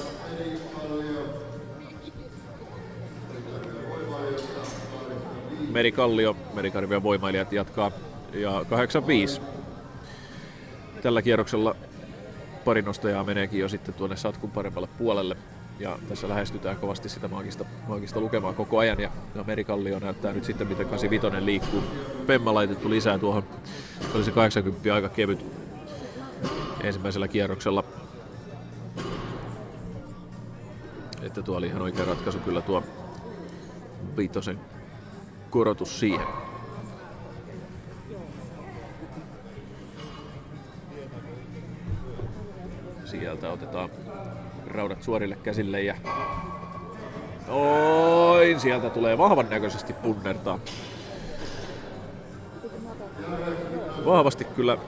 [SPEAKER 1] Meri Kallio, Merikarvian voimailijat jatkaa ja 85. Tällä kierroksella pari nostajaa meneekin jo sitten tuonne satkun paremmalle puolelle. Ja tässä lähestytään kovasti sitä maagista lukemaa koko ajan. Ja Merikallio näyttää nyt sitten, miten 85 liikkuu. Pemma laitettu lisää tuohon. Se oli se 80 aika kevyt ensimmäisellä kierroksella. Että tuo oli ihan oikea ratkaisu kyllä tuo vitosen korotus siihen. Sieltä otetaan raudat suorille käsille ja sieltä tulee vahvan näköisesti punnertaa. Vahvasti kyllä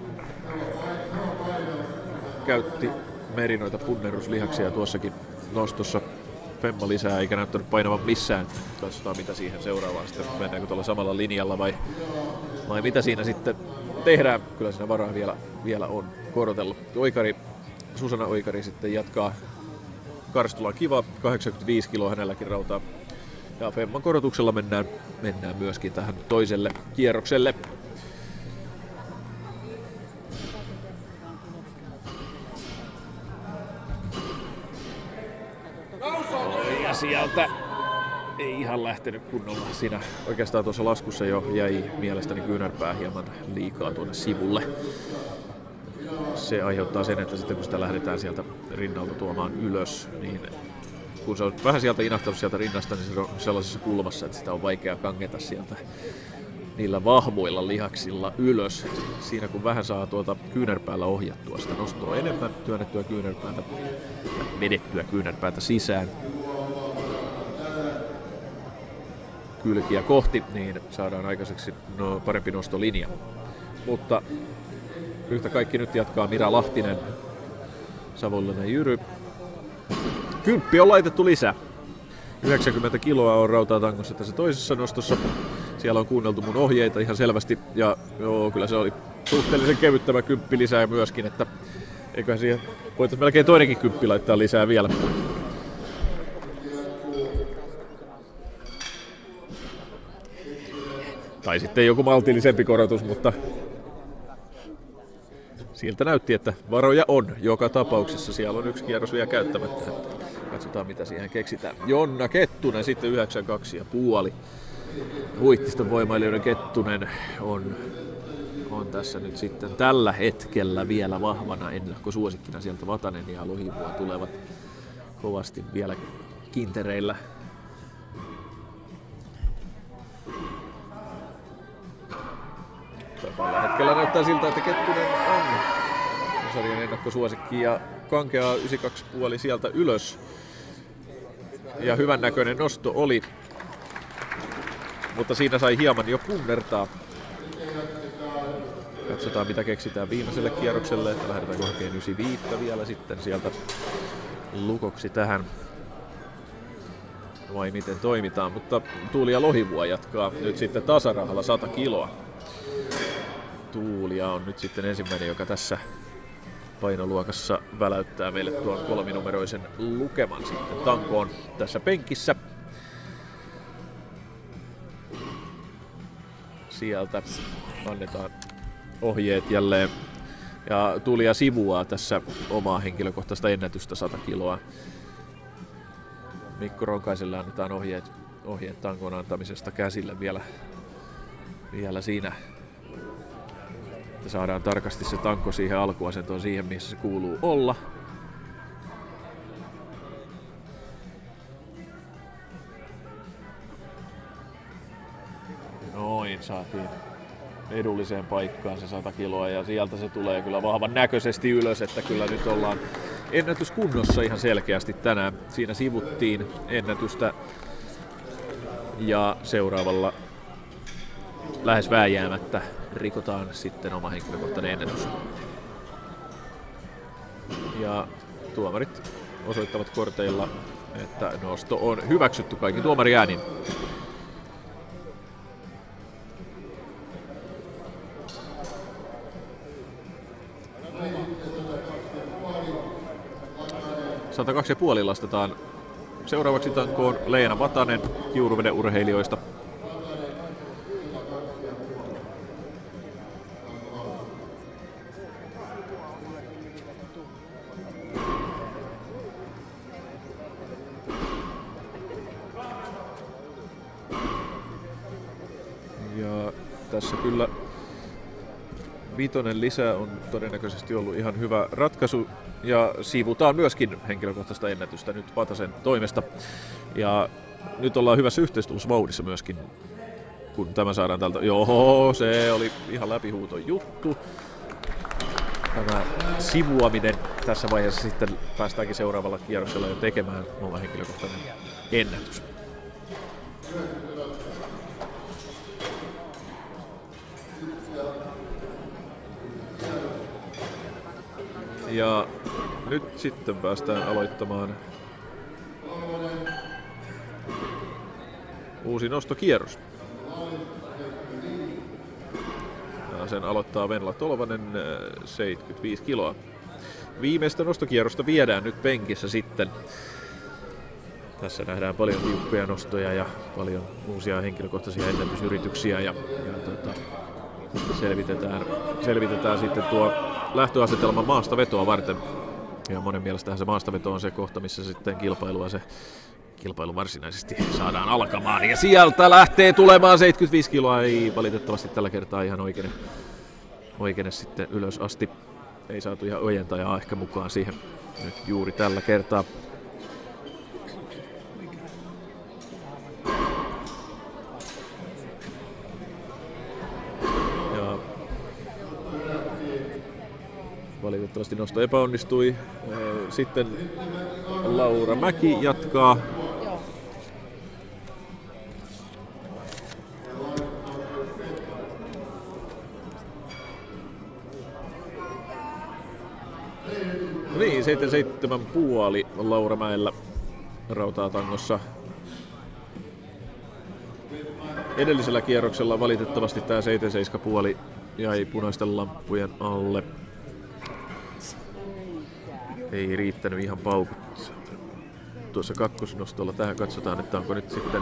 [SPEAKER 1] käytti Meri noita punneruslihaksia tuossakin nostossa. Femma lisää eikä näyttänyt painavan missään. Katsotaan mitä siihen seuraavaan sitten. Mennäänkö tuolla samalla linjalla vai mitä siinä sitten tehdään. Kyllä siinä varaa vielä on korotellut. Susanna Oikari sitten jatkaa. Karstula kiva, 85 kiloa hänelläkin rautaa. Ja Femman korotuksella mennään myöskin tähän toiselle kierrokselle. Ja sieltä ei ihan lähtenyt kunnolla. Siinä oikeastaan tuossa laskussa jo jäi mielestäni kyynärpää hieman liikaa tuonne sivulle. Se aiheuttaa sen, että sitten kun sitä lähdetään sieltä rinnalta tuomaan ylös, niin kun se on vähän sieltä inahtanut sieltä rinnasta, niin se on sellaisessa kulmassa, että sitä on vaikea kangeta sieltä niillä vahvoilla lihaksilla ylös. Siinä kun vähän saa tuota kyynärpäällä ohjattua sitä nostoa enemmän, työnnettyä kyynärpäätä, vedettyä kyynärpäätä sisään kylkiä kohti, niin saadaan aikaiseksi parempi nostolinja. Mutta Yhtä kaikki nyt jatkaa Mira Lahtinen, Savonlinnan Jyry. 10 on laitettu lisää. 90 kiloa on rautaatangossa tässä toisessa nostossa. Siellä on kuunneltu mun ohjeita ihan selvästi ja joo, kyllä se oli suhteellisen kevyt tämä 10 lisää myöskin, että eiköhän siihen voitaisiin melkein toinenkin 10 laittaa lisää vielä. Tai sitten joku maltillisempi korotus, mutta siltä näytti, että varoja on joka tapauksessa. Siellä on yksi kierros vielä käyttämättä. Katsotaan mitä siihen keksitään. Jonna Kettunen sitten 92,5. Huittiston voimailijoiden Kettunen on tässä nyt sitten tällä hetkellä vielä vahvana ennakkosuosikkina. Sieltä Vatanen ja Lohivuo tulevat kovasti vielä kintereillä. Tällä hetkellä näyttää siltä, että Kettunen on sarjan ennakkosuosikki ja kankeaa 92,5 sieltä ylös. Ja hyvän näköinen nosto oli, mutta siinä sai hieman jo punnertaa. Katsotaan mitä keksitään viimeiselle kierrokselle, että lähdetään korkein 95 vielä sitten sieltä lukoksi tähän. Vai miten toimitaan, mutta Tuuli ja Lohivuo jatkaa nyt sitten tasarahalla 100 kiloa. Tuulia on nyt sitten ensimmäinen, joka tässä painoluokassa väläyttää meille tuon 3-numeroisen lukeman sitten tankoon tässä penkissä. Sieltä annetaan ohjeet jälleen. Ja Tuulia sivuaa tässä omaa henkilökohtaista ennätystä 100 kiloa. Mikko Ronkaiselle annetaan ohjeet tankon antamisesta käsille vielä siinä. Että saadaan tarkasti se tanko siihen alkuasentoon, siihen missä se kuuluu olla. Noin, saatiin edulliseen paikkaan se 100 kiloa ja sieltä se tulee kyllä vahvan näköisesti ylös, että kyllä nyt ollaan ennätyskunnossa ihan selkeästi tänään. Siinä sivuttiin ennätystä ja seuraavalla lähes vääjäämättä rikotaan sitten oma henkilökohtainen ennätys. Ja tuomarit osoittavat korteilla, että nosto on hyväksytty kaikki tuomariäänin. $102,5 lastetaan seuraavaksi tankoon Leena Vatanen Kiuruveden urheilijoista. Ja tässä kyllä 5 lisää on todennäköisesti ollut ihan hyvä ratkaisu ja sivutaan myöskin henkilökohtaista ennätystä nyt Vatasen toimesta. Ja nyt ollaan hyvässä yhteistulossvauhdissa myöskin, kun tämä saadaan tältä. Joo, se oli ihan läpihuuton juttu. Tämä sivuaminen tässä vaiheessa sitten päästäänkin seuraavalla kierroksella jo tekemään oma henkilökohtainen ennätys. Ja nyt sitten päästään aloittamaan uusi nostokierros. Ja sen aloittaa Venla Tolvanen 75 kiloa. Viimeistä nostokierrosta viedään nyt penkissä sitten. Tässä nähdään paljon tiukkoja nostoja ja paljon uusia henkilökohtaisia ennätysyrityksiä ja selvitetään sitten tuo lähtöasetelma maastavetoa varten. Ja monen mielestähän se maastaveto on se kohta, missä sitten kilpailu varsinaisesti saadaan alkamaan. Ja sieltä lähtee tulemaan 75 kiloa, ei valitettavasti tällä kertaa ihan oikeine sitten ylös asti. Ei saatu ihan ojentajaa ehkä mukaan siihen nyt juuri tällä kertaa. Valitettavasti nosto epäonnistui. Sitten Laura Mäki jatkaa. Niin, 77,5 Laura Mäellä rautaa tangossa. Edellisellä kierroksella valitettavasti tää 77,5 jäi punaisten lamppujen alle. Ei riittänyt ihan paukut tuossa kakkosnostolla. Tähän katsotaan, että onko nyt sitten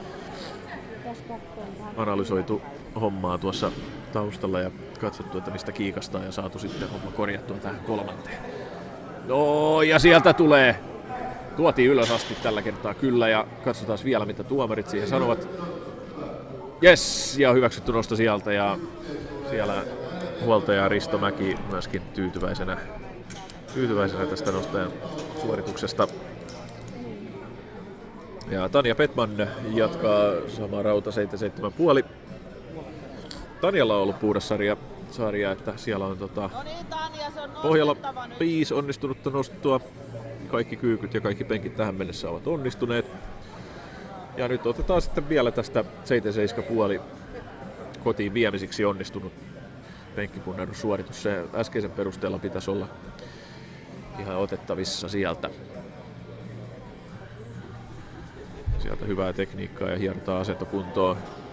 [SPEAKER 1] analysoitu hommaa tuossa taustalla ja katsottu, että mistä kiikastaa ja saatu sitten homma korjattua tähän kolmanteen. No ja sieltä tulee. Tuotiin ylös asti tällä kertaa kyllä ja katsotaan vielä mitä tuomarit siihen sanovat. Jes, ja hyväksytty nosto sieltä ja siellä huoltaja Risto Mäki myöskin tyytyväisenä tästä nostajan suorituksesta. Ja Tanja Petman jatkaa samaa rauta 77,5. Tanjalla on ollut puhdas sarja, että siellä on pohjalla 5 onnistunutta nostoa. Kaikki kyykyt ja kaikki penkit tähän mennessä ovat onnistuneet. Ja nyt otetaan sitten vielä tästä 77,5 kotiin viemisiksi onnistunut penkkipunnerussuoritus. Se äskeisen perusteella pitäisi olla ihan otettavissa sieltä. Sieltä hyvää tekniikkaa ja hierotaan asentokuntoon.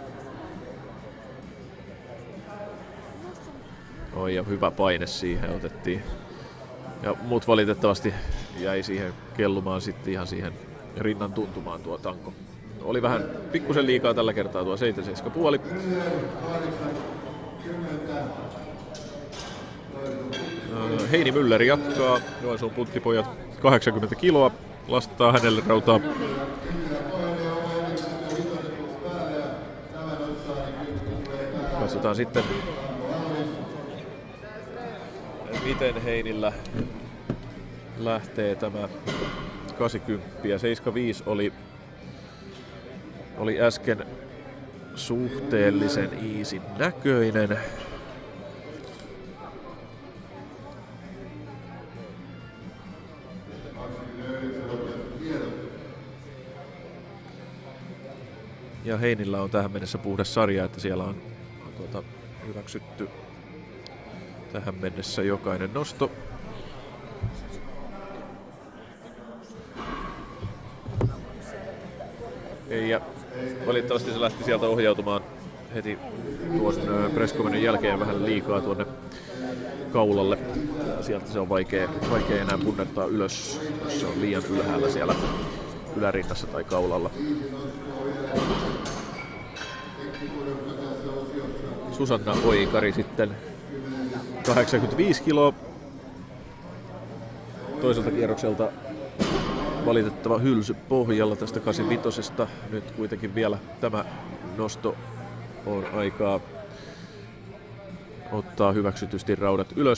[SPEAKER 1] Oi, ja hyvä paine siihen otettiin. Ja muut valitettavasti jäi siihen kellumaan sitten ihan siihen rinnan tuntumaan tuo tanko. Oli vähän pikkusen liikaa tällä kertaa tuo 77,5. Heini Müller jatkaa. Joensuun punttipojat 80 kiloa. Lastetaan hänelle rautaa. Katsotaan sitten, miten Heinillä lähtee tämä 80. 75 oli äsken suhteellisen easy näköinen. Ja Heinillä on tähän mennessä puhdas sarja, että siellä on hyväksytty tähän mennessä jokainen nosto. Ja valitettavasti se lähti sieltä ohjautumaan heti tuon presskomenin jälkeen vähän liikaa tuonne kaulalle. Sieltä se on vaikea enää punnertaa ylös, jos se on liian ylhäällä siellä ylärinnassa tai kaulalla. Susanna Oikari sitten 85 kiloa. Toiselta kierrokselta valitettava hylsy pohjalla tästä 85. Nyt kuitenkin vielä tämä nosto on aikaa ottaa hyväksytysti raudat ylös.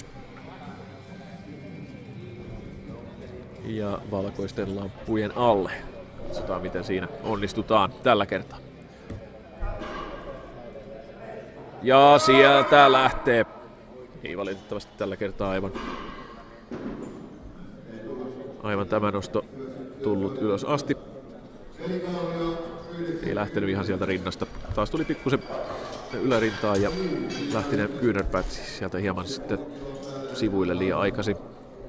[SPEAKER 1] Ja valkoisten lamppujen alle. Katsotaan miten siinä onnistutaan tällä kertaa. Ja sieltä lähtee. Ei valitettavasti tällä kertaa aivan tämä nosto tullut ylös asti. Ei lähtenyt ihan sieltä rinnasta. Taas tuli pikkusen ylärintaan ja lähti ne kyynärpäät sieltä hieman sitten sivuille liian aikaisin.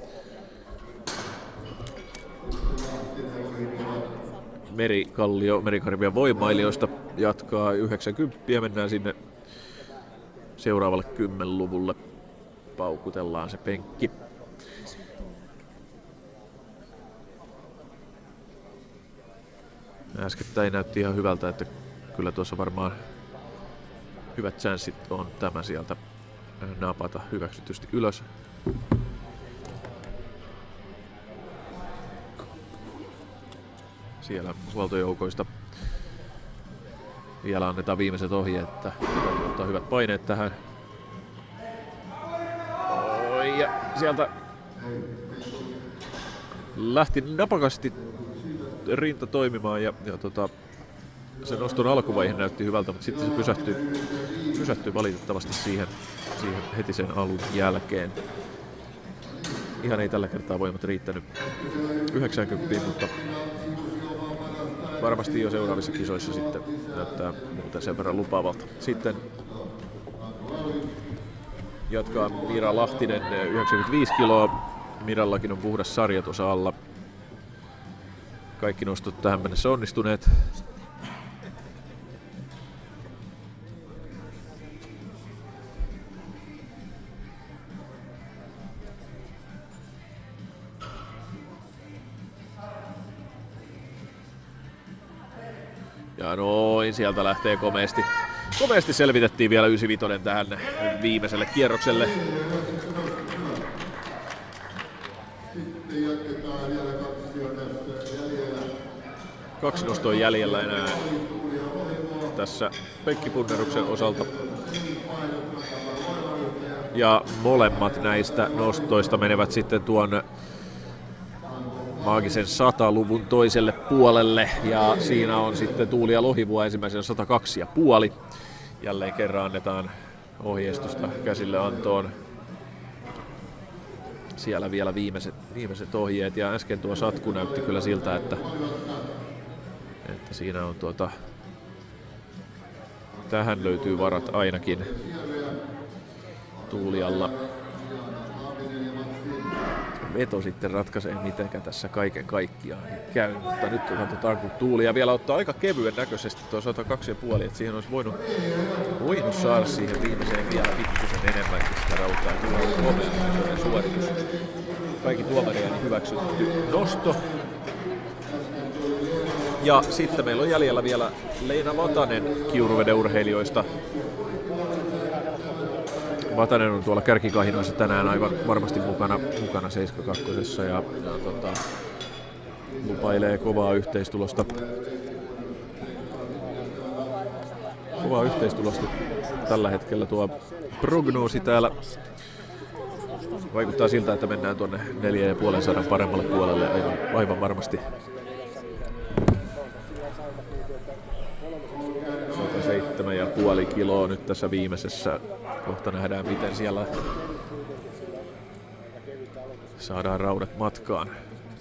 [SPEAKER 1] Merikallio Merikarvian voimailijoista jatkaa 90 ja mennään sinne seuraavalle 10-luvulle. Paukutellaan se penkki. Äskettäin näytti ihan hyvältä, että kyllä tuossa varmaan hyvät chanssit on tämä sieltä napata hyväksytysti ylös. Siellä huoltojoukoista vielä annetaan viimeiset ohjeet, että ottaa hyvät paineet tähän. Oi, ja sieltä lähti napakasti rinta toimimaan ja se noston alkuvaihe näytti hyvältä, mutta sitten se pysähtyi valitettavasti siihen heti sen alun jälkeen. Ihan ei tällä kertaa voimat riittänyt 90, mutta varmasti jo seuraavissa kisoissa sitten näyttää muuten sen verran lupaavalta. Sitten jatkaa Miira Lahtinen 95 kiloa. Mirallakin on puhdas sarja tuossa alla. Kaikki nostot tähän mennessä onnistuneet. Ja noin, sieltä lähtee komeasti. Komeasti selvitettiin vielä 95 tähän viimeiselle kierrokselle. Kaksi nostoa jäljellä enää tässä penkkipunneruksen osalta. Ja molemmat näistä nostoista menevät sitten tuon maagisen 100-luvun toiselle puolelle. Ja siinä on sitten Tuuli ja Lohivua ensimmäisen 102,5. Jälleen kerran annetaan ohjeistusta käsille antoon. Siellä vielä viimeiset ohjeet, ja äsken tuo Satku näytti kyllä siltä, että siinä on tähän löytyy varat ainakin Tuulialla. Veto sitten ratkaisee, mitenkä tässä kaiken kaikkiaan käy, mutta nyt katsotaan, kun Tuulia vielä ottaa aika kevyen näköisesti tuo 102,5, että siihen olisi voinut saada siihen viimeiseen vielä pikkusen enemmänkin sitä rautaa. Kyllä on komean suoritus. Kaikki tuomarien hyväksytty nosto. Ja sitten meillä on jäljellä vielä Leena Vatanen Kiuruveden urheilijoista. Vatanen on tuolla kärkikahinoissa tänään aivan varmasti mukana 72 ja lupailee kovaa yhteistulosta. Kovaa yhteistulosta tällä hetkellä tuo prognoosi täällä. Vaikuttaa siltä, että mennään tuonne 4,5 paremmalle puolelle aivan varmasti. 107,5 kiloa nyt tässä viimeisessä. Kohta nähdään, miten siellä saadaan raudat matkaan.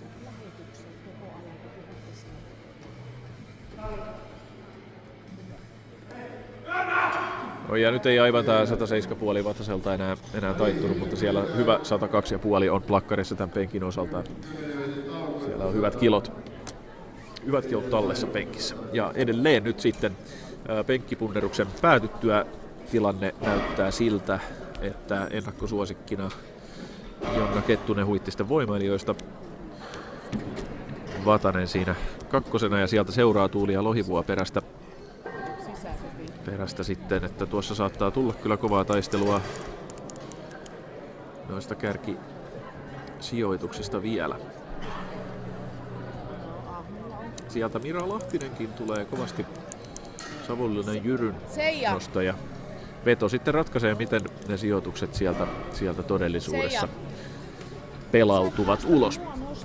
[SPEAKER 1] No ja nyt ei aivan tää 107,5 Vataselta enää taittunut, mutta siellä hyvä 102,5 on plakkarissa tämän penkin osalta. Siellä on hyvät kilot tallessa penkissä. Ja edelleen nyt sitten penkkipunneruksen päätyttyä tilanne näyttää siltä, että ennakkosuosikkina Jonna Kettunen Huittisten voimailijoista. Vatanen siinä kakkosena ja sieltä seuraa Tuuli ja Lohivua perästä sitten, että tuossa saattaa tulla kyllä kovaa taistelua noista kärkisijoituksista vielä. Sieltä Mira Lahtinenkin tulee kovasti Savonlinnan Jyryn nostaja. Veto sitten ratkaisee, miten ne sijoitukset sieltä todellisuudessa pelautuvat ulos.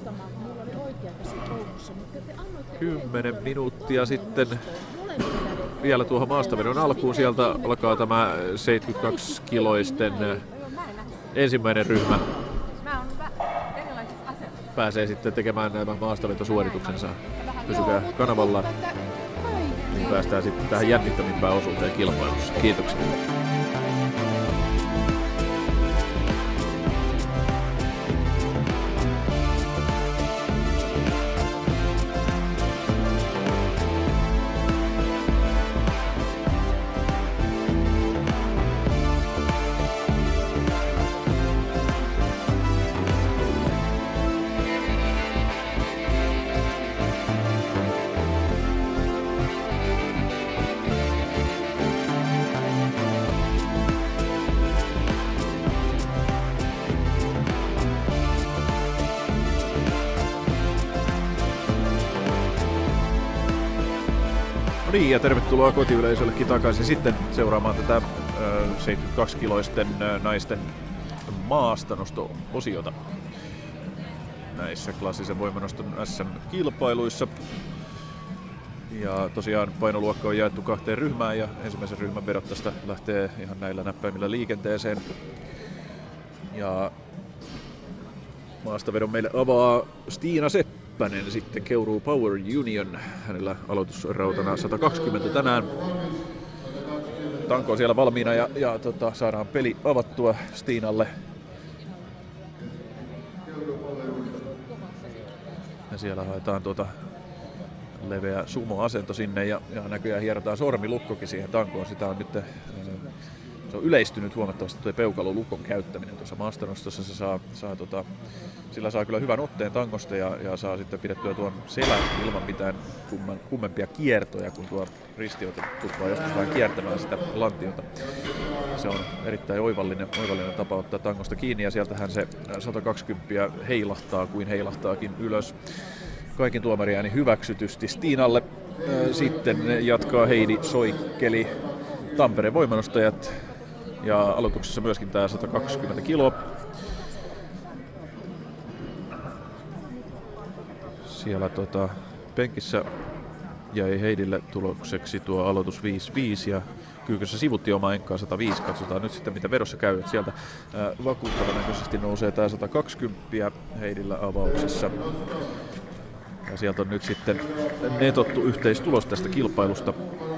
[SPEAKER 1] 10 minuuttia sitten vielä tuohon maastavedon alkuun. Sieltä alkaa tämä 72-kiloisten ensimmäinen ryhmä. Pääsee sitten tekemään nämä maastavetosuorituksensa. Pysykää kanavalla, niin päästään sitten tähän jännittävimpään osuuteen kilpailussa. Kiitoksia. Niin, ja tervetuloa kotiyleisöllekin takaisin sitten seuraamaan tätä 72-kiloisten naisten maastanosto-osiota näissä klassisen voimanoston SM-kilpailuissa. Ja tosiaan painoluokka on jaettu 2 ryhmään ja ensimmäisen ryhmän vedot tästä lähtee ihan näillä näppäimillä liikenteeseen. Ja maastavedon meille avaa Stiina Seppänen, sitten Keuruu Power Union. Hänellä aloitusrautana 120 tänään. Tanko on siellä valmiina ja saadaan peli avattua Stiinalle. Ja siellä haetaan leveä sumo-asento sinne ja näköjään hierotaan sormilukkokin siihen tankoon. Sitä on nyt se on yleistynyt huomattavasti tuo peukalolukon käyttäminen tuossa maastonostossa. Se sillä saa kyllä hyvän otteen tankosta ja saa sitten pidettyä tuon selän ilman mitään kummempia kiertoja, kun tuo ristiote tuppaa joskus vähän kiertämään sitä lantiota. Se on erittäin oivallinen tapa ottaa tankosta kiinni ja sieltähän se 120 heilahtaa kuin heilahtaakin ylös. Kaikin tuomariääni hyväksytysti Stiinalle. Sitten jatkaa Heidi Soikkeli, Tampereen voimanostajat ja aloituksessa myöskin tää 120 kiloa. Siellä penkissä jäi Heidille tulokseksi tuo aloitus 5-5 ja Kyykössä sivutti omaa enkkaa 105. Katsotaan nyt sitten mitä vedossa käy. Et sieltä vakuuttavan näköisesti nousee tää 120 Heidillä avauksessa. Ja sieltä on nyt sitten netottu yhteistulos tästä kilpailusta.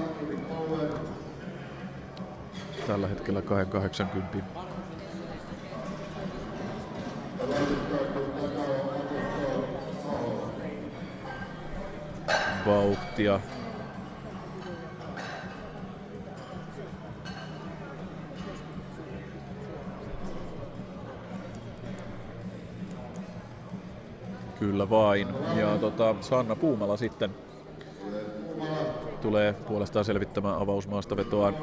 [SPEAKER 1] Tällä hetkellä 280. Vauhtia. Kyllä vain. Ja Sanna Puumala sitten tulee puolestaan selvittämään avausmaastavetoaan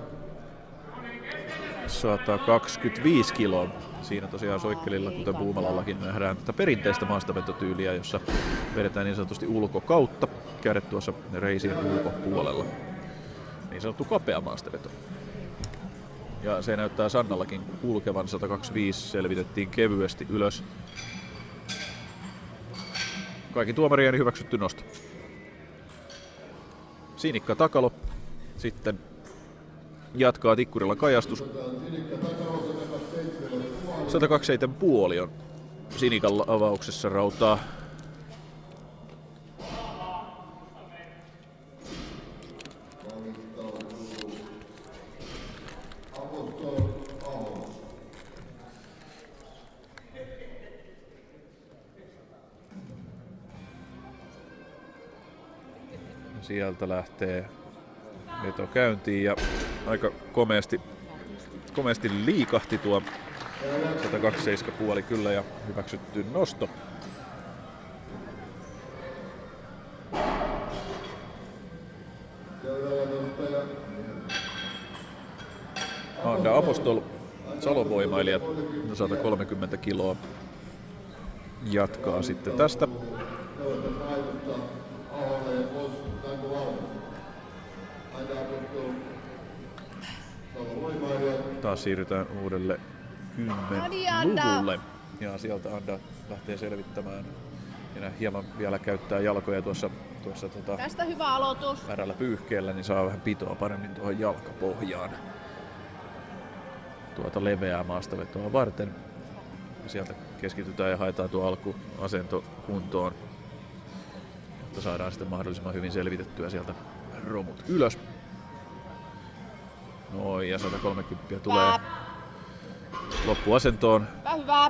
[SPEAKER 1] 125 kiloa. Siinä tosiaan Soikkelilla, kuten Puumalallakin, nähdään tätä perinteistä maastavetotyyliä, jossa vedetään niin sanotusti ulkokautta, kädet tuossa reisien ulkopuolella. Niin sanottu kapea maastaveto. Ja se näyttää Sannallakin kulkevan. 125 selvitettiin kevyesti ylös. Kaikki tuomarien hyväksytty nosto. Sinikka Takalo sitten jatkaa tikkurilla kajastus. 127,5 on Sinikalla avauksessa rautaa. Sieltä lähtee veto käyntiin ja aika komeasti liikahti tuo 127,5 kyllä ja hyväksytty nosto. Anda Apostol, Salovoimailijat, 130 kiloa jatkaa sitten tästä. Taas siirrytään uudelle 10-luvulle ja sieltä Anda lähtee selvittämään ja hieman vielä käyttää jalkoja tuossa
[SPEAKER 2] Tästä hyvä aloitus.
[SPEAKER 1] värällä pyyhkeellä, niin saa vähän pitoa paremmin tuohon jalkapohjaan tuota leveää maastavetoa varten. Ja sieltä keskitytään ja haetaan tuo alkuasento kuntoon, jotta saadaan sitten mahdollisimman hyvin selvitettyä sieltä romut ylös. Noin, ja 130 tulee loppuasentoon.
[SPEAKER 2] Hyvä.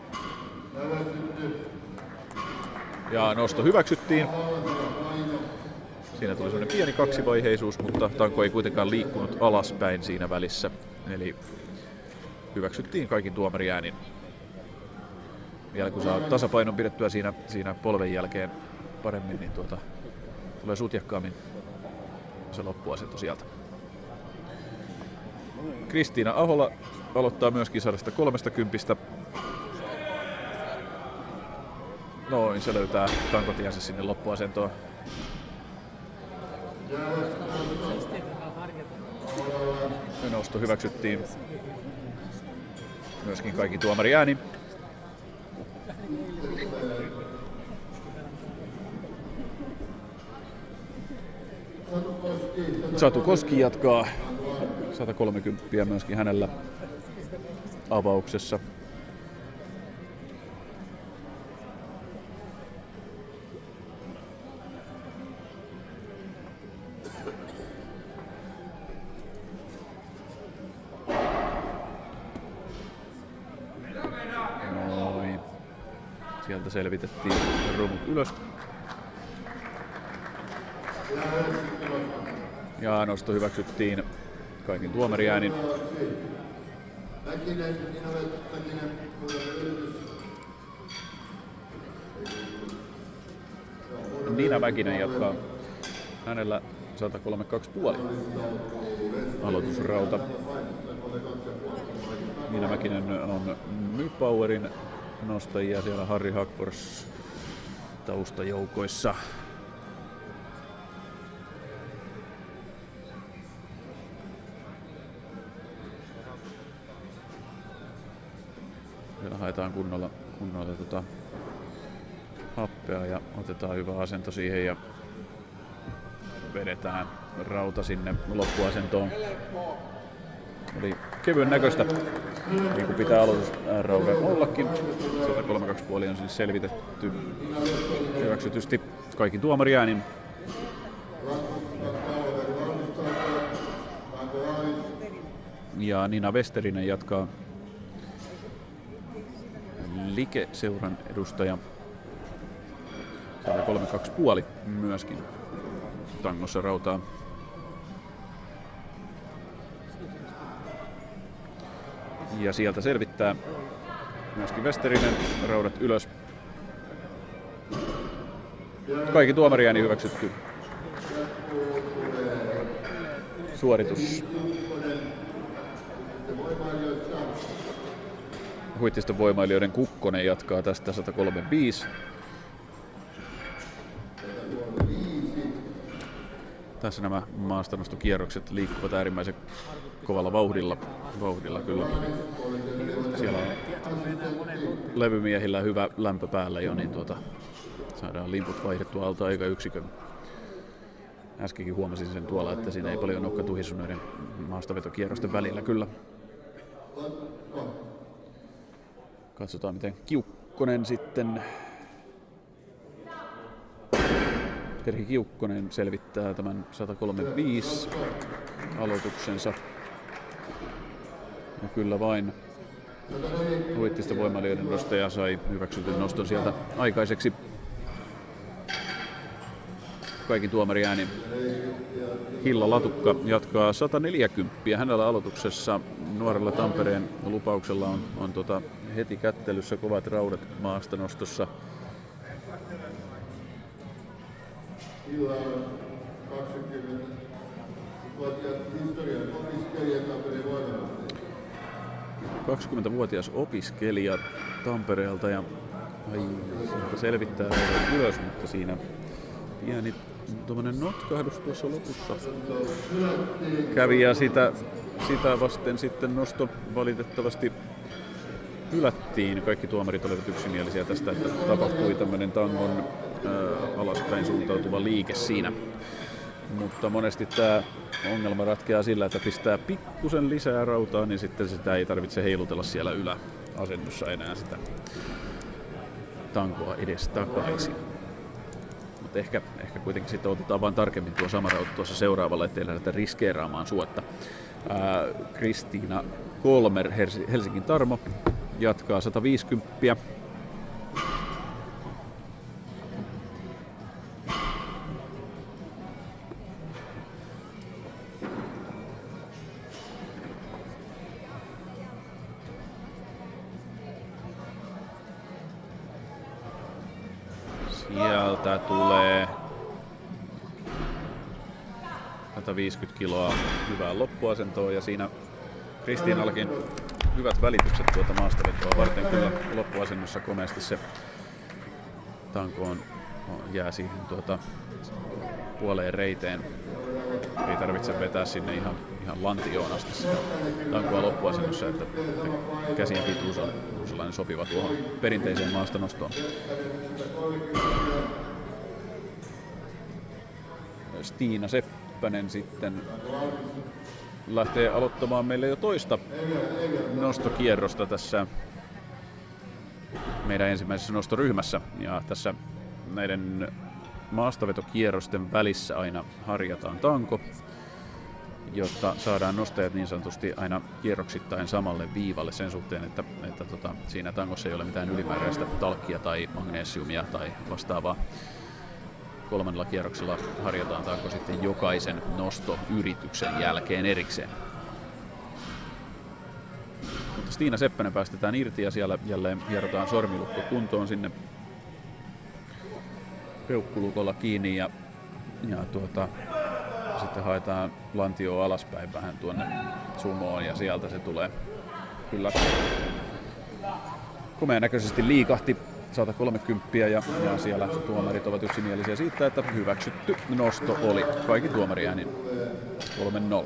[SPEAKER 1] Ja nosto hyväksyttiin. Siinä tuli semmoinen pieni kaksivaiheisuus, mutta tanko ei kuitenkaan liikkunut alaspäin siinä välissä. Eli hyväksyttiin kaikin tuomariäänin. Vielä kun saa tasapainon pidettyä siinä polven jälkeen paremmin, niin tulee sutjakkaammin se loppuasento sieltä. Kristiina Ahola aloittaa myöskin 130. Noin, se löytää tankotiensä sinne loppuasentoon. Nosto hyväksyttiin myöskin kaikki tuomariääni. Satu Koski jatkaa 130 myöskin hänellä avauksessa. Noin. Sieltä selvitettiin rumut ylös. Ja nosto hyväksyttiin kaikin tuomariäänin. Niina Mäkinen jatkaa. Hänellä 132,5 aloitusrauta. Niina Mäkinen on Nypowerin nostajia siellä Harri Hackfors taustajoukoissa. Siellä haetaan kunnolla happea ja otetaan hyvä asento siihen ja vedetään rauta sinne loppuasentoon. Eli kevyen näköistä, niin kuin pitää aloitusraudan ollakin. 132,5 on siis selvitetty hyväksytysti kaikki tuomariäänin. Ja Nina Westerinen jatkaa, Like-seuran edustaja. 132,5 myöskin tangossa rautaa. Ja sieltä selvittää myöskin Westerinen raudat ylös. Kaikki tuomariääni hyväksytty suoritus. Huittiston voimailijoiden Kukkonen jatkaa tästä 103,5. Tässä nämä maastonostokierrokset liikkuvat äärimmäisen kovalla vauhdilla kyllä. Siellä on levymiehillä hyvä lämpö päällä jo, niin saadaan limput vaihdettua alta aikayksikön. Äskenkin huomasin sen tuolla, että siinä ei paljon nokka tuhisuneiden maastavetokierrosten välillä kyllä. Katsotaan miten Kiukkonen sitten. Terhi Kiukkonen selvittää tämän 103,5 aloituksensa. Ja kyllä vain Huittiston voimailijoiden nostaja sai hyväksytyn noston sieltä aikaiseksi. Kaikin tuomariääni. Hilla Latukka jatkaa 140. Hänellä aloituksessa nuorella Tampereen lupauksella on heti kättelyssä kovat raudat maastanostossa.
[SPEAKER 4] Hilla 20-vuotias historian opiskelija Tampereen voimalaitoksesta.
[SPEAKER 1] 20-vuotias opiskelija Tampereelta ja sieltä selvittää ylös, mutta siinä pieni tuommoinen notkahdus tuossa lopussa kävi ja sitä vasten sitten nosto valitettavasti hylättiin. Kaikki tuomarit olivat yksimielisiä tästä, että tapahtui tämmöinen tangon alaspäin suuntautuva liike siinä. Mutta monesti tämä ongelma ratkeaa sillä, että pistää pikkusen lisää rautaa, niin sitten sitä ei tarvitse heilutella siellä yläasennossa enää sitä tankoa edes takaisin. Mutta ehkä kuitenkin sitten otetaan vaan tarkemmin tuo sama rauta tuossa seuraavalla, ettei lähdetä riskeeraamaan suotta. Kristiina Kolmer, Helsingin Tarmo, jatkaa 150. Sieltä tulee 150 kiloa hyvää loppuasentoa ja siinä Kristiinallakin hyvät välitykset tuota maastavetoa varten kyllä loppuasennossa komeasti se tankoon jää siihen puoleen reiteen. Ei tarvitse vetää sinne ihan lantioon asti sitä tankoa loppuasennossa, että käsien pituus on sellainen sopiva tuohon perinteiseen maastanostoon. Stiina Seppänen sitten lähtee aloittamaan meille jo toista nostokierrosta tässä meidän ensimmäisessä nostoryhmässä. Ja tässä näiden maastavetokierrosten välissä aina harjataan tanko. jotta saadaan nostajat niin sanotusti aina kierroksittain samalle viivalle sen suhteen, että siinä tangossa ei ole mitään ylimääräistä talkkia tai magnesiumia tai vastaavaa. 3. kierroksella harjoitetaan tanko sitten jokaisen nostoyrityksen jälkeen erikseen. Mutta Stiina Seppänen päästetään irti ja siellä jälleen hierotaan sormilukko kuntoon sinne peukkulukolla kiinni ja sitten haetaan lantioa alaspäin vähän tuonne sumoon ja sieltä se tulee kyllä komean näköisesti liikahti 130 ja siellä tuomarit ovat yksimielisiä siitä, että hyväksytty nosto oli. Kaikki tuomariäänin 3-0.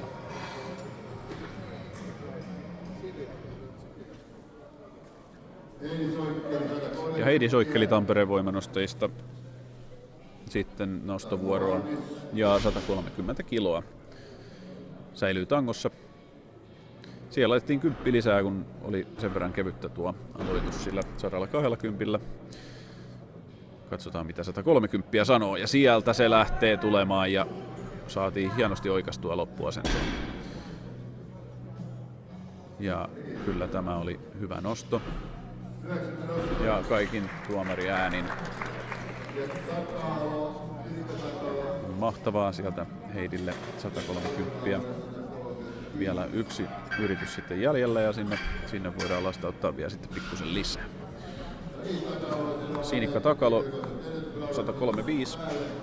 [SPEAKER 1] Ja Heidi Soikkeli Tampereen voimanostajista sitten nostovuoroon ja 130 kiloa säilyy tangossa. Siellä laitettiin 10 lisää, kun oli sen verran kevyttä tuo aloitus sillä 120. Katsotaan mitä 130 sanoo ja sieltä se lähtee tulemaan ja saatiin hienosti oikaistua loppuasentoon. Ja kyllä tämä oli hyvä nosto. Ja kaikin tuomariäänin. Mahtavaa sieltä Heidille 130. Vielä yksi yritys sitten jäljellä ja sinne voidaan lastauttaa vielä sitten pikkusen lisää. Sinikka Takalo 135.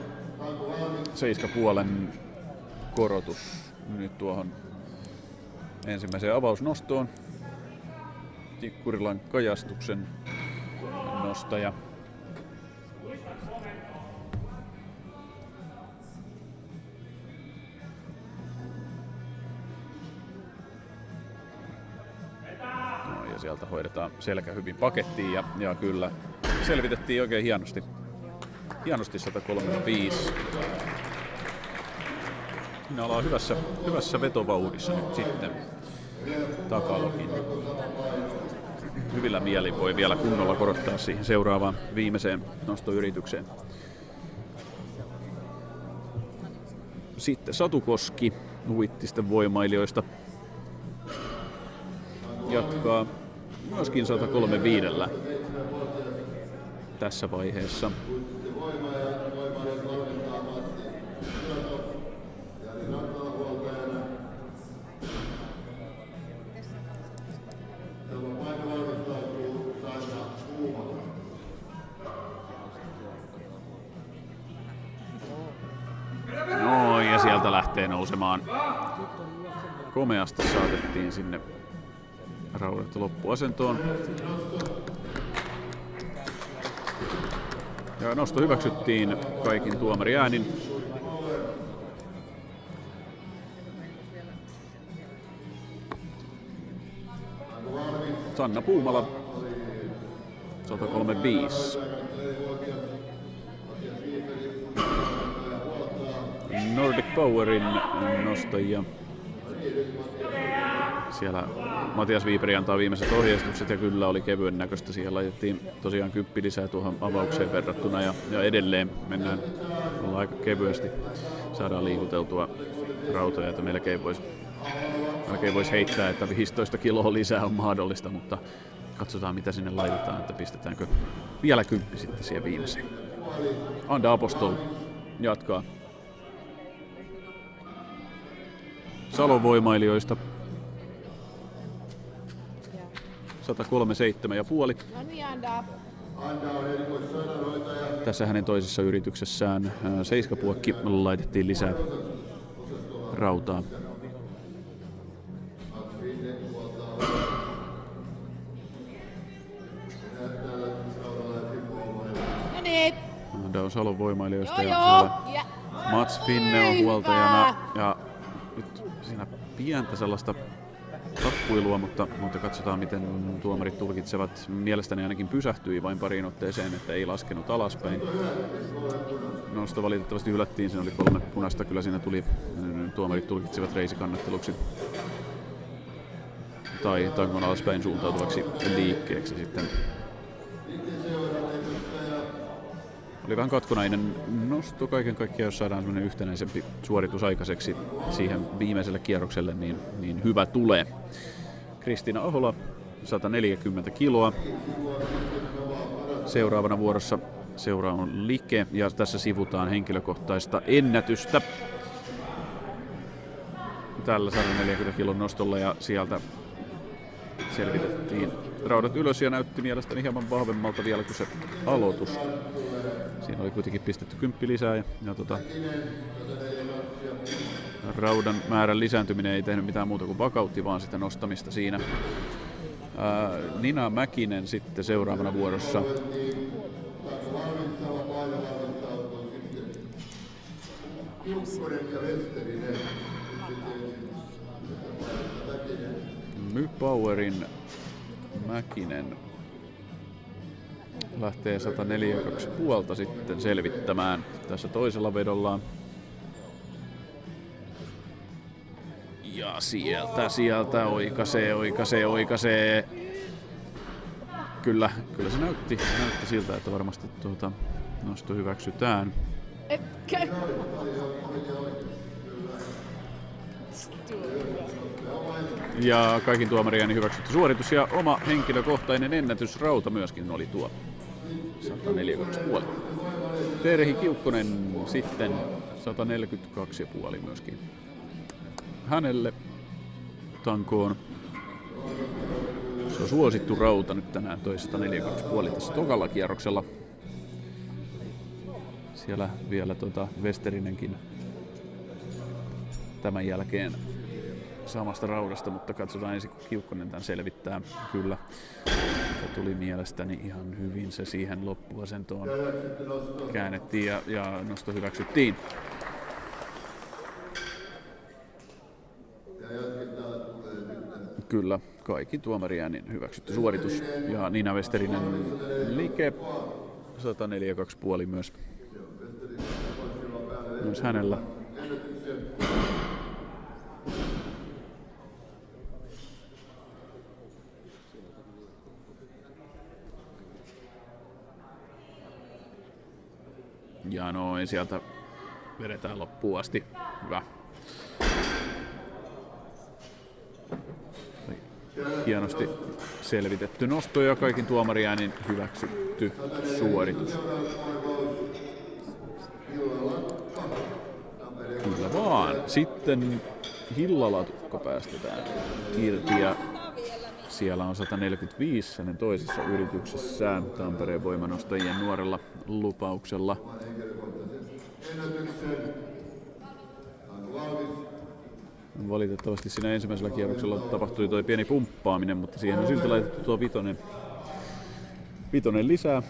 [SPEAKER 1] 7,5 korotus nyt tuohon ensimmäiseen avausnostoon. Tikkurilan kajastuksen nostaja. No, ja sieltä hoidetaan selkä hyvin pakettiin ja kyllä selvitettiin oikein hienosti. Hienosti 135. Minä ollaan hyvässä vetovauhdissa nyt sitten. Takalokin. Hyvillä mielin voi vielä kunnolla korottaa siihen seuraavaan viimeiseen nostoyritykseen. Sitten Satu Koski Huittisten voimailijoista jatkaa myöskin 135 tässä vaiheessa. No ja sieltä lähtee nousemaan. Komeasti saatettiin sinne raudat loppuasentoon. Ja nosto hyväksyttiin kaikin tuomariäänin. Sanna Puumala 135. Nordic Powerin nostajia. Siellä Matias Viiperi antaa viimeiset ohjeistukset ja kyllä oli kevyen näköistä. Siihen laitettiin tosiaan 10 lisää tuohon avaukseen verrattuna ja edelleen mennään aika kevyesti. Saadaan liikuteltua rautoja, että melkein voisi heittää, että 15 kiloa lisää on mahdollista, mutta katsotaan mitä sinne laitetaan, että pistetäänkö vielä 10 sitten siihen viimeiseen. Anda Apostol jatkaa Salon voimailijoista 137,5. Tässä hänen toisessa yrityksessään seiskapuokki laitettiin lisää rautaa. Anda on Salon voimailijoista ja Mats Finne on huoltajana ja nyt siinä pientä sellaista tappuilua, mutta katsotaan miten tuomarit tulkitsevat. Mielestäni ainakin pysähtyi vain pariin otteeseen, että ei laskenut alaspäin. Nosto valitettavasti hylättiin, siinä oli 3 punaista, kyllä siinä tuli, tuomarit tulkitsivat reisikannatteluksi tai tangon alaspäin suuntautuvaksi liikkeeksi sitten. oli vähän katkonainen nosto kaiken kaikkiaan, jos saadaan sellainen yhtenäisempi suoritus aikaiseksi siihen viimeiselle kierrokselle, niin hyvä tulee. Kristiina Ahola, 140 kiloa. Seuraavana vuorossa on Like, ja tässä sivutaan henkilökohtaista ennätystä tällä 140 kilon nostolla, ja sieltä selvitettiin raudat ylös ja näytti mielestäni hieman vahvemmalta vielä kuin se aloitus. Siinä oli kuitenkin pistetty 10 lisää ja raudan määrän lisääntyminen ei tehnyt mitään muuta kuin vakautti vaan sitä nostamista siinä. Nina Mäkinen sitten seuraavana vuorossa. Mypowerin Mäkinen lähtee 142,5 sitten selvittämään tässä toisella vedollaan. Ja sieltä oikaisee. Kyllä se näytti siltä, että varmasti nosto hyväksytään. Ja kaikin tuomarien hyväksytty suoritus ja oma henkilökohtainen ennätysrauta myöskin oli tuo 142,5. Terhi Kiukkonen sitten 142,5 myöskin hänelle tankoon. Se on suosittu rauta nyt tänään toi 142,5 tässä tokalla kierroksella. Siellä vielä Westerinenkin tämän jälkeen samasta raudasta, mutta katsotaan ensin kun Kiukkonen tämän selvittää. Kyllä, se tuli mielestäni ihan hyvin, se siihen loppuasentoon käännettiin ja nosto hyväksyttiin. Kyllä, kaikki tuomariäänin hyväksytty suoritus ja Nina Westerinen Like 142,5 myös hänellä. Ja noin, sieltä vedetään loppuun asti. Hyvä. Hienosti selvitetty nosto ja kaikin tuomariäänin hyväksytty suoritus. Kyllä vaan. Sitten Hillalatukka päästetään irti ja siellä on 145 hänen toisessa yrityksessään Tampereen voimanostajien nuorella lupauksella. Valitettavasti siinä ensimmäisellä kierroksella tapahtui tuo pieni pumppaaminen, mutta siihen on silti laitettu tuo vitonen lisää.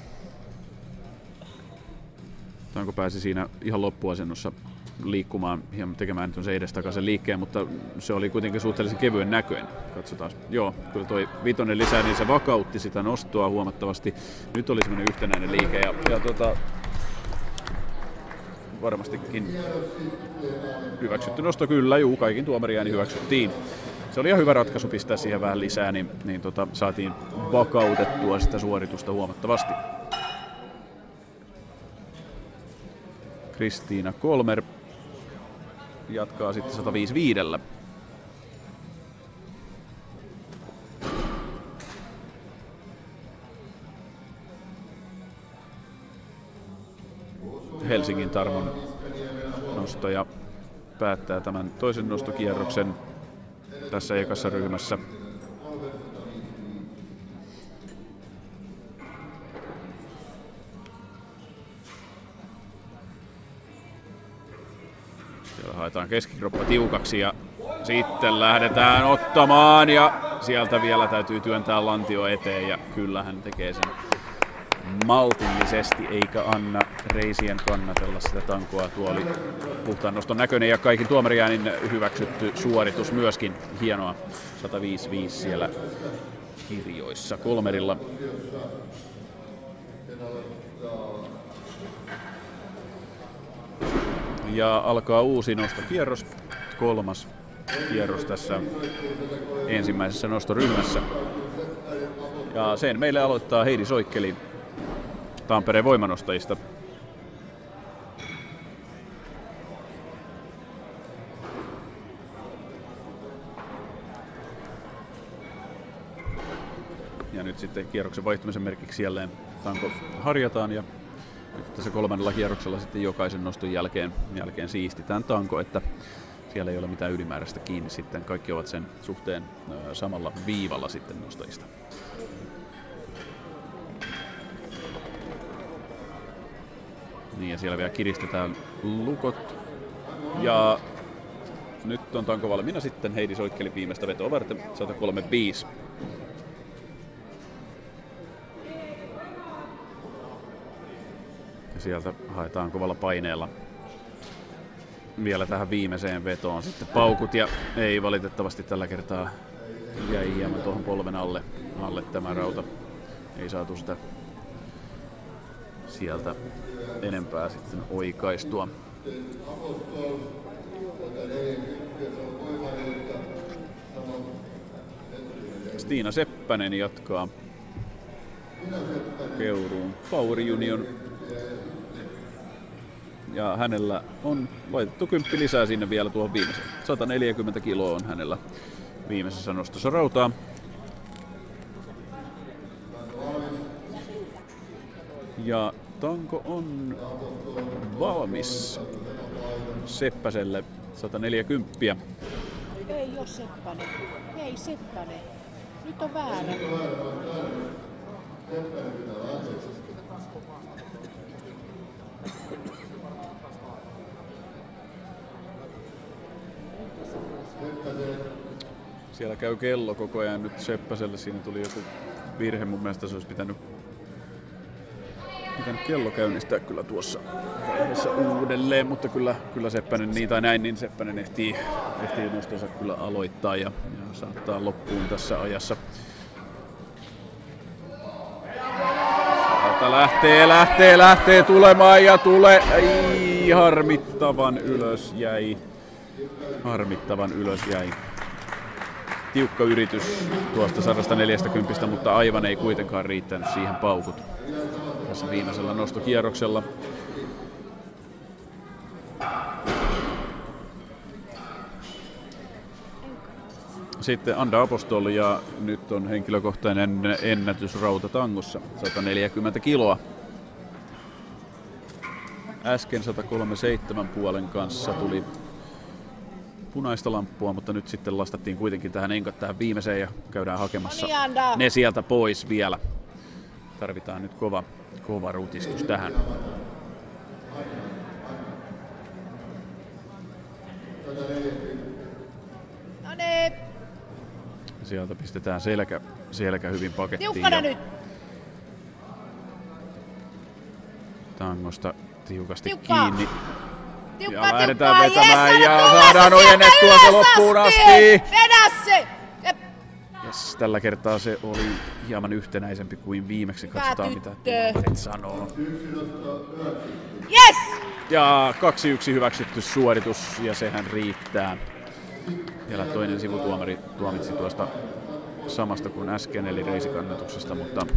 [SPEAKER 1] Tanko pääsi siinä ihan loppuasennossa liikkumaan, hieman tekemään se edestakaisen liikkeen, mutta se oli kuitenkin suhteellisen kevyen näköinen. Katsotaan. Joo, kyllä toi vitonen lisää, niin se vakautti sitä nostoa huomattavasti. Nyt oli semmoinen yhtenäinen liike ja varmastikin hyväksytty nosto kyllä, kaikin tuomariääni hyväksyttiin. Se oli ihan hyvä ratkaisu pistää siihen vähän lisää, niin saatiin vakautettua sitä suoritusta huomattavasti. Kristiina Kolmer jatkaa sitten 155. Helsingin Tarmon nostaja päättää tämän toisen nostokierroksen tässä ekassa ryhmässä. Siellä haetaan keskikroppa tiukaksi ja sitten lähdetään ottamaan ja sieltä vielä täytyy työntää lantio eteen ja kyllä hän tekee sen maltillisesti eikä anna reisien kannatella sitä tankoa. Tuo oli puhtaan noston näköinen ja kaikin tuomariäänin hyväksytty suoritus myöskin. Hienoa. 105,5 siellä kirjoissa Kolmerilla. Ja alkaa uusi nostokierros, 3. kierros tässä ensimmäisessä nostoryhmässä. Ja sen meille aloittaa Heidi Soikkeli Tampereen voimanostajista. Ja nyt sitten kierroksen vaihtumisen merkiksi jälleen tanko harjataan ja nyt tässä 3. kierroksella sitten jokaisen noston jälkeen siistitään tanko, että siellä ei ole mitään ylimääräistä kiinni sitten. Kaikki ovat sen suhteen samalla viivalla sitten nostajista. Niin ja siellä vielä kiristetään lukot. Ja nyt on tanko valmiina sitten. Heidi soikkeli viimeistä vetoa varten 103.5. Ja sieltä haetaan kovalla paineella vielä tähän viimeiseen vetoon sitten paukut ja ei valitettavasti tällä kertaa jäi hieman tuohon polven alle tämä rauta. Ei saatu sitä sieltä enempää sitten oikaistua. Stiina Seppänen jatkaa Keuruun Power Union. Ja hänellä on laitettu 10 lisää sinne vielä tuohon viimeiseen. 140 kiloa on hänellä viimeisessä nostossa rautaa. Ja tanko on valmis Seppäselle 140.
[SPEAKER 2] Ei oo Seppänen. Ei Seppänen. Nyt on väärä.
[SPEAKER 1] Siellä käy kello koko ajan nyt Seppäselle. Siinä tuli joku virhe. Mun mielestä se olisi pitänyt kello käynnistää kyllä tuossa vaiheessa uudelleen, mutta kyllä Seppänen niin tai näin, niin Seppänen ehtii nostonsa kyllä aloittaa ja saattaa loppuun tässä ajassa. Sieltä lähtee tulemaan ja tulee. Ei, harmittavan ylös jäi. Tiukka yritys tuosta 140, mutta aivan ei kuitenkaan riittänyt siihen paukut tässä viimeisellä nostokierroksella. Sitten Anda Apostol ja nyt on henkilökohtainen ennätys rautatangossa 140 kiloa. Äsken 137 puolen kanssa tuli punaista lamppua, mutta nyt sitten lastattiin kuitenkin tähän enkat tähän viimeiseen ja käydään hakemassa ne sieltä pois vielä. Tarvitaan nyt kova rutistus tähän.
[SPEAKER 2] No niin.
[SPEAKER 1] Sieltä pistetään selkä hyvin pakettiin.
[SPEAKER 2] Tiukkana nyt.
[SPEAKER 1] Tangosta tiukasti
[SPEAKER 2] Tiukkaa.
[SPEAKER 1] kiinni.
[SPEAKER 2] Tiukkaa,
[SPEAKER 1] ja lähdetään
[SPEAKER 2] tiukkaa.
[SPEAKER 1] vetämään
[SPEAKER 2] Yes,
[SPEAKER 1] ja saadaan ojennettua se loppuun asti.
[SPEAKER 2] Vedä se!
[SPEAKER 1] Yes, tällä kertaa se oli hieman yhtenäisempi kuin viimeksi. Katsotaan mitä tuomarit sanoo.
[SPEAKER 2] Yes!
[SPEAKER 1] Ja 2-1 hyväksytty suoritus ja sehän riittää. Vielä toinen sivutuomari tuomitsi tuosta samasta kuin äsken eli reisikannatuksesta,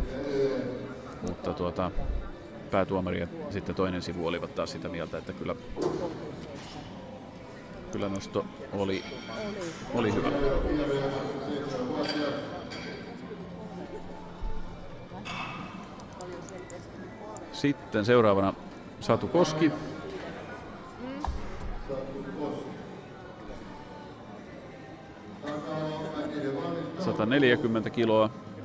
[SPEAKER 1] mutta päätuomari ja sitten toinen sivu olivat taas sitä mieltä, että kyllä nosto oli hyvä. Sitten seuraavana Satu Koski. – 140 kiloa.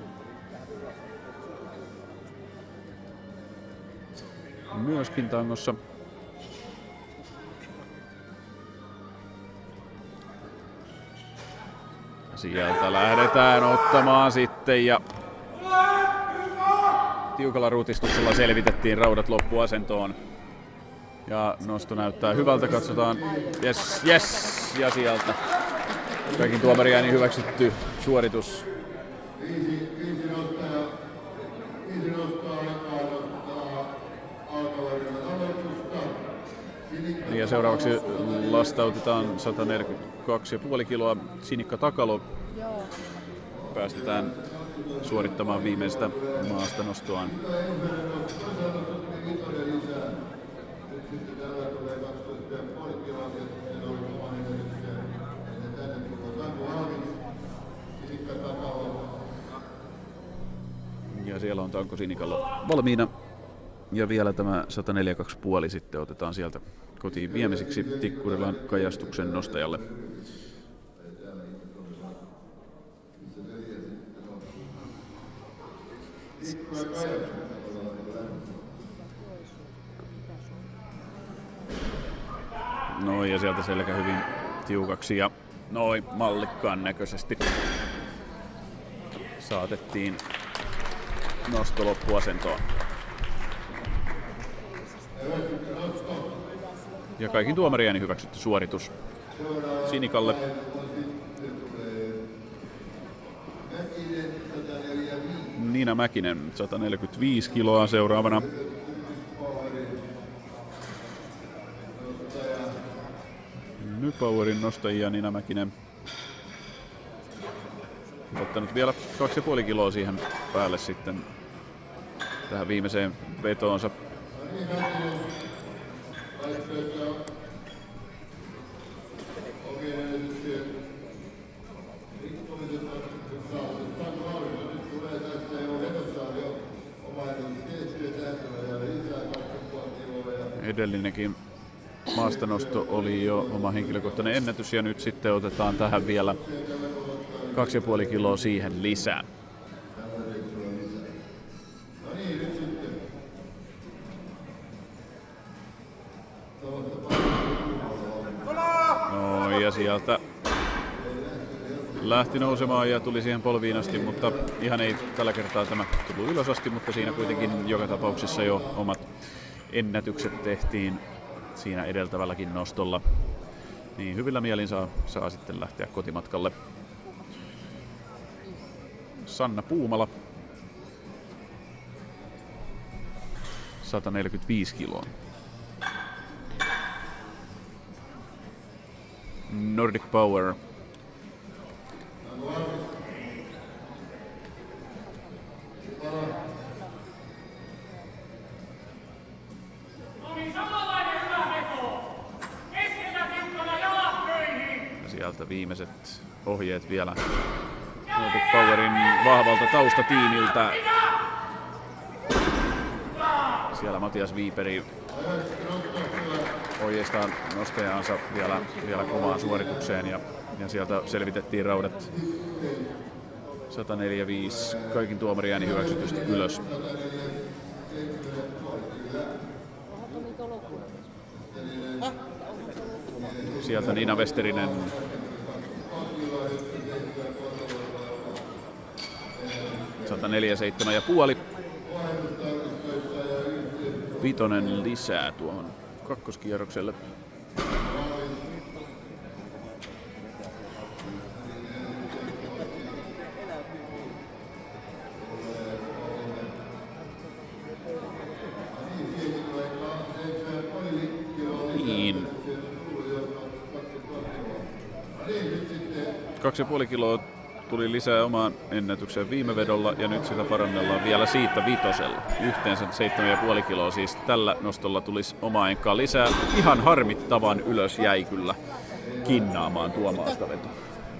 [SPEAKER 1] Myöskin tangossa. Sieltä lähdetään ottamaan sitten ja tiukalla rutistuksella selvitettiin raudat loppuasentoon. Ja nosto näyttää hyvältä, katsotaan. Yes, ja sieltä kaikin tuomariäänin hyväksytty suoritus. Ja seuraavaksi lastautetaan 142,5 kiloa Sinikka Takalo. Päästetään suorittamaan viimeistä maasta nostoaan. Ja siellä on Tanko Sinikallo valmiina. Ja vielä tämä 104,2 sitten otetaan sieltä kotiin viemisiksi Tikkurilan kajastuksen nostajalle. Noin, ja sieltä selkä hyvin tiukaksi ja noin mallikkaan näköisesti saatettiin nosto loppuasentoon. Ja kaikin tuomarien hyväksytty suoritus Sinikalle. Niina Mäkinen 145 kiloa seuraavana. Nypowerin nostajia Niina Mäkinen. Ottanut vielä 2,5 kiloa siihen päälle sitten tähän viimeiseen vetoonsa. Edellinenkin maastanosto oli jo oma henkilökohtainen ennätys ja nyt sitten otetaan tähän vielä 2,5 kiloa siihen lisää. No ja sieltä lähti nousemaan ja tuli siihen polviin asti, mutta ihan ei tällä kertaa tämä tullut ylös asti, mutta siinä kuitenkin joka tapauksessa jo omat ennätykset tehtiin siinä edeltävälläkin nostolla. Niin hyvillä mielin saa sitten lähteä kotimatkalle. Sanna Puumala 145 kiloa. Nordic Power. Ja sieltä viimeiset ohjeet vielä Nordic Powerin vahvalta taustatiimiltä. Siellä Matias Viiperi ohjeistaa nostajaansa vielä kovaan suoritukseen ja sieltä selvitettiin raudat 145 kaikin tuomariääni hyväksytysti ylös. Sieltä Niina Westerinen $147,5. Vitonen lisää tuohon kakkoskierrokselle. Niin. 2,5 kiloa tuli lisää omaan ennätykseen viime vedolla ja nyt sitä parannellaan vielä siitä vitosella. Yhteensä 7,5 kiloa siis tällä nostolla tulisi omaa enkaa lisää. Ihan harmittavan ylös jäi kyllä kinnaamaan tuo maastaveto.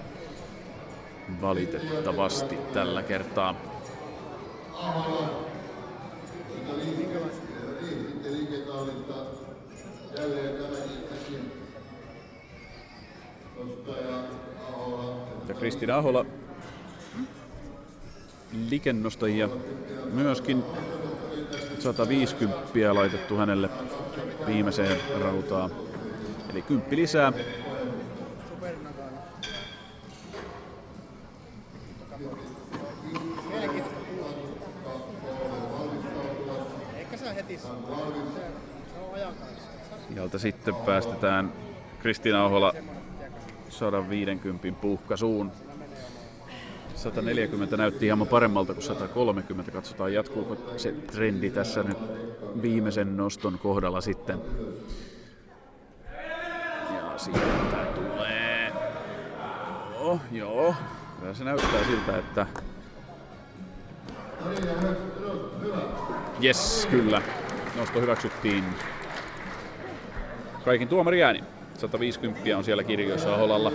[SPEAKER 1] Valitettavasti tällä kertaa. Ja Kristiina Ahola likennostajia myöskin 150 laitettu hänelle viimeiseen rautaan. Eli 10 lisää. Sieltä sitten päästetään Kristiina Ahola 150 puhkasuun. 140 näytti hieman paremmalta kuin 130. Katsotaan, jatkuuko se trendi tässä nyt viimeisen noston kohdalla sitten. Ja sieltä tulee. Joo. Kyllä se näyttää siltä, että jes, kyllä. Nosto hyväksyttiin. Kaikin tuomariääni. 150 on siellä kirjoissa Aholalla.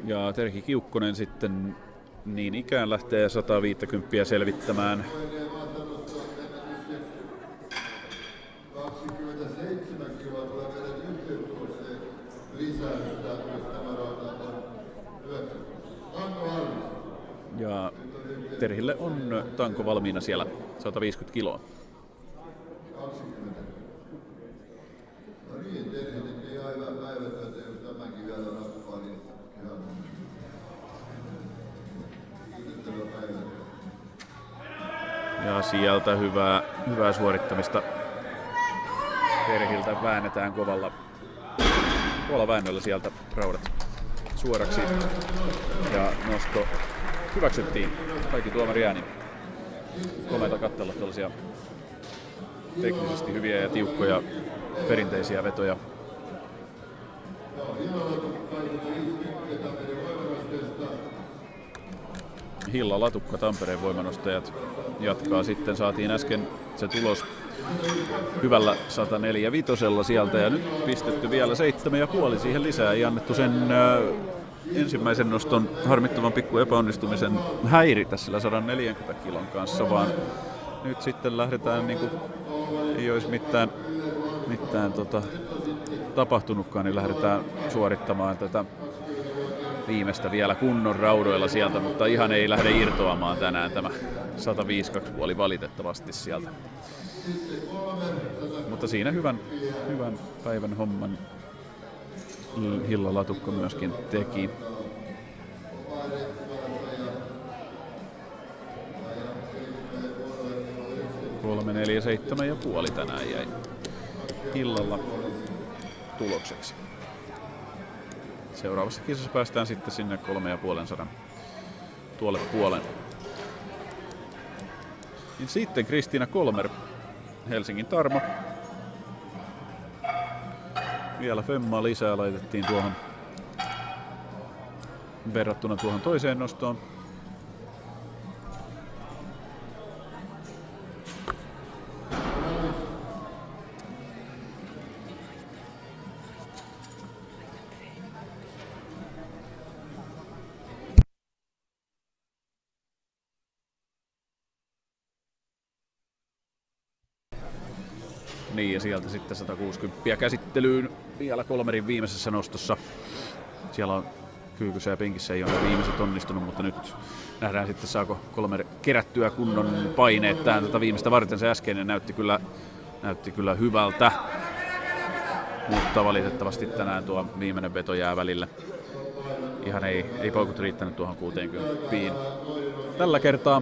[SPEAKER 1] Ja Terhi Kiukkonen sitten niin ikään lähtee 150 selvittämään.
[SPEAKER 4] 27 kiloa tulee meidän yhteystulokseen lisäystä, jos tämä rauta on hyväksytty. Tanko valmis.
[SPEAKER 1] Ja Terhille on tanko valmiina siellä 150 kiloa.
[SPEAKER 4] 20. No niin, Terhi tekee aivan päivätyötä, jos tämäkin vielä raspaa, niin ihan kiitettävä päivätyö.
[SPEAKER 1] Ja sieltä hyvää suorittamista Terhiltä, väännetään kovalla väännöllä sieltä raudat suoraksi. Ja nosto hyväksyttiin. Kaikki tuomari ääni. Komeita katsella tuollaisia teknisesti hyviä ja tiukkoja perinteisiä vetoja. Hilla Latukka, Tampereen voimanostajat jatkaa sitten. Saatiin äsken se tulos hyvällä 104.5 sieltä ja nyt pistetty vielä 7,5 siihen lisää. Ei annettu sen ensimmäisen noston harmittavan pikku epäonnistumisen häiritä sillä 140 kilon kanssa, vaan nyt sitten lähdetään niin kuin ei olisi mitään tapahtunutkaan, niin lähdetään suorittamaan tätä viimeistä vielä kunnon raudoilla sieltä, mutta ihan ei lähde irtoamaan tänään tämä 105.2 valitettavasti sieltä. Mutta siinä hyvän päivän homman Hilla Latukka myöskin teki. 3.47,5 tänään jäi Hillalla tulokseksi. Seuraavassa kisassa päästään sitten sinne 3,5 tuolle puolen. Niin sitten Kristiina Kolmer, Helsingin Tarmo. Vielä femmaa lisää laitettiin tuohon verrattuna tuohon toiseen nostoon. Niin, ja sieltä sitten 160 käsittelyyn vielä Kolmerin viimeisessä nostossa. Siellä on kyykyssä ja penkissä ei ole viimeiset onnistunut, mutta nyt nähdään sitten saako Kolmer kerättyä kunnon paineet tähän tätä viimeistä varten. Se äskeinen näytti kyllä hyvältä, mutta valitettavasti tänään tuo viimeinen veto jää välille. Ihan ei paukut riittänyt tuohon 60 tällä kertaa.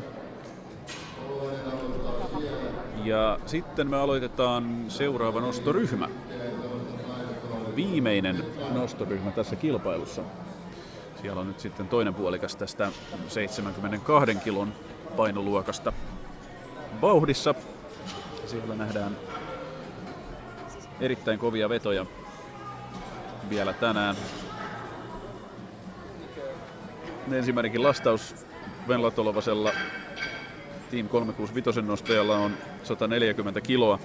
[SPEAKER 1] Ja sitten me aloitetaan seuraava nostoryhmä. Viimeinen nostoryhmä tässä kilpailussa. Siellä on nyt sitten toinen puolikas tästä 72 kilon painoluokasta vauhdissa. Siellä nähdään erittäin kovia vetoja vielä tänään. Ensimmäinenkin lastaus Venla Tolvasella Team 365 nostajalla on 140 kiloa.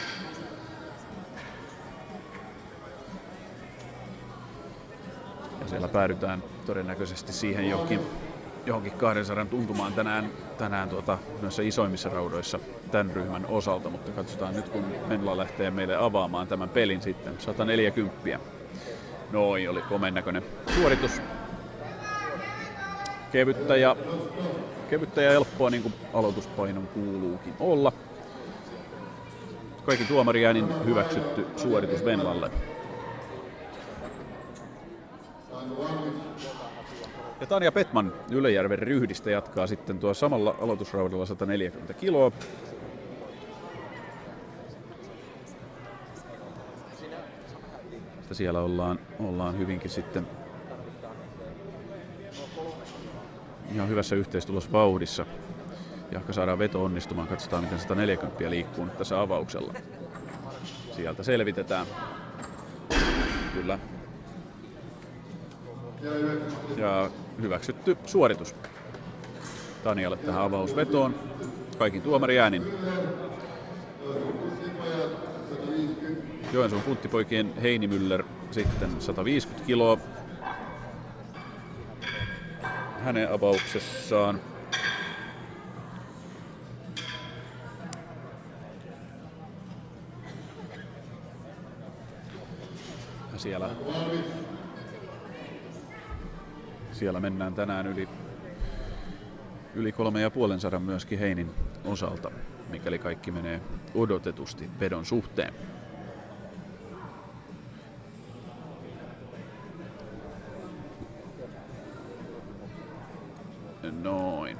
[SPEAKER 1] Ja siellä päädytään todennäköisesti siihen johonkin 200 tuntumaan tänään noissa isoimmissa raudoissa tämän ryhmän osalta, mutta katsotaan nyt kun Venla lähtee meille avaamaan tämän pelin sitten 140. Noin, oli komeen näköinen suoritus. Kevyttä ja helppoa, niin kuin aloituspainon kuuluukin olla. Kaikki tuomariäänin hyväksytty suoritus Venlalle. Ja Tanja Petman Ylejärven Ryhdistä jatkaa sitten tuo samalla aloitusraudalla 140 kiloa. Siellä ollaan hyvinkin sitten ihan hyvässä yhteistulosvauhdissa. Jahka saadaan veto onnistumaan. Katsotaan miten 140 liikkuu nyt tässä avauksella. Sieltä selvitetään. Kyllä. Ja hyväksytty suoritus Tanjalle tähän avausvetoon. Kaikin tuomariäänin. Joensuun punttipoikien Heini Müller sitten 150 kiloa. hänen avauksessaan. Ja siellä mennään tänään yli 350 myöskin Heinin osalta, mikäli kaikki menee odotetusti vedon suhteen. Noin.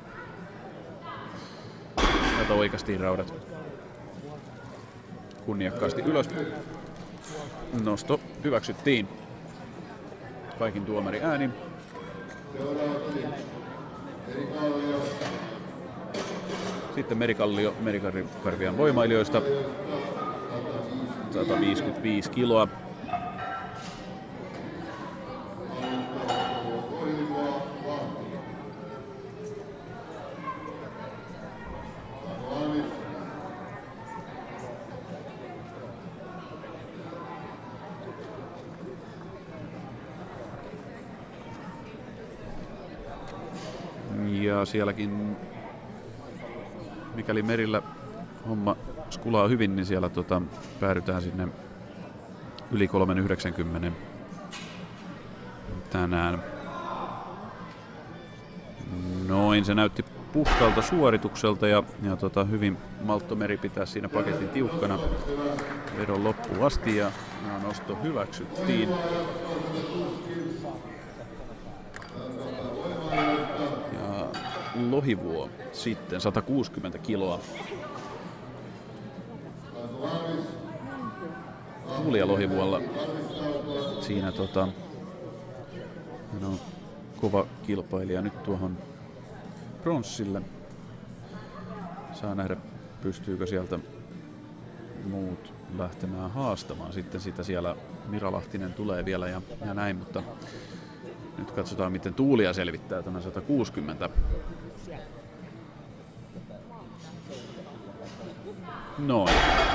[SPEAKER 1] Täältä oikastiin raudat kunniakkaasti ylös. Nosto hyväksyttiin. Kaikin tuomari äänin. Sitten Merikallio Merikarvian voimailijoista. 155 kiloa. Ja sielläkin, mikäli Merillä homma skulaa hyvin, niin siellä päädytään sinne yli 390 tänään. Noin, se näytti puhtaalta suoritukselta ja hyvin Maltto Meri pitää siinä paketin tiukkana vedon loppuun asti ja nosto hyväksyttiin. Lohivuo sitten 160 kiloa. Tuulia Lohivuolla. Siinä hän on kova kilpailija nyt tuohon pronssille. Saa nähdä, pystyykö sieltä muut lähtemään haastamaan. Sitten sitä siellä Mira Lahtinen tulee vielä ja näin, mutta nyt katsotaan, miten Tuulia selvittää tämän 160. Noin.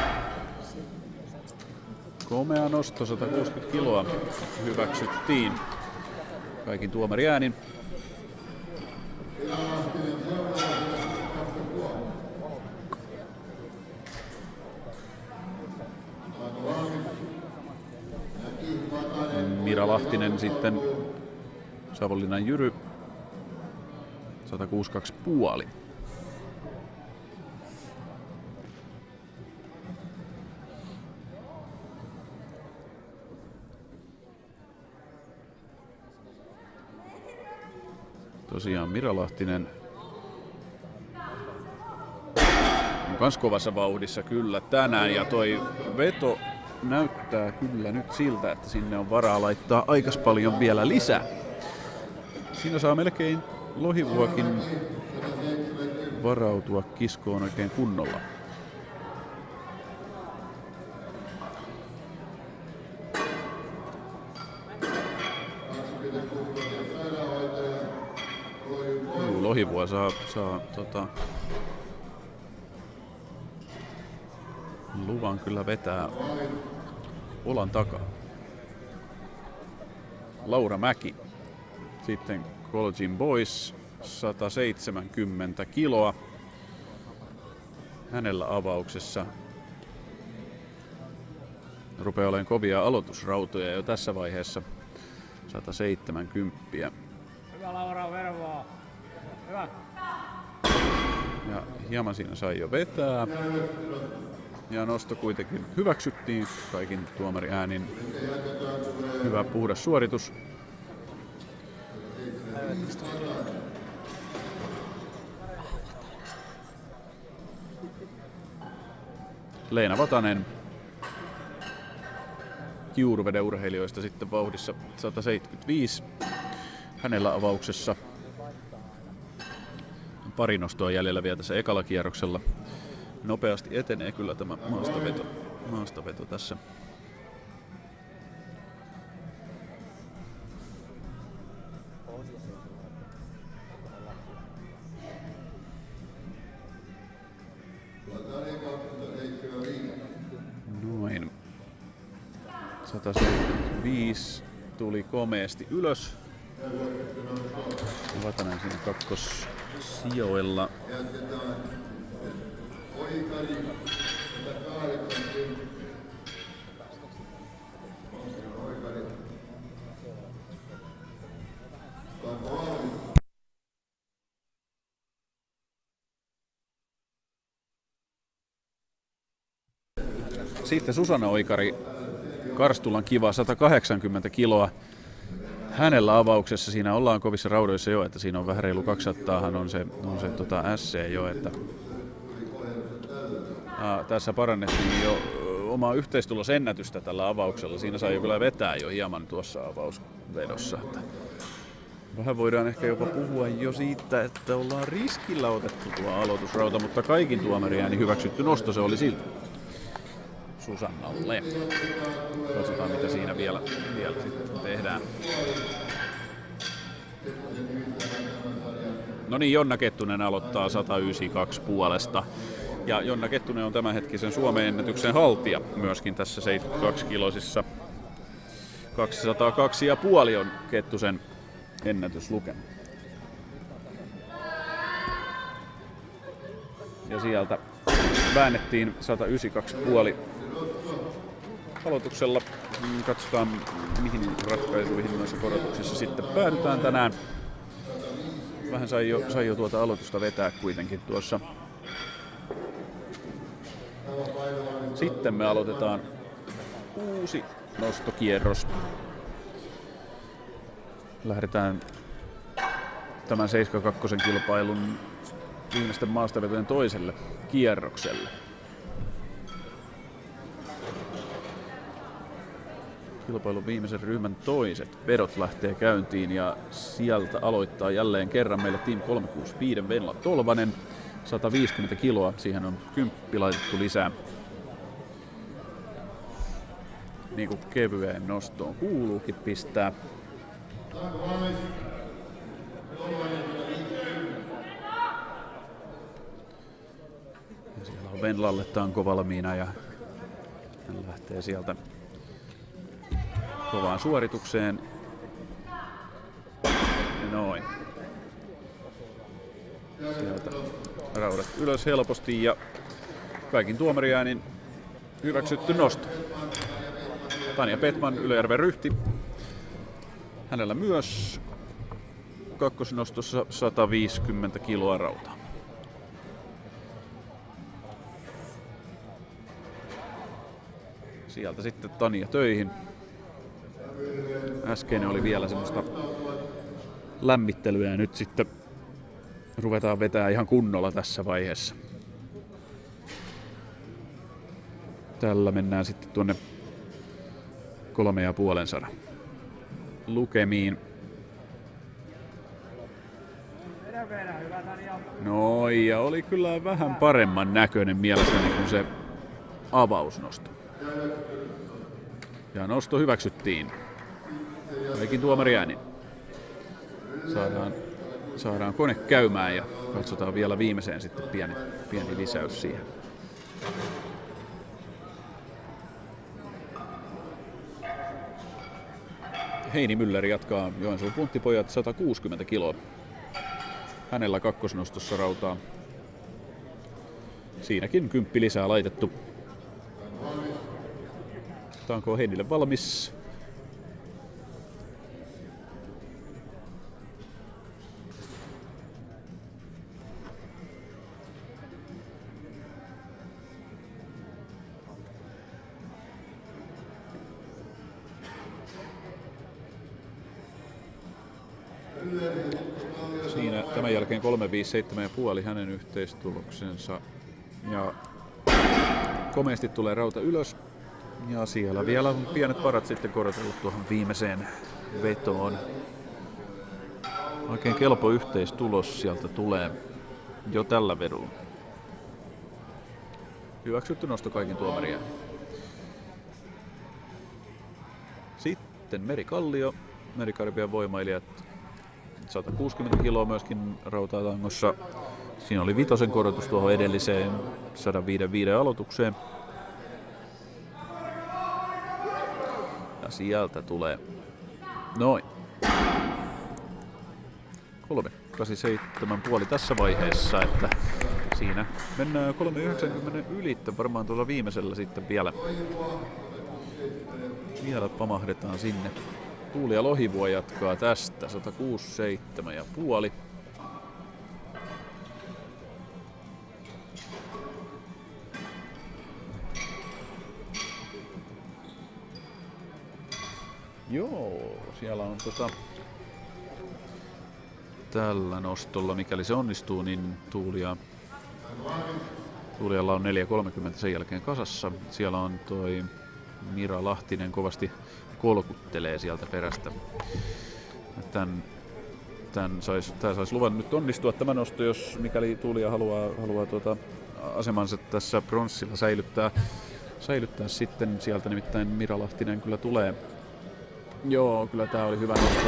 [SPEAKER 1] Komea nosto, 160 kiloa hyväksyttiin. Kaikin tuomari äänin. Mira Lahtinen sitten Savonlinnan Jyry 162,5. Tosiaan Mira Lahtinen on kans kovassa vauhdissa kyllä tänään ja toi veto näyttää kyllä nyt siltä, että sinne on varaa laittaa aikas paljon vielä lisää. Siinä saa melkein Lohivuokin varautua kiskoon oikein kunnolla. Lohivuo saa luvan kyllä vetää olan takaa. Laura Mäki. Sitten Colgin Boys 170 kiloa. Hänellä avauksessa rupeaa olemaan kovia aloitusrautoja jo tässä vaiheessa. 170.
[SPEAKER 3] Hyvä Laura, vervoa. Hyvä.
[SPEAKER 1] Ja hieman siinä sai jo vetää. Ja nosto kuitenkin hyväksyttiin kaikin tuomari äänin. Hyvä puhdas suoritus. Leena Vatanen Kiuruveden urheilijoista sitten vauhdissa 175. Hänellä avauksessa pari nostoa jäljellä vielä tässä ekalla kierroksella. Nopeasti etenee kyllä tämä maastaveto tässä. Noin. 175 tuli komeasti ylös. Vatanen siinä kakkossijoilla.
[SPEAKER 4] Jatketaan. Oikari. 180. Oikari.
[SPEAKER 1] Sitten Susanna Oikari, Karstulan kiva, 180 kiloa. Hänellä avauksessa, siinä ollaan kovissa raudoissa jo, että siinä on vähän reilu 200 on se SC jo, että tässä parannettiin jo omaa yhteistulosennätystä tällä avauksella. Siinä sai jo kyllä vetää jo hieman tuossa avausvedossa. Että vähän voidaan ehkä jopa puhua jo siitä, että ollaan riskillä otettu tuo aloitusrauta, mutta kaikin tuomariääni hyväksytty nosto se oli silti Susannalle. Katsotaan mitä siinä vielä sitten tehdään. No niin, Jonna Kettunen aloittaa 192 puolesta. Ja Jonna Kettunen on tämänhetkisen Suomen ennätyksen haltija myöskin tässä 72-kiloisissa. 202,5 on Kettusen ennätyslukema. Ja sieltä väännettiin 192,5 aloituksella. Katsotaan mihin ratkaisuihin noissa korotuksissa sitten päädytään tänään. Vähän sai jo tuota aloitusta vetää kuitenkin tuossa. Sitten me aloitetaan uusi nostokierros. Lähdetään tämän 72 kilpailun viimeisten maastavetojen toiselle kierrokselle. Kilpailun viimeisen ryhmän toiset vedot lähtee käyntiin ja sieltä aloittaa jälleen kerran meille Team 365 Venla Tolvanen. 150 kiloa, siihen on 10 laitettu lisää. Niin kuin kevyeen nostoon kuuluukin pistää. Ja siellä on Venlalle tanko valmiina ja hän lähtee sieltä kovaan suoritukseen. Ja noin. Sieltä raudat ylös helposti ja kaikin tuomariäänin hyväksytty nosto. Tanja Petman, Ylöjärven Ryhti. Hänellä myös kakkosnostossa 150 kiloa rautaa. Sieltä sitten Tanja töihin. Äskeinen oli vielä semmoista lämmittelyä ja nyt sitten ruvetaan vetää ihan kunnolla tässä vaiheessa. Tällä mennään sitten tuonne 3,5 lukemiin. No ja oli kyllä vähän paremman näköinen mielestäni kuin se avausnosto. Ja nosto hyväksyttiin. Kaikin tuomariäänin. Saadaan kone käymään ja katsotaan vielä viimeiseen sitten pieni lisäys siihen. Heini Mylleri jatkaa Joensuun Punttipojat 160 kiloa. Hänellä kakkosnostossa rautaa. Siinäkin 10 lisää laitettu. Onko Heinille valmis? Siinä tämän jälkeen 357,5 hänen yhteistuloksensa. Ja komeasti tulee rauta ylös. Ja siellä vielä on pienet parat sitten korotellut tuohon viimeiseen vetoon. Oikein kelpo yhteistulos sieltä tulee jo tällä vedolla. Hyväksytty nosto kaikin tuomarien. Sitten Meri Kallio, Meri-Karibian voimailijat. 160 kiloa myöskin rautaa tangossa. Siinä oli 5 korotus tuohon edelliseen 105 aloitukseen. Ja sieltä tulee noin. 3.87,5 tässä vaiheessa, että siinä mennään 3.90 ylittä, varmaan tuolla viimeisellä sitten vielä pamahdetaan sinne. Tuuli ja Lohivuo jatkaa tästä 167,5. Joo, siellä on tällä nostolla, mikäli se onnistuu, niin Tuulialla on 4.30 sen jälkeen kasassa. Siellä on toi Mira Lahtinen kovasti kolkuttelee sieltä perästä. Tää sais luvan nyt onnistua tämä nosto, jos mikäli Tuulia haluaa asemansa tässä pronssilla säilyttää sitten sieltä, nimittäin Mira Lahtinen kyllä tulee. Joo, kyllä tää oli hyvä nosto.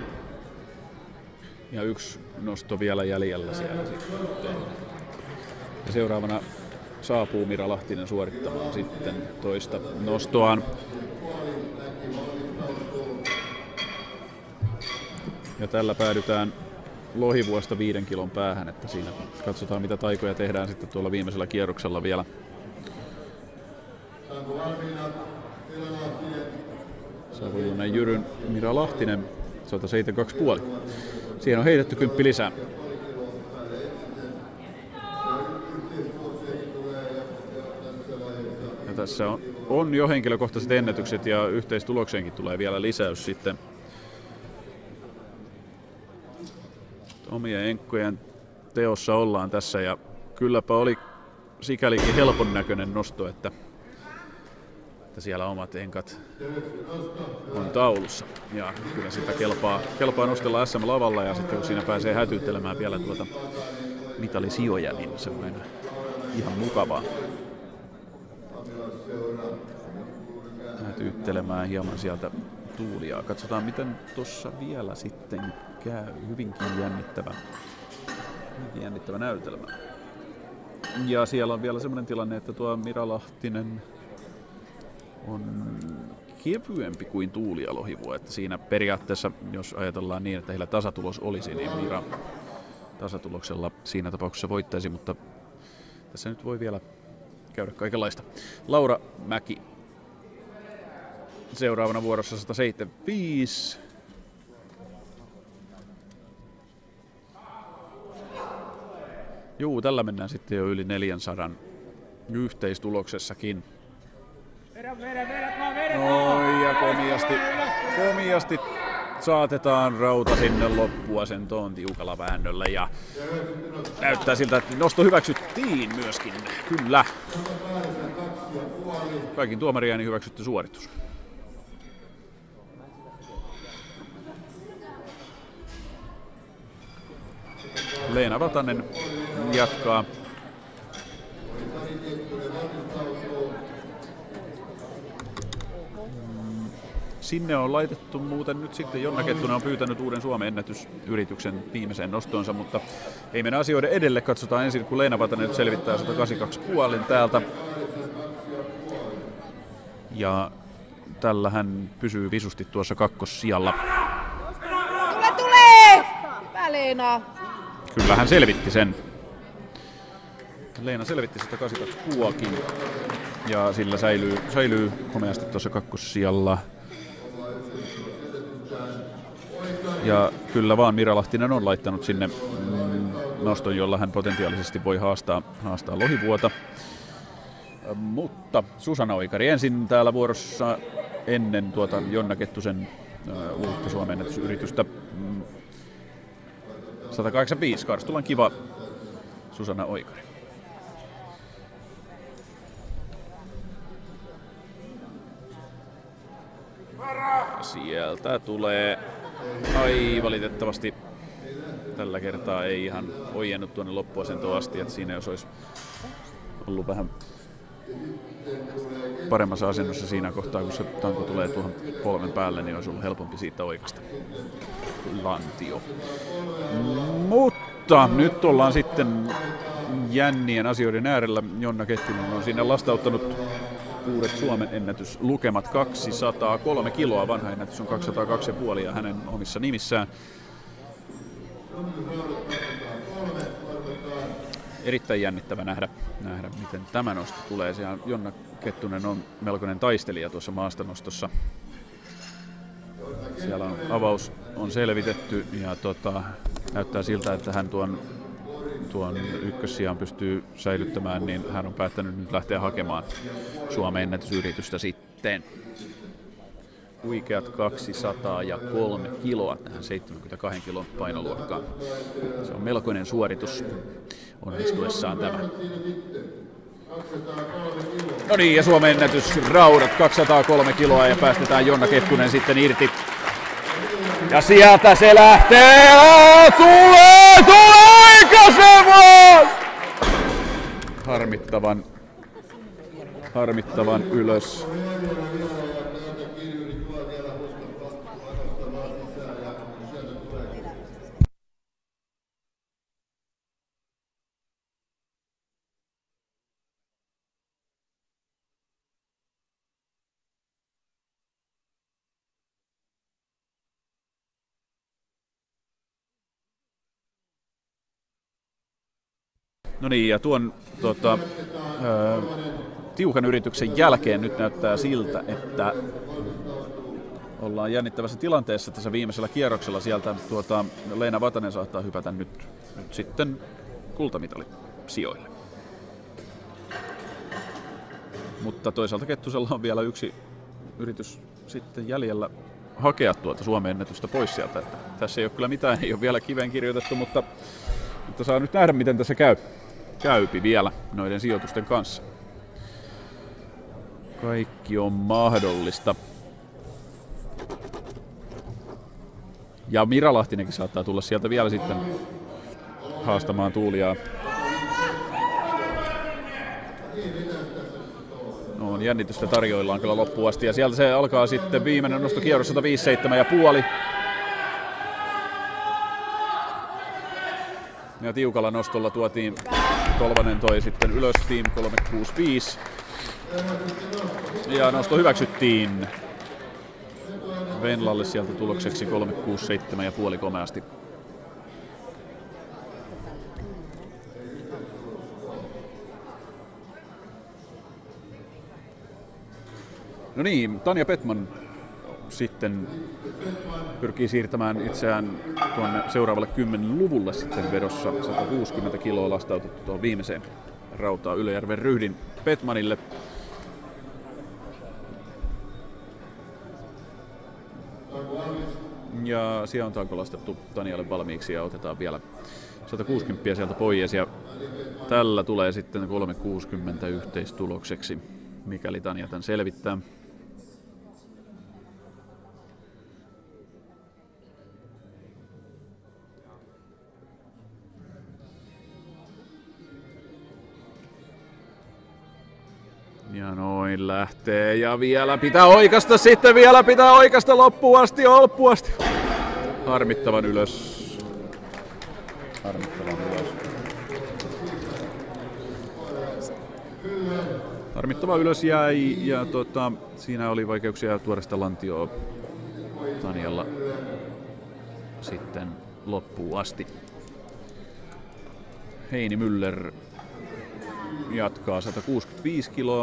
[SPEAKER 1] Ja yksi nosto vielä jäljellä siellä sitten. Ja seuraavana saapuu Mira Lahtinen suorittamaan sitten toista nostoaan. Ja tällä päädytään Lohivuosta 5 kilon päähän, että siinä katsotaan mitä taikoja tehdään sitten tuolla viimeisellä kierroksella vielä. Saavujunen Jyryn Mira Lahtinen 172,5. Siihen on heitetty 10 lisää. Ja tässä on jo henkilökohtaiset ennätykset ja yhteistulokseenkin tulee vielä lisäys sitten. Omien enkkojen teossa ollaan tässä ja kylläpä oli sikälikin helpon näköinen nosto, että siellä omat enkat on taulussa. Ja kyllä sitä kelpaa nostella SM-lavalla ja sitten kun siinä pääsee hätyyttelemään vielä mitalisijoja, niin se on aina ihan mukavaa. Hätyyttelemään hieman sieltä Tuulia. Katsotaan miten tuossa vielä sitten käy. Hyvinkin jännittävä näytelmä. Ja siellä on vielä semmoinen tilanne, että tuo Mira Lahtinen on kevyempi kuin Tuuli ja Lohivuo. Että siinä periaatteessa, jos ajatellaan niin, että heillä tasatulos olisi, niin Mira tasatuloksella siinä tapauksessa voittaisi, mutta tässä nyt voi vielä käydä kaikenlaista. Laura Mäki seuraavana vuorossa 175. Juu, tällä mennään sitten jo yli 400 yhteistuloksessakin. Oi, ja komiasti saatetaan rauta sinne loppua sen tuon tiukalla väännöllä ja näyttää siltä, että nosto hyväksyttiin myöskin. Kyllä. Kaikin tuomariääni hyväksytty suoritus. Leena Vatanen jatkaa. Sinne on laitettu muuten nyt sitten Jonna Kettunen on pyytänyt uuden Suomen ennätysyrityksen viimeiseen nostoonsa, mutta ei mennä asioiden edelle. Katsotaan ensin, kun Leena Vatanen nyt selvittää 182,5 täältä. Ja tällä hän pysyy visusti tuossa kakkossijalla.
[SPEAKER 2] Tulee! Hyvä Leena!
[SPEAKER 1] Kyllä hän selvitti sen. Leena selvitti 182,5 ja sillä säilyy komeasti tuossa kakkossijalla. Ja kyllä vaan Mira Lahtinen on laittanut sinne noston, jolla hän potentiaalisesti voi haastaa Lohivuota. Mutta Susanna Oikari ensin täällä vuorossa ennen Jonna Kettusen uutta Suomen ennätysyritystä. 185, Karstulan kiva Susanna Oikari. Sieltä tulee, valitettavasti tällä kertaa ei ihan ojennut tuonne loppuasentoon asti, että siinä jos olisi ollut vähän paremmassa asennossa siinä kohtaa, kun se tanko tulee tuohon polven päälle, niin olisi ollut helpompi siitä oikasta. Lantio. Mutta nyt ollaan sitten jännien asioiden äärellä. Jonna Kettunen on sinne lastauttanut uudet Suomen ennätyslukemat 203 kiloa. Vanha ennätys on 202,5 ja hänen omissa nimissään. Erittäin jännittävä nähdä miten tämä nosto tulee. Siellä Jonna Kettunen on melkoinen taistelija tuossa maastanostossa. Siellä on avaus on selvitetty ja näyttää siltä, että hän tuon ykkössijaan pystyy säilyttämään, niin hän on päättänyt nyt lähteä hakemaan Suomen ennätysyritystä sitten. Huikeat 203 kiloa tähän 72 kilon painoluokkaan. Se on melkoinen suoritus onnistuessaan tämä. No niin, ja Suomen ennätys raudat 203 kiloa ja päästetään Jonna Kettunen sitten irti. Ja sieltä se lähtee! Tulee aikaisemmin! Harmittavan ylös. No niin, ja tuon tiukan yrityksen jälkeen nyt näyttää siltä, että ollaan jännittävässä tilanteessa tässä viimeisellä kierroksella. Sieltä Leena Vatanen saattaa hypätä nyt sitten kultamitalisijoille. Mutta toisaalta Kettusella on vielä yksi yritys sitten jäljellä hakea tuota Suomen ennätystä pois sieltä. Että tässä ei ole kyllä mitään, ei ole vielä kiveen kirjoitettu, mutta saa nyt nähdä miten tässä käypi vielä noiden sijoitusten kanssa. Kaikki on mahdollista. Ja Mira Lahtinenkin saattaa tulla sieltä vielä sitten haastamaan Tuuliaa. No, on jännitystä tarjoillaan kyllä loppuun asti ja sieltä se alkaa sitten viimeinen nostokierros 157,5. Ja tiukalla nostolla tuotiin Tolvanen toi sitten ylös Team 365. Ja nosto hyväksyttiin Venlalle sieltä tulokseksi 367,5 komeasti. No niin, Tanja Petman sitten pyrkii siirtämään itseään tuonne seuraavalle 10-luvulle sitten vedossa. 160 kiloa lastautettu tuohon viimeiseen rautaan Ylöjärven Ryhdin Petmanille. Ja siellä on tanko lastettu Tanjalle valmiiksi ja otetaan vielä 160 sieltä pois. Ja tällä tulee sitten 360 yhteistulokseksi, mikäli Tanja tämän selvittää. Ja noin lähtee ja vielä pitää oikasta sitten, vielä pitää oikasta loppuun asti. Harmittavan ylös. Harmittava ylös jäi ja siinä oli vaikeuksia tuoda sitä lantioa Tanjalla sitten loppuun asti. Heini Müller jatkaa 165 kiloa.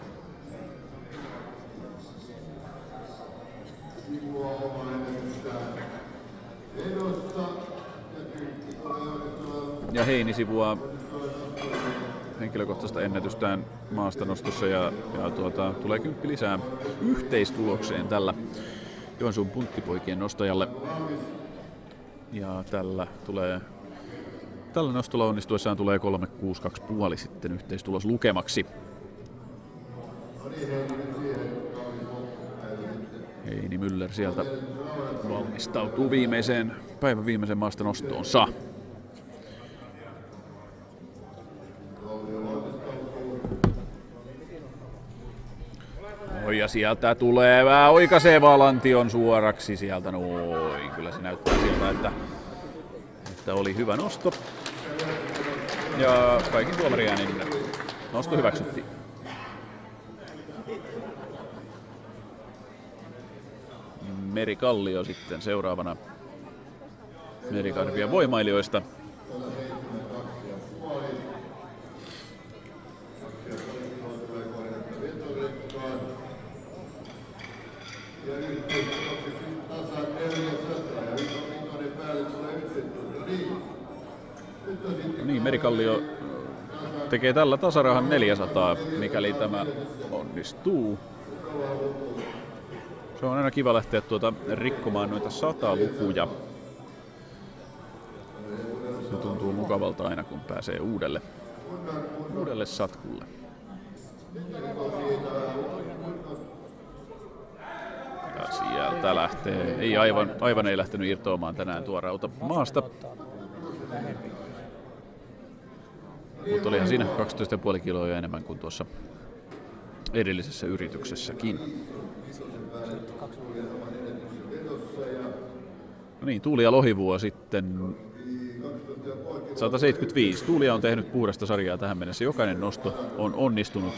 [SPEAKER 1] Ja Heini sivuaa henkilökohtaista ennätystään maastanostossa ja tulee 10 lisää yhteistulokseen tällä Joensuun punttipoikien nostajalle. Ja tällä nostolla onnistuessaan tulee 362,5 sitten yhteistulos lukemaksi. Heini Müller sieltä valmistautuu päivän viimeiseen maastanostoonsa. Ja sieltä tulee vähän oikaisevaa lantion suoraksi sieltä noin. Kyllä se näyttää siltä, että oli hyvä nosto. Ja kaikin tuomariäänin nosto hyväksyttiin. Meri Kallio sitten seuraavana Merikarvian voimailijoista. No niin, Merikallio tekee tällä tasarahan 400, mikäli tämä onnistuu. Se on aina kiva lähteä rikkomaan noita 100-lukuja. Se tuntuu mukavalta aina, kun pääsee uudelle satkulle. Ja sieltä lähtee. Ei aivan ei lähtenyt irtoamaan tänään tuo rauta maasta. Mutta olihan siinä 12,5 kiloa enemmän kuin tuossa edellisessä yrityksessäkin. No niin, Tuuli ja Lohivuo sitten 175. Tuulia on tehnyt puhdasta sarjaa tähän mennessä. Jokainen nosto on onnistunut.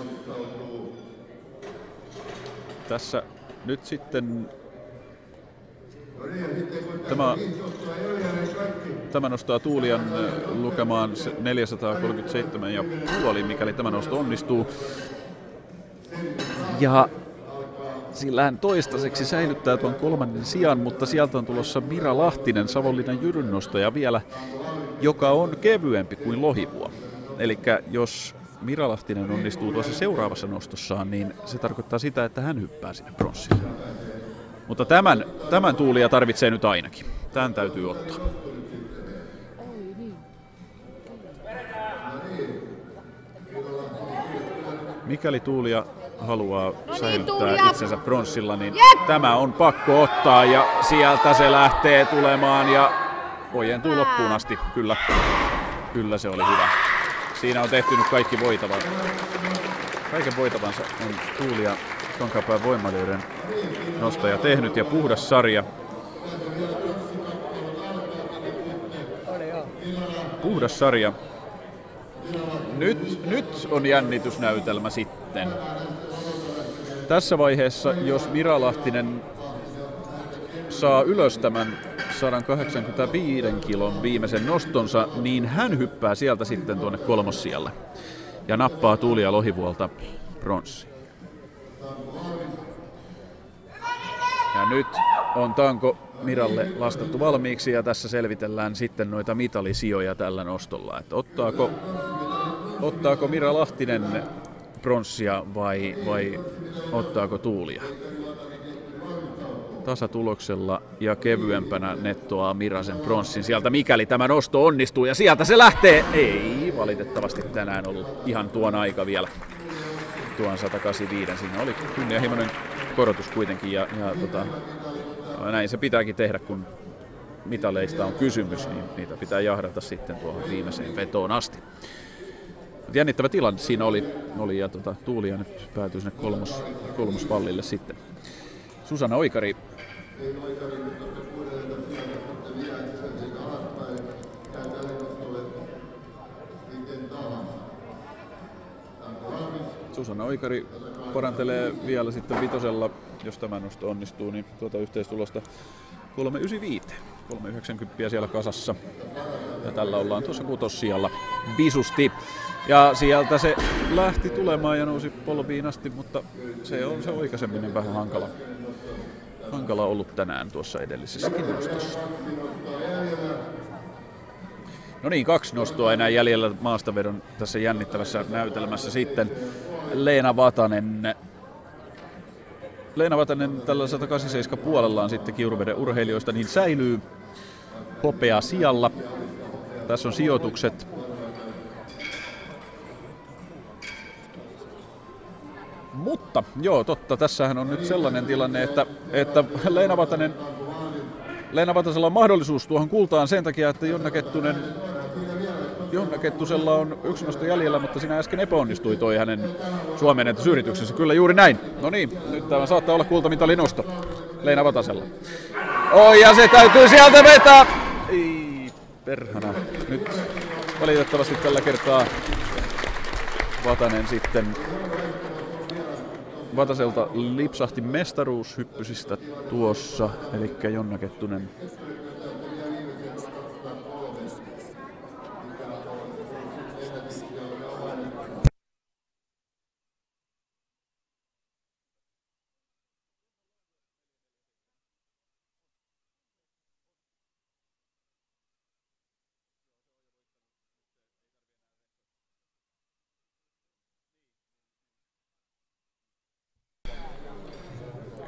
[SPEAKER 1] Tässä nyt sitten tämä nostaa Tuulian lukemaan 437,5, mikäli tämä nosto onnistuu. Ja sillä hän toistaiseksi säilyttää tuon 3. sijan, mutta sieltä on tulossa Mira Lahtinen, Savonlinnan jyrynnostaja vielä, joka on kevyempi kuin Lohivuo. Eli jos Mira Lahtinen onnistuu tuossa seuraavassa nostossaan, niin se tarkoittaa sitä, että hän hyppää sinne pronssille. Mutta tämän Tuulia tarvitsee nyt ainakin. Tämän täytyy ottaa. Mikäli Tuulia haluaa säilyttää itsensä pronssilla, niin tämä on pakko ottaa ja sieltä se lähtee tulemaan ja ojentuu loppuun asti. Kyllä se oli hyvä. Siinä on tehty nyt kaikki voitavan. Kaiken voitavansa on Tuuli ja Kankaanpään voimailijoiden nostaja tehnyt ja puhdas sarja. Puhdas sarja. Nyt on jännitysnäytelmä sitten. Tässä vaiheessa, jos Mira Lahtinen saa ylös tämän 185 kilon viimeisen nostonsa, niin hän hyppää sieltä sitten tuonne 3. sijalle ja nappaa Tuuli ja Lohivuolta pronssi. Ja nyt on tanko Miralle lastattu valmiiksi ja tässä selvitellään sitten noita mitalisijoja tällä nostolla. Että ottaako Mira Lahtinen pronssia vai ottaako Tuulia? Tasatuloksella ja kevyempänä nettoaa Mirasen pronssin sieltä, mikäli tämä nosto onnistuu ja sieltä se lähtee. Ei valitettavasti tänään ollut ihan tuon aika vielä. Tuon 185. Siinä oli kunnianhimoinen korotus kuitenkin ja näin se pitääkin tehdä, kun mitaleista on kysymys, niin niitä pitää jahdata sitten tuohon viimeiseen vetoon asti. Jännittävä tilanne siinä oli ja Tuulia nyt päätyi sinne kolmospallille sitten. Susanna Oikari. Susanna Oikari parantelee vielä sitten 5, jos tämä nosto onnistuu, niin tuota yhteistulosta 395. 390 siellä kasassa. Ja tällä ollaan tuossa 6. sijalla visusti. Ja sieltä se lähti tulemaan ja nousi polviin asti, mutta se on se oikaiseminen vähän hankala ollut tänään tuossa edellisessäkin nostossa. No niin, 2 nostoa enää jäljellä maastavedon tässä jännittävässä näytelmässä sitten. Leena Vatanen tällä 187 puolellaan sitten Kiuruveden urheilijoista niin säilyy hopea sijalla. Tässä on sijoitukset. Mutta joo, totta, tässähän on nyt sellainen tilanne, että Leena Vatasella on mahdollisuus tuohon kultaan sen takia, että Jonna Kettusella on 1 nosto jäljellä, mutta siinä äsken epäonnistui toi hänen Suomen ennätysyrityksensä. Kyllä juuri näin. No niin, nyt tämä saattaa olla kultamitalinosto Leena Vatasella. Ja se täytyy sieltä vetää! Ei perhana. Nyt valitettavasti tällä kertaa Vatanen sitten Vataselta lipsahti mestaruushyppysistä tuossa, eli Jonna Kettunen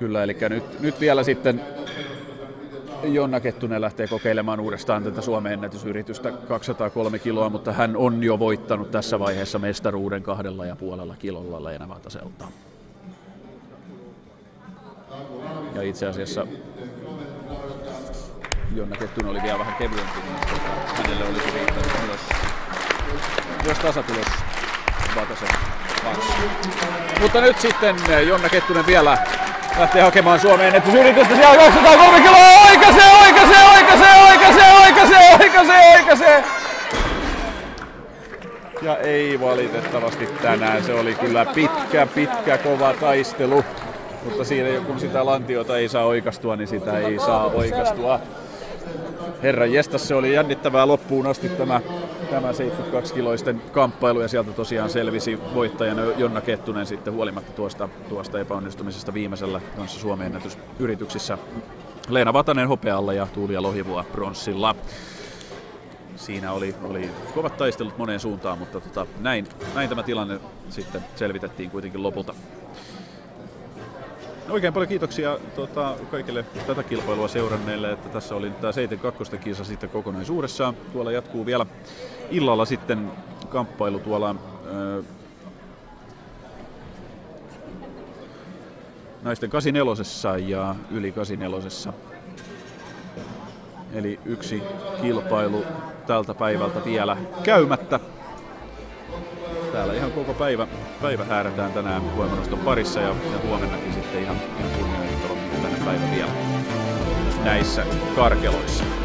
[SPEAKER 1] Kyllä, eli nyt vielä sitten Jonna Kettunen lähtee kokeilemaan uudestaan tätä Suomen ennätysyritystä 203 kiloa, mutta hän on jo voittanut tässä vaiheessa mestaruuden 2,5 kilolla Leena-Vataselta. Ja itse asiassa Jonna Kettunen oli vielä vähän kevyempi, niin hänelle olisi riittänyt myös tasatulos Vatasen kanssa. Mutta nyt sitten Jonna Kettunen vielä lähtee hakemaan Suomen ennätysyritystä. Siellä 203 kiloa! Oikaisee! Ja ei valitettavasti tänään. Se oli kyllä pitkä kova taistelu. Mutta siinä kun sitä lantiota ei saa oikastua, niin sitä ei saa oikastua. Herran jestas, se oli jännittävää loppuun asti tämä 72-kiloisten kamppailu, ja sieltä tosiaan selvisi voittajana Jonna Kettunen sitten huolimatta tuosta epäonnistumisesta viimeisellä noissa Suomen ennätysyrityksissä. Leena Vatanen hopealla ja Tuulia Lohivuo pronssilla. Siinä oli kovat taistelut moneen suuntaan, mutta näin tämä tilanne sitten selvitettiin kuitenkin lopulta. Oikein paljon kiitoksia kaikille tätä kilpailua seuranneille, että tässä oli tämä 72 kisa sitten kokonaisuudessaan. Tuolla jatkuu vielä illalla sitten kamppailu tuolla naisten 84 ja yli 84. Eli yksi kilpailu tältä päivältä vielä käymättä. Täällä ihan koko päivä häärätään tänään voimanoston parissa ja huomennakin sitten ihan kunnioitettava tänne päivä vielä näissä karkeloissa.